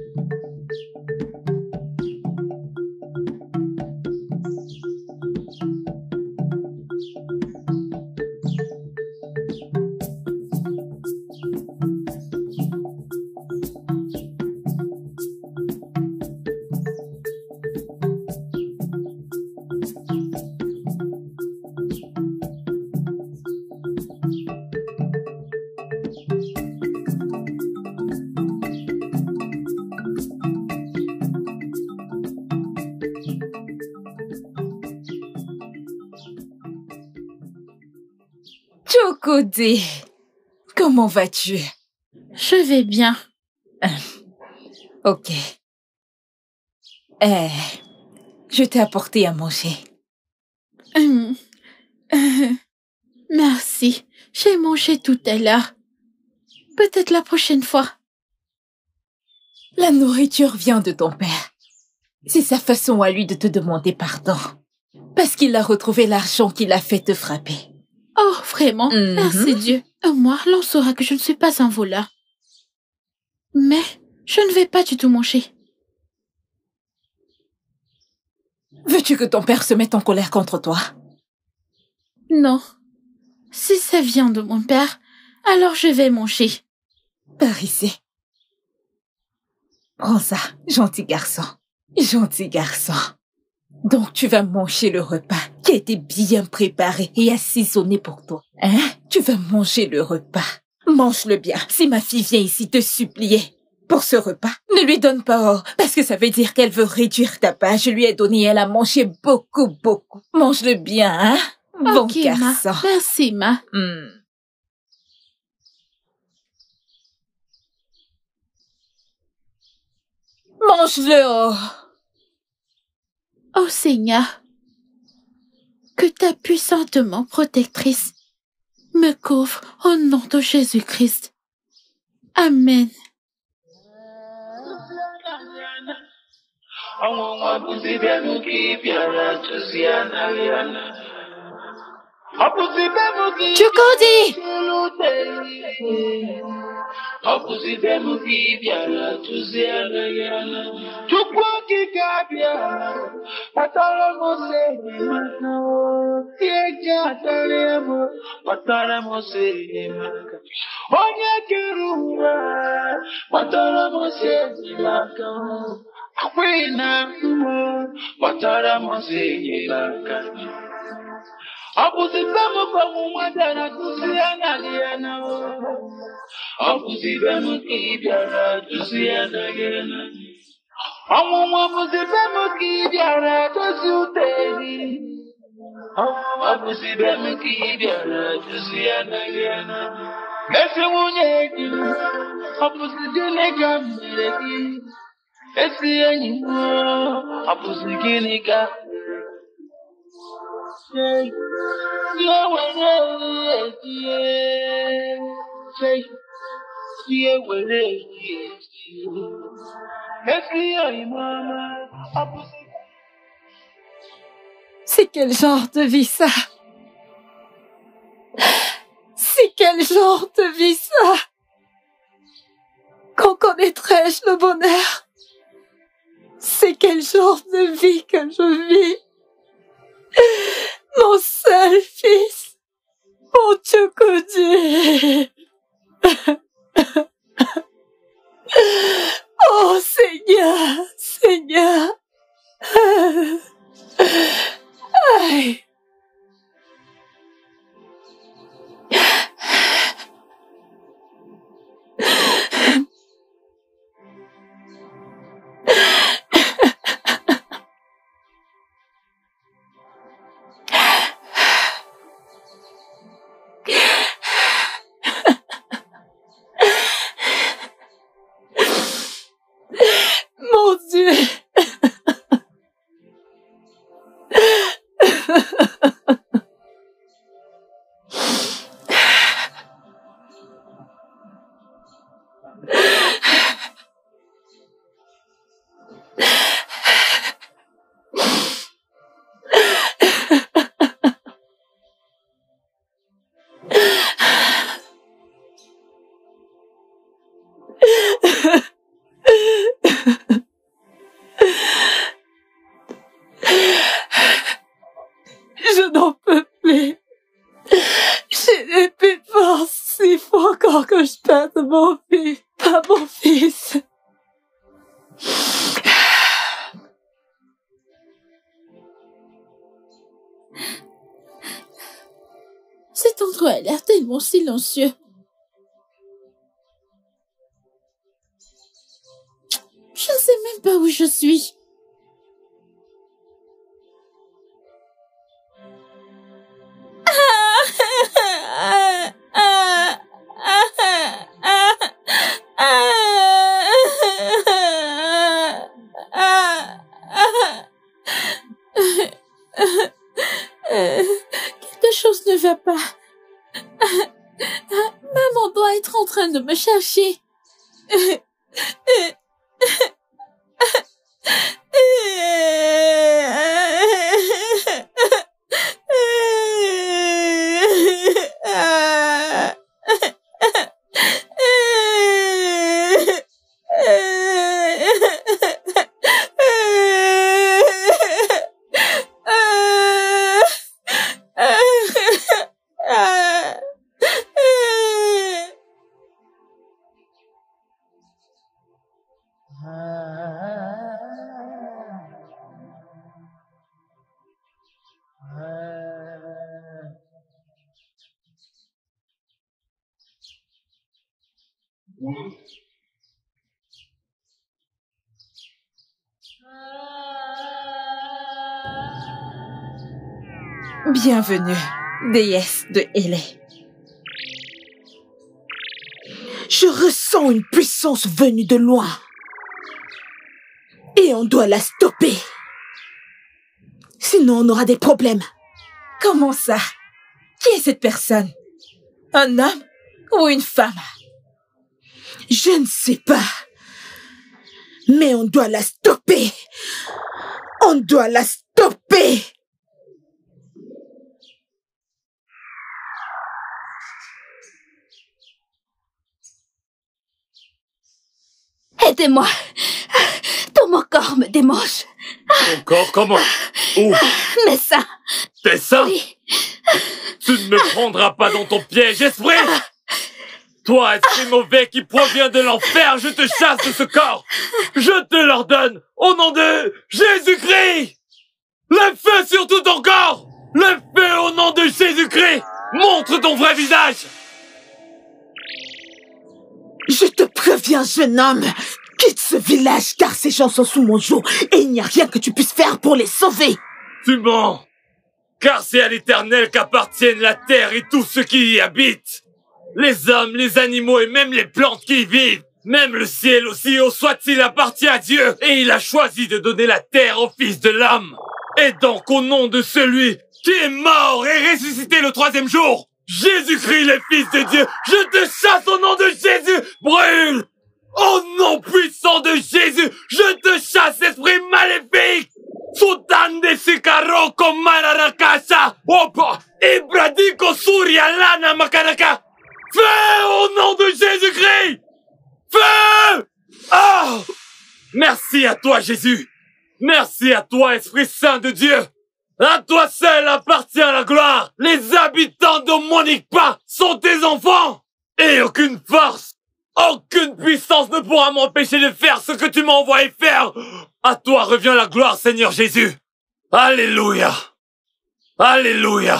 Chukwudi, comment vas-tu? Je vais bien. Ok. Je t'ai apporté à manger. Merci. J'ai mangé tout à l'heure. Peut-être la prochaine fois. La nourriture vient de ton père. C'est sa façon à lui de te demander pardon. Parce qu'il a retrouvé l'argent qu'il a fait te frapper. Oh, vraiment? Merci Dieu. Moi, l'on saura que je ne suis pas un voleur. Mais je ne vais pas du tout manger. Veux-tu que ton père se mette en colère contre toi? Non. Si ça vient de mon père, alors je vais manger. Par ici. Prends ça, gentil garçon. Gentil garçon. Donc tu vas manger le repas qui a été bien préparé et assaisonné pour toi. Hein? Tu vas manger le repas. Mange-le bien. Si ma fille vient ici te supplier pour ce repas, ne lui donne pas parce que ça veut dire qu'elle veut réduire ta part. Je lui ai donné, elle a mangé beaucoup, beaucoup. Mange-le bien, hein? Bon Ok, garçon. Ma. Merci, Ma. Mange-le. Oh Seigneur, que ta puissante main protectrice me couvre au nom de Jésus-Christ. Amen. Chukwudi! C'est quel genre de vie ça? C'est quel genre de vie ça? Quand connaîtrai-je le bonheur? C'est quel genre de vie que je vis? Mon seul fils, mon Chukwudi. Oh Seigneur, Seigneur. Aïe. Mon Dieu. Je n'en peux plus. J'ai des plus de force. Il faut encore que je perde mon fils. Pas mon fils. Cet endroit a l'air tellement silencieux. Je ne sais même pas où je suis. Quelque chose ne va pas. Maman doit être en train de me chercher. Bienvenue, déesse de Hélé. Je ressens une puissance venue de loin. Et on doit la stopper. Sinon, on aura des problèmes. Comment ça? Qui est cette personne? Un homme ou une femme? Je ne sais pas. Mais on doit la stopper. On doit la stopper. Aidez-moi. Tout mon corps me démange. Ton corps, comment? Où? Mes seins. Tes seins? Oui. Tu ne me prendras pas dans ton piège, esprit! Toi, esprit mauvais qui provient de l'enfer, je te chasse de ce corps! Je te l'ordonne, au nom de Jésus-Christ! Le feu sur tout ton corps! Le feu au nom de Jésus-Christ! Montre ton vrai visage! Je te préviens, jeune homme, quitte ce village car ces gens sont sous mon joug et il n'y a rien que tu puisses faire pour les sauver. Tu mens, car c'est à l'Éternel qu'appartiennent la terre et tout ce qui y habite. Les hommes, les animaux et même les plantes qui y vivent. Même le ciel aussi haut soit-il appartient à Dieu et il a choisi de donner la terre au Fils de l'homme. Et donc au nom de celui qui est mort et ressuscité le troisième jour, Jésus-Christ, le Fils de Dieu, je te chasse au nom de Jésus, brûle! Au nom puissant de Jésus, je te chasse, esprit maléfique! Sultan de Sikaro Komararakasa, Opa, Ibradiko Surya Lana Makaraka! Feu au nom de Jésus-Christ! Feu! Oh! Merci à toi, Jésus! Merci à toi, Esprit Saint de Dieu! À toi seul appartient la gloire. Les habitants de Monikpa sont tes enfants. Et aucune force, aucune puissance ne pourra m'empêcher de faire ce que tu m'as envoyé faire. À toi revient la gloire, Seigneur Jésus. Alléluia. Alléluia.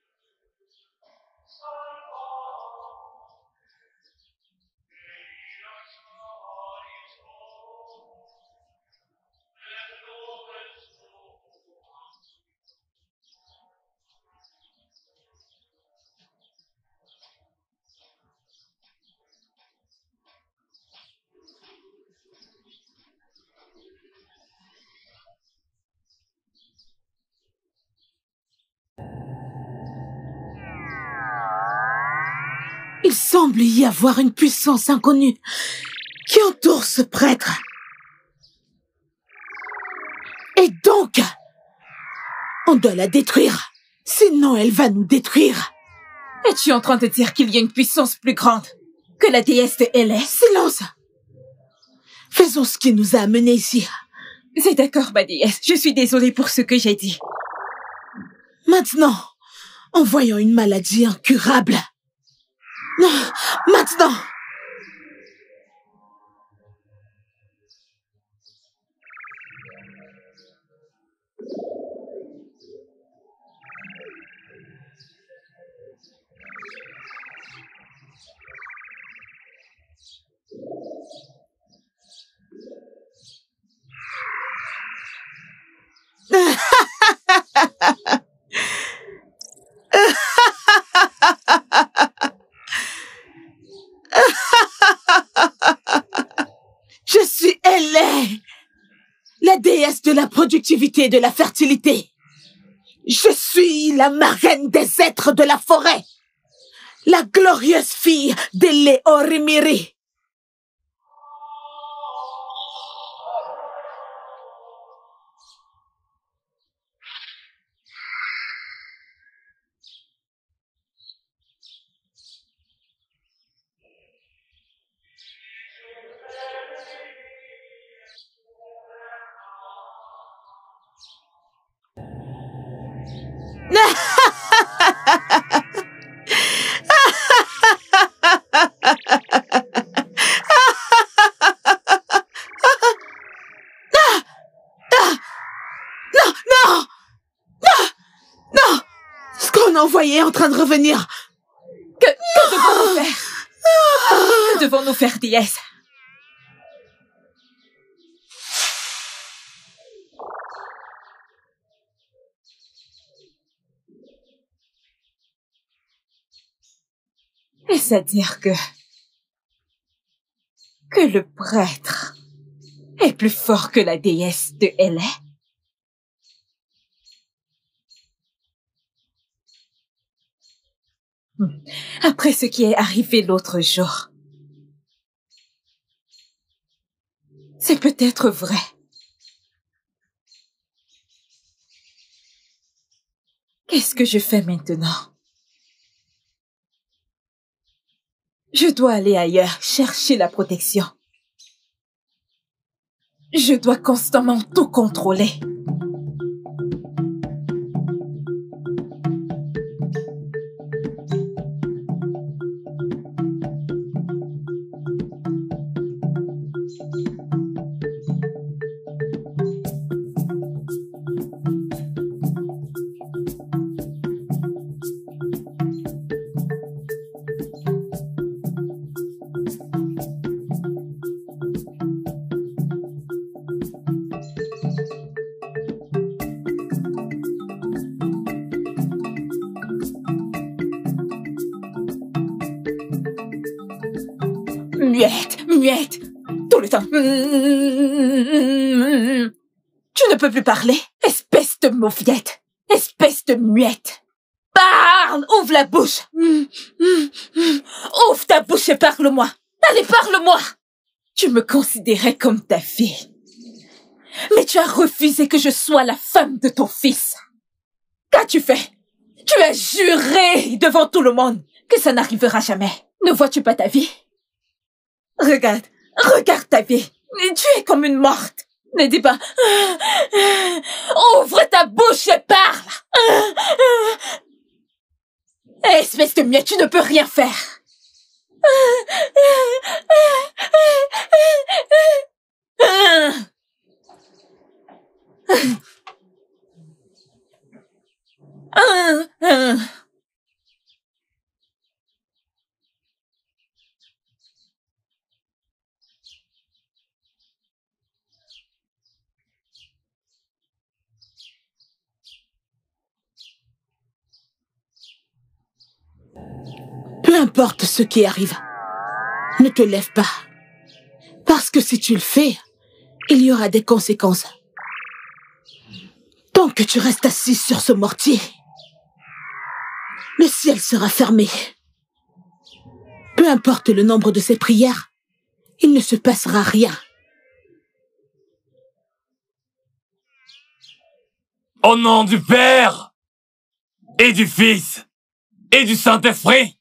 Il semble y avoir une puissance inconnue qui entoure ce prêtre. Et donc, on doit la détruire. Sinon, elle va nous détruire. Es-tu en train de dire qu'il y a une puissance plus grande que la déesse de Hélé? Silence! Faisons ce qui nous a amenés ici. C'est d'accord, ma déesse. Je suis désolée pour ce que j'ai dit. Maintenant, en voyant une maladie incurable. Non, maintenant! Je suis Hélé, la déesse de la productivité et de la fertilité. Je suis la marraine des êtres de la forêt, la glorieuse fille d'Hélé Orimiri. Envoyé en train de revenir. Que devons-nous faire? Que devons nous faire déesse. Est-ce à dire que le prêtre est plus fort que la déesse de Hélé? Après ce qui est arrivé l'autre jour, c'est peut-être vrai. Qu'est-ce que je fais maintenant? Je dois aller ailleurs, chercher la protection. Je dois constamment tout contrôler. Muette, tout le temps. Tu ne peux plus parler, espèce de mauviette, espèce de muette. Parle, ouvre la bouche. Ouvre ta bouche et parle-moi. Allez, parle-moi. Tu me considérais comme ta fille. Mais tu as refusé que je sois la femme de ton fils. Qu'as-tu fait? Tu as juré devant tout le monde que ça n'arrivera jamais. Ne vois-tu pas ta vie? Regarde ta vie. Tu es comme une morte. Ne dis pas. Ouvre ta bouche et parle. Espèce de miette, tu ne peux rien faire. Peu importe ce qui arrive, ne te lève pas. Parce que si tu le fais, il y aura des conséquences. Tant que tu restes assis sur ce mortier, le ciel sera fermé. Peu importe le nombre de ces prières, il ne se passera rien. Au nom du Père et du Fils et du Saint-Esprit.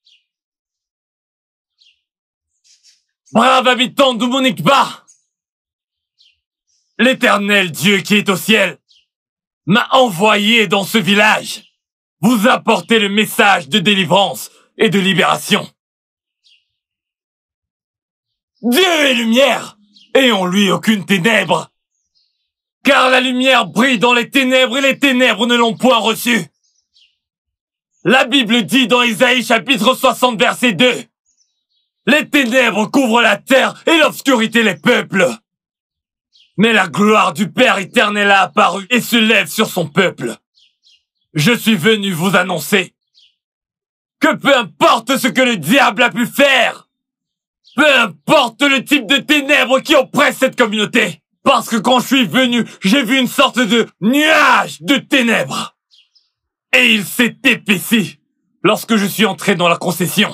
Brave habitant de Monikba, l'Éternel Dieu qui est au ciel m'a envoyé dans ce village vous apporter le message de délivrance et de libération. Dieu est lumière et en lui aucune ténèbre. Car la lumière brille dans les ténèbres et les ténèbres ne l'ont point reçue. La Bible dit dans Isaïe chapitre 60 verset 2, les ténèbres couvrent la terre et l'obscurité les peuples. Mais la gloire du Père éternel a apparu et se lève sur son peuple. Je suis venu vous annoncer que peu importe ce que le diable a pu faire, peu importe le type de ténèbres qui oppresse cette communauté, parce que quand je suis venu, j'ai vu une sorte de nuage de ténèbres. Et il s'est épaissi lorsque je suis entré dans la concession.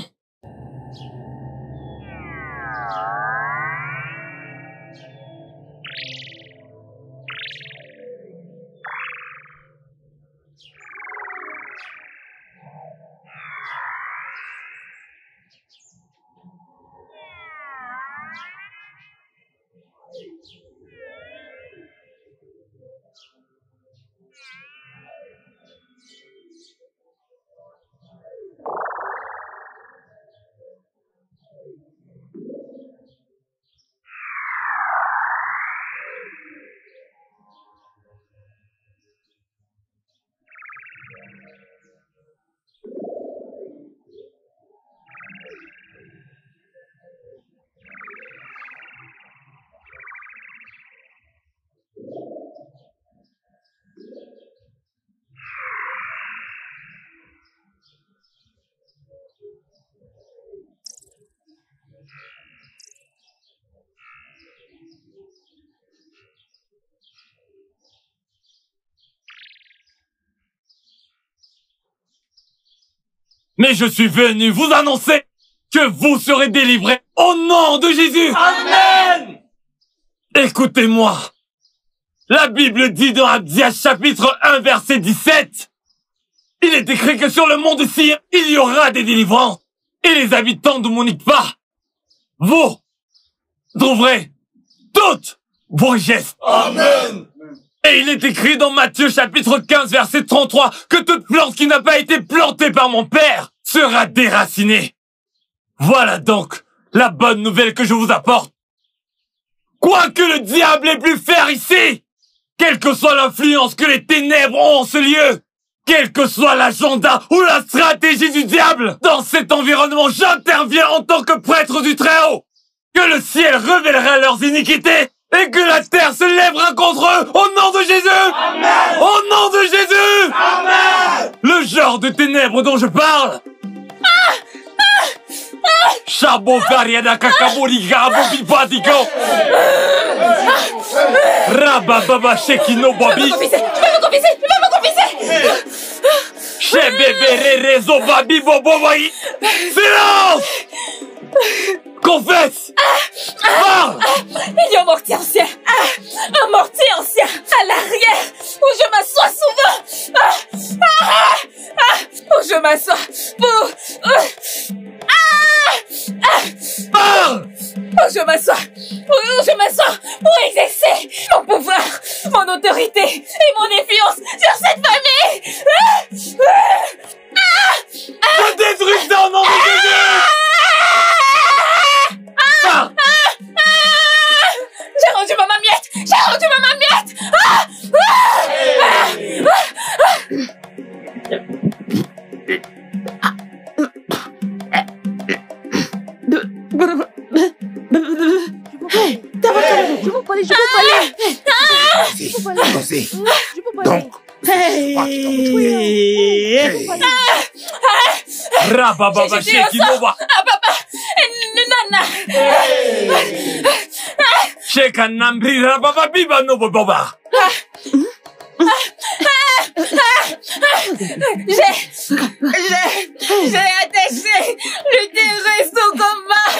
Mais je suis venu vous annoncer que vous serez délivrés au nom de Jésus. Amen. Écoutez-moi. La Bible dit dans Abdias chapitre 1 verset 17, il est écrit que sur le mont de Sion, il y aura des délivrances. Et les habitants de Monikpa, vous trouverez toutes vos richesses. Amen. Et il est écrit dans Matthieu chapitre 15 verset 33 que toute plante qui n'a pas été plantée par mon Père sera déracinée. Voilà donc la bonne nouvelle que je vous apporte. Quoique le diable ait pu faire ici, quelle que soit l'influence que les ténèbres ont en ce lieu, quel que soit l'agenda ou la stratégie du diable, dans cet environnement, j'interviens en tant que prêtre du Très-Haut. Que le ciel révélera leurs iniquités et que la terre se lèvera contre eux au nom de Jésus. Amen. Au nom de Jésus. Amen. Le genre de ténèbres dont je parle. Chabo Variada Kakabori Gabo Bipadiko Rababa Shekino Babi. Tu vas me confiser. Chebebe Rezo Babi Bobobaï. Silence. Confesse. Parle. Il y a un mortier ancien. Un mortier ancien à l'arrière où je m'assois souvent. Où je m'assois pour... Parle. Où je m'assois pour exercer mon pouvoir, mon autorité et mon influence sur cette famille. Je détruis ça au nom de Jésus. J'ai rendu ma miette. Je vous parler. Donc, Rababa Shekinoba. Nana. Shekanambri Rababa Biba no Boba. J'ai attaché le terrestre au combat.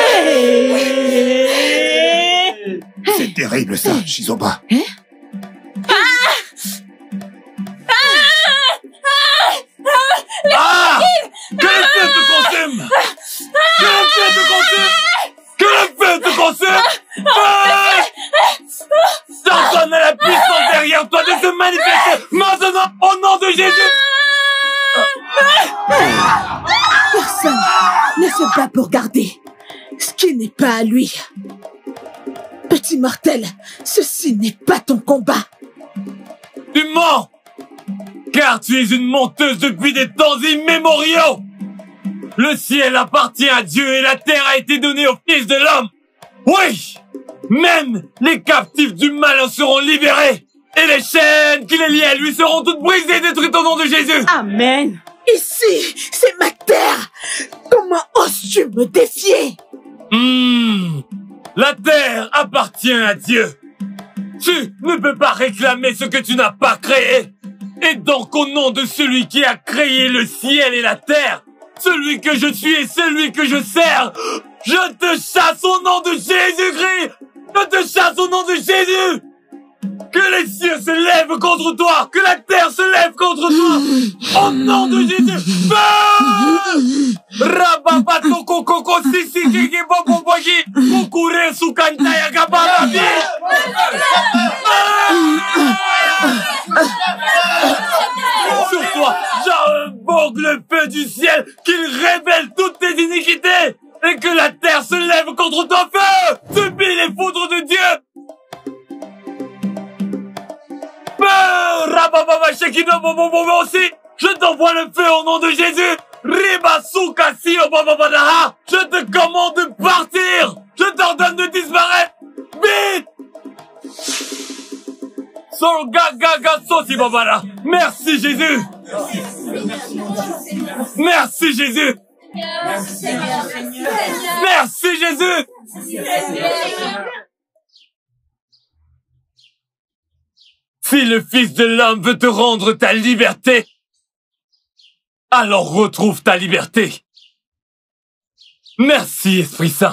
c'est terrible ça, Shizoba. Que le feu te consume! Que le feu te consume! T'ordonnes à la puissance derrière toi de se manifester maintenant au nom de Jésus! Personne ne se bat pour garder ce qui n'est pas à lui. Petit mortel, ceci n'est pas ton combat. Tu mens! Car tu es une menteuse depuis des temps immémoriaux! Le ciel appartient à Dieu et la terre a été donnée au Fils de l'homme! Oui! Même les captifs du mal en seront libérés! Et les chaînes qui les liaient à lui seront toutes brisées et détruites au nom de Jésus! Amen! Ici, c'est ma terre! Comment oses-tu me défier? La terre appartient à Dieu! Tu ne peux pas réclamer ce que tu n'as pas créé! Et donc au nom de celui qui a créé le ciel et la terre, celui que je suis et celui que je sers, je te chasse au nom de Jésus-Christ! Je te chasse au nom de Jésus! Que les cieux se lèvent contre toi! Que la terre se lève contre toi! Au nom de Jésus! Rababato koko sisi kiki bobo bogi kukure sukantaya gabarabi! Sur toi, j'invoque le feu du ciel qu'il révèle toutes tes iniquités et que la terre se lève contre ton feu! Subis les foudres de Dieu! Rabababa Shekino Bobo aussi! Je t'envoie le feu au nom de Jésus! Ribasuka Sio Bababadaha! Je te commande de partir! Je t'ordonne de disparaître! Vite! Gaga Sosi Babara! Merci Jésus! Merci Jésus! Merci Jésus! Si le Fils de l'homme veut te rendre ta liberté, Alors retrouve ta liberté. Merci, Esprit Saint.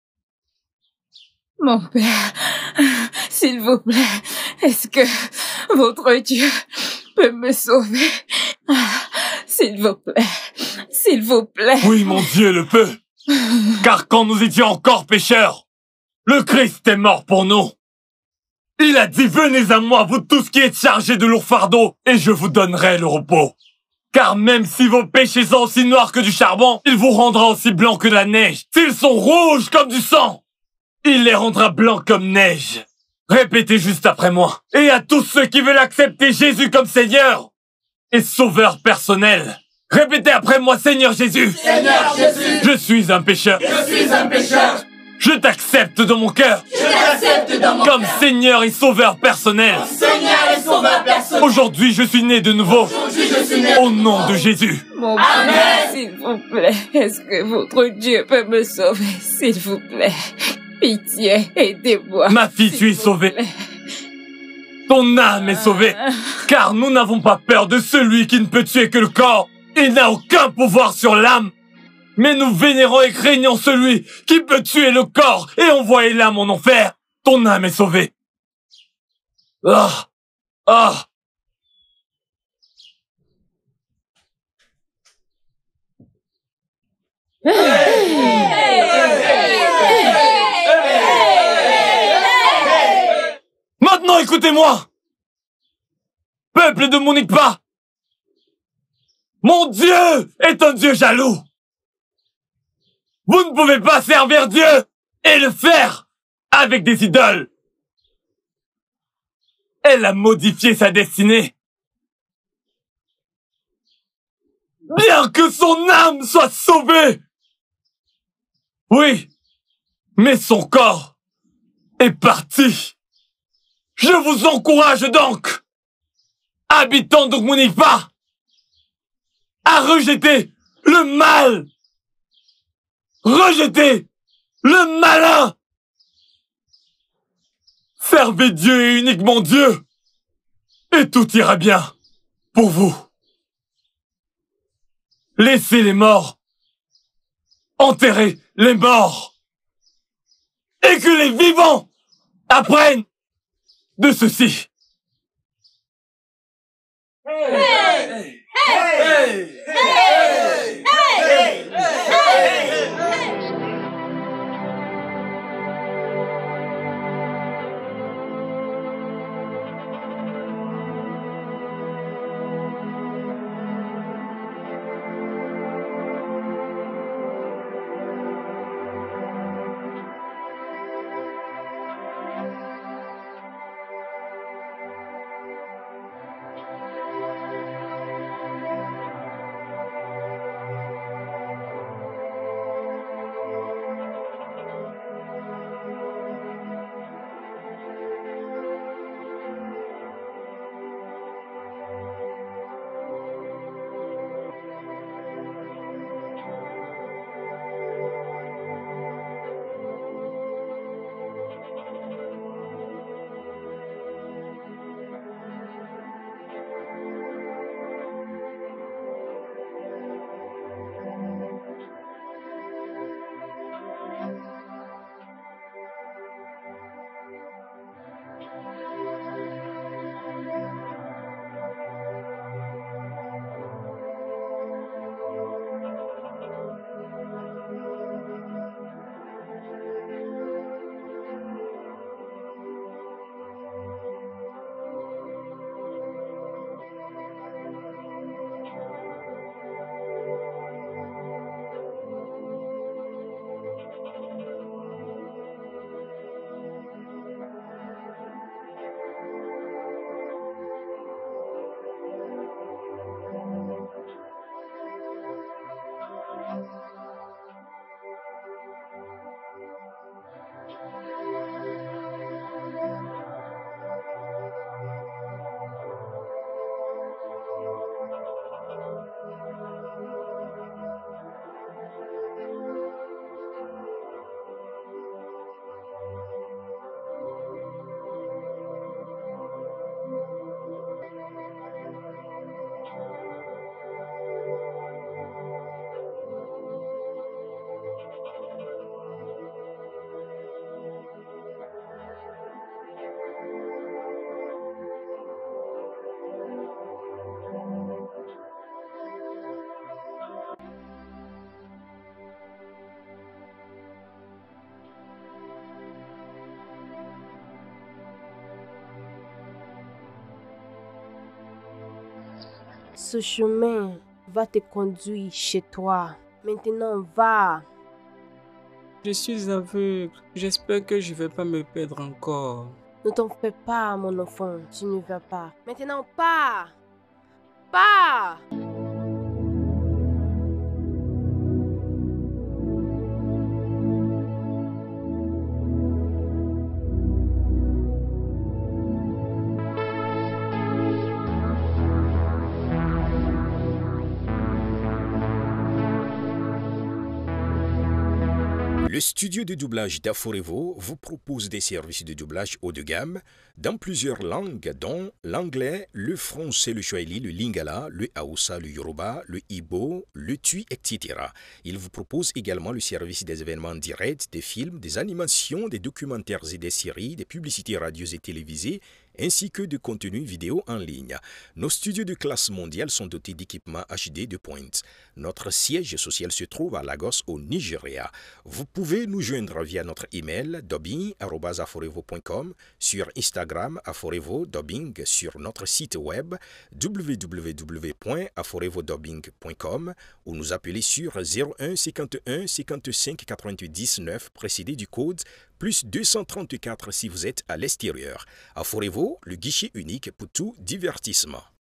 Mon père, s'il vous plaît, est-ce que votre Dieu peut me sauver? S'il vous plaît, s'il vous plaît. Oui, mon Dieu le peut. Car quand nous étions encore pécheurs, le Christ est mort pour nous. Il a dit, venez à moi, vous tous qui êtes chargés de lourds fardeaux, et je vous donnerai le repos. Car même si vos péchés sont aussi noirs que du charbon, il vous rendra aussi blanc que la neige. S'ils sont rouges comme du sang, il les rendra blancs comme neige. Répétez juste après moi. Et à tous ceux qui veulent accepter Jésus comme Seigneur et Sauveur personnel, répétez après moi, Seigneur Jésus. Seigneur Jésus. Je suis un pécheur. Je suis un pécheur. Je t'accepte dans mon cœur. Je t'accepte dans mon comme cœur. Seigneur et Sauveur personnel. Comme Seigneur et Sauveur personnel. Aujourd'hui, je suis né de nouveau. Aujourd'hui, je suis né au nom de Jésus. Mon Amen. père, s'il vous plaît, est-ce que votre Dieu peut me sauver, s'il vous plaît? Pitié, aidez-moi. Ma fille, tu es sauvée. Ton âme est sauvée. Car nous n'avons pas peur de celui qui ne peut tuer que le corps. Il n'a aucun pouvoir sur l'âme. Mais nous vénérons et craignons celui qui peut tuer le corps et envoyer l'âme en enfer. Ton âme est sauvée. Ah! Ah! Maintenant, écoutez-moi! Peuple de Monikpa! Mon Dieu est un Dieu jaloux! Vous ne pouvez pas servir Dieu et le faire avec des idoles! Elle a modifié sa destinée. Bien que son âme soit sauvée! Oui, mais son corps est parti. Je vous encourage donc, habitants de Monikpa, à rejeter le mal. Rejetez le malin. Servez Dieu et uniquement Dieu, et tout ira bien pour vous. Laissez les morts enterrer les morts, et que les vivants apprennent de ceci. Hey! Hey! Hey! Hey! Hey! Ce chemin va te conduire chez toi. Maintenant, va. Je suis aveugle. J'espère que je vais pas me perdre encore. Ne t'en fais pas, mon enfant. Tu ne vas pas. Maintenant, pars. Pars. Le studio de doublage d'Aforevo vous propose des services de doublage haut de gamme dans plusieurs langues dont l'anglais, le français, le swahili, le lingala, le hausa, le yoruba, le igbo, le tui, etc. Il vous propose également le service des événements directs, des films, des animations, des documentaires et des séries, des publicités radio et télévisées, ainsi que de contenus vidéo en ligne. Nos studios de classe mondiale sont dotés d'équipements HD de pointe. Notre siège social se trouve à Lagos, au Nigeria. Vous pouvez nous joindre via notre email dubbing@aforevo.com, sur Instagram Aforevo Dubbing, sur notre site web www.aforevodubbing.com ou nous appeler sur 01 51 55 88 19 précédé du code plus 234 si vous êtes à l'extérieur. Aforevo, le guichet unique pour tout divertissement.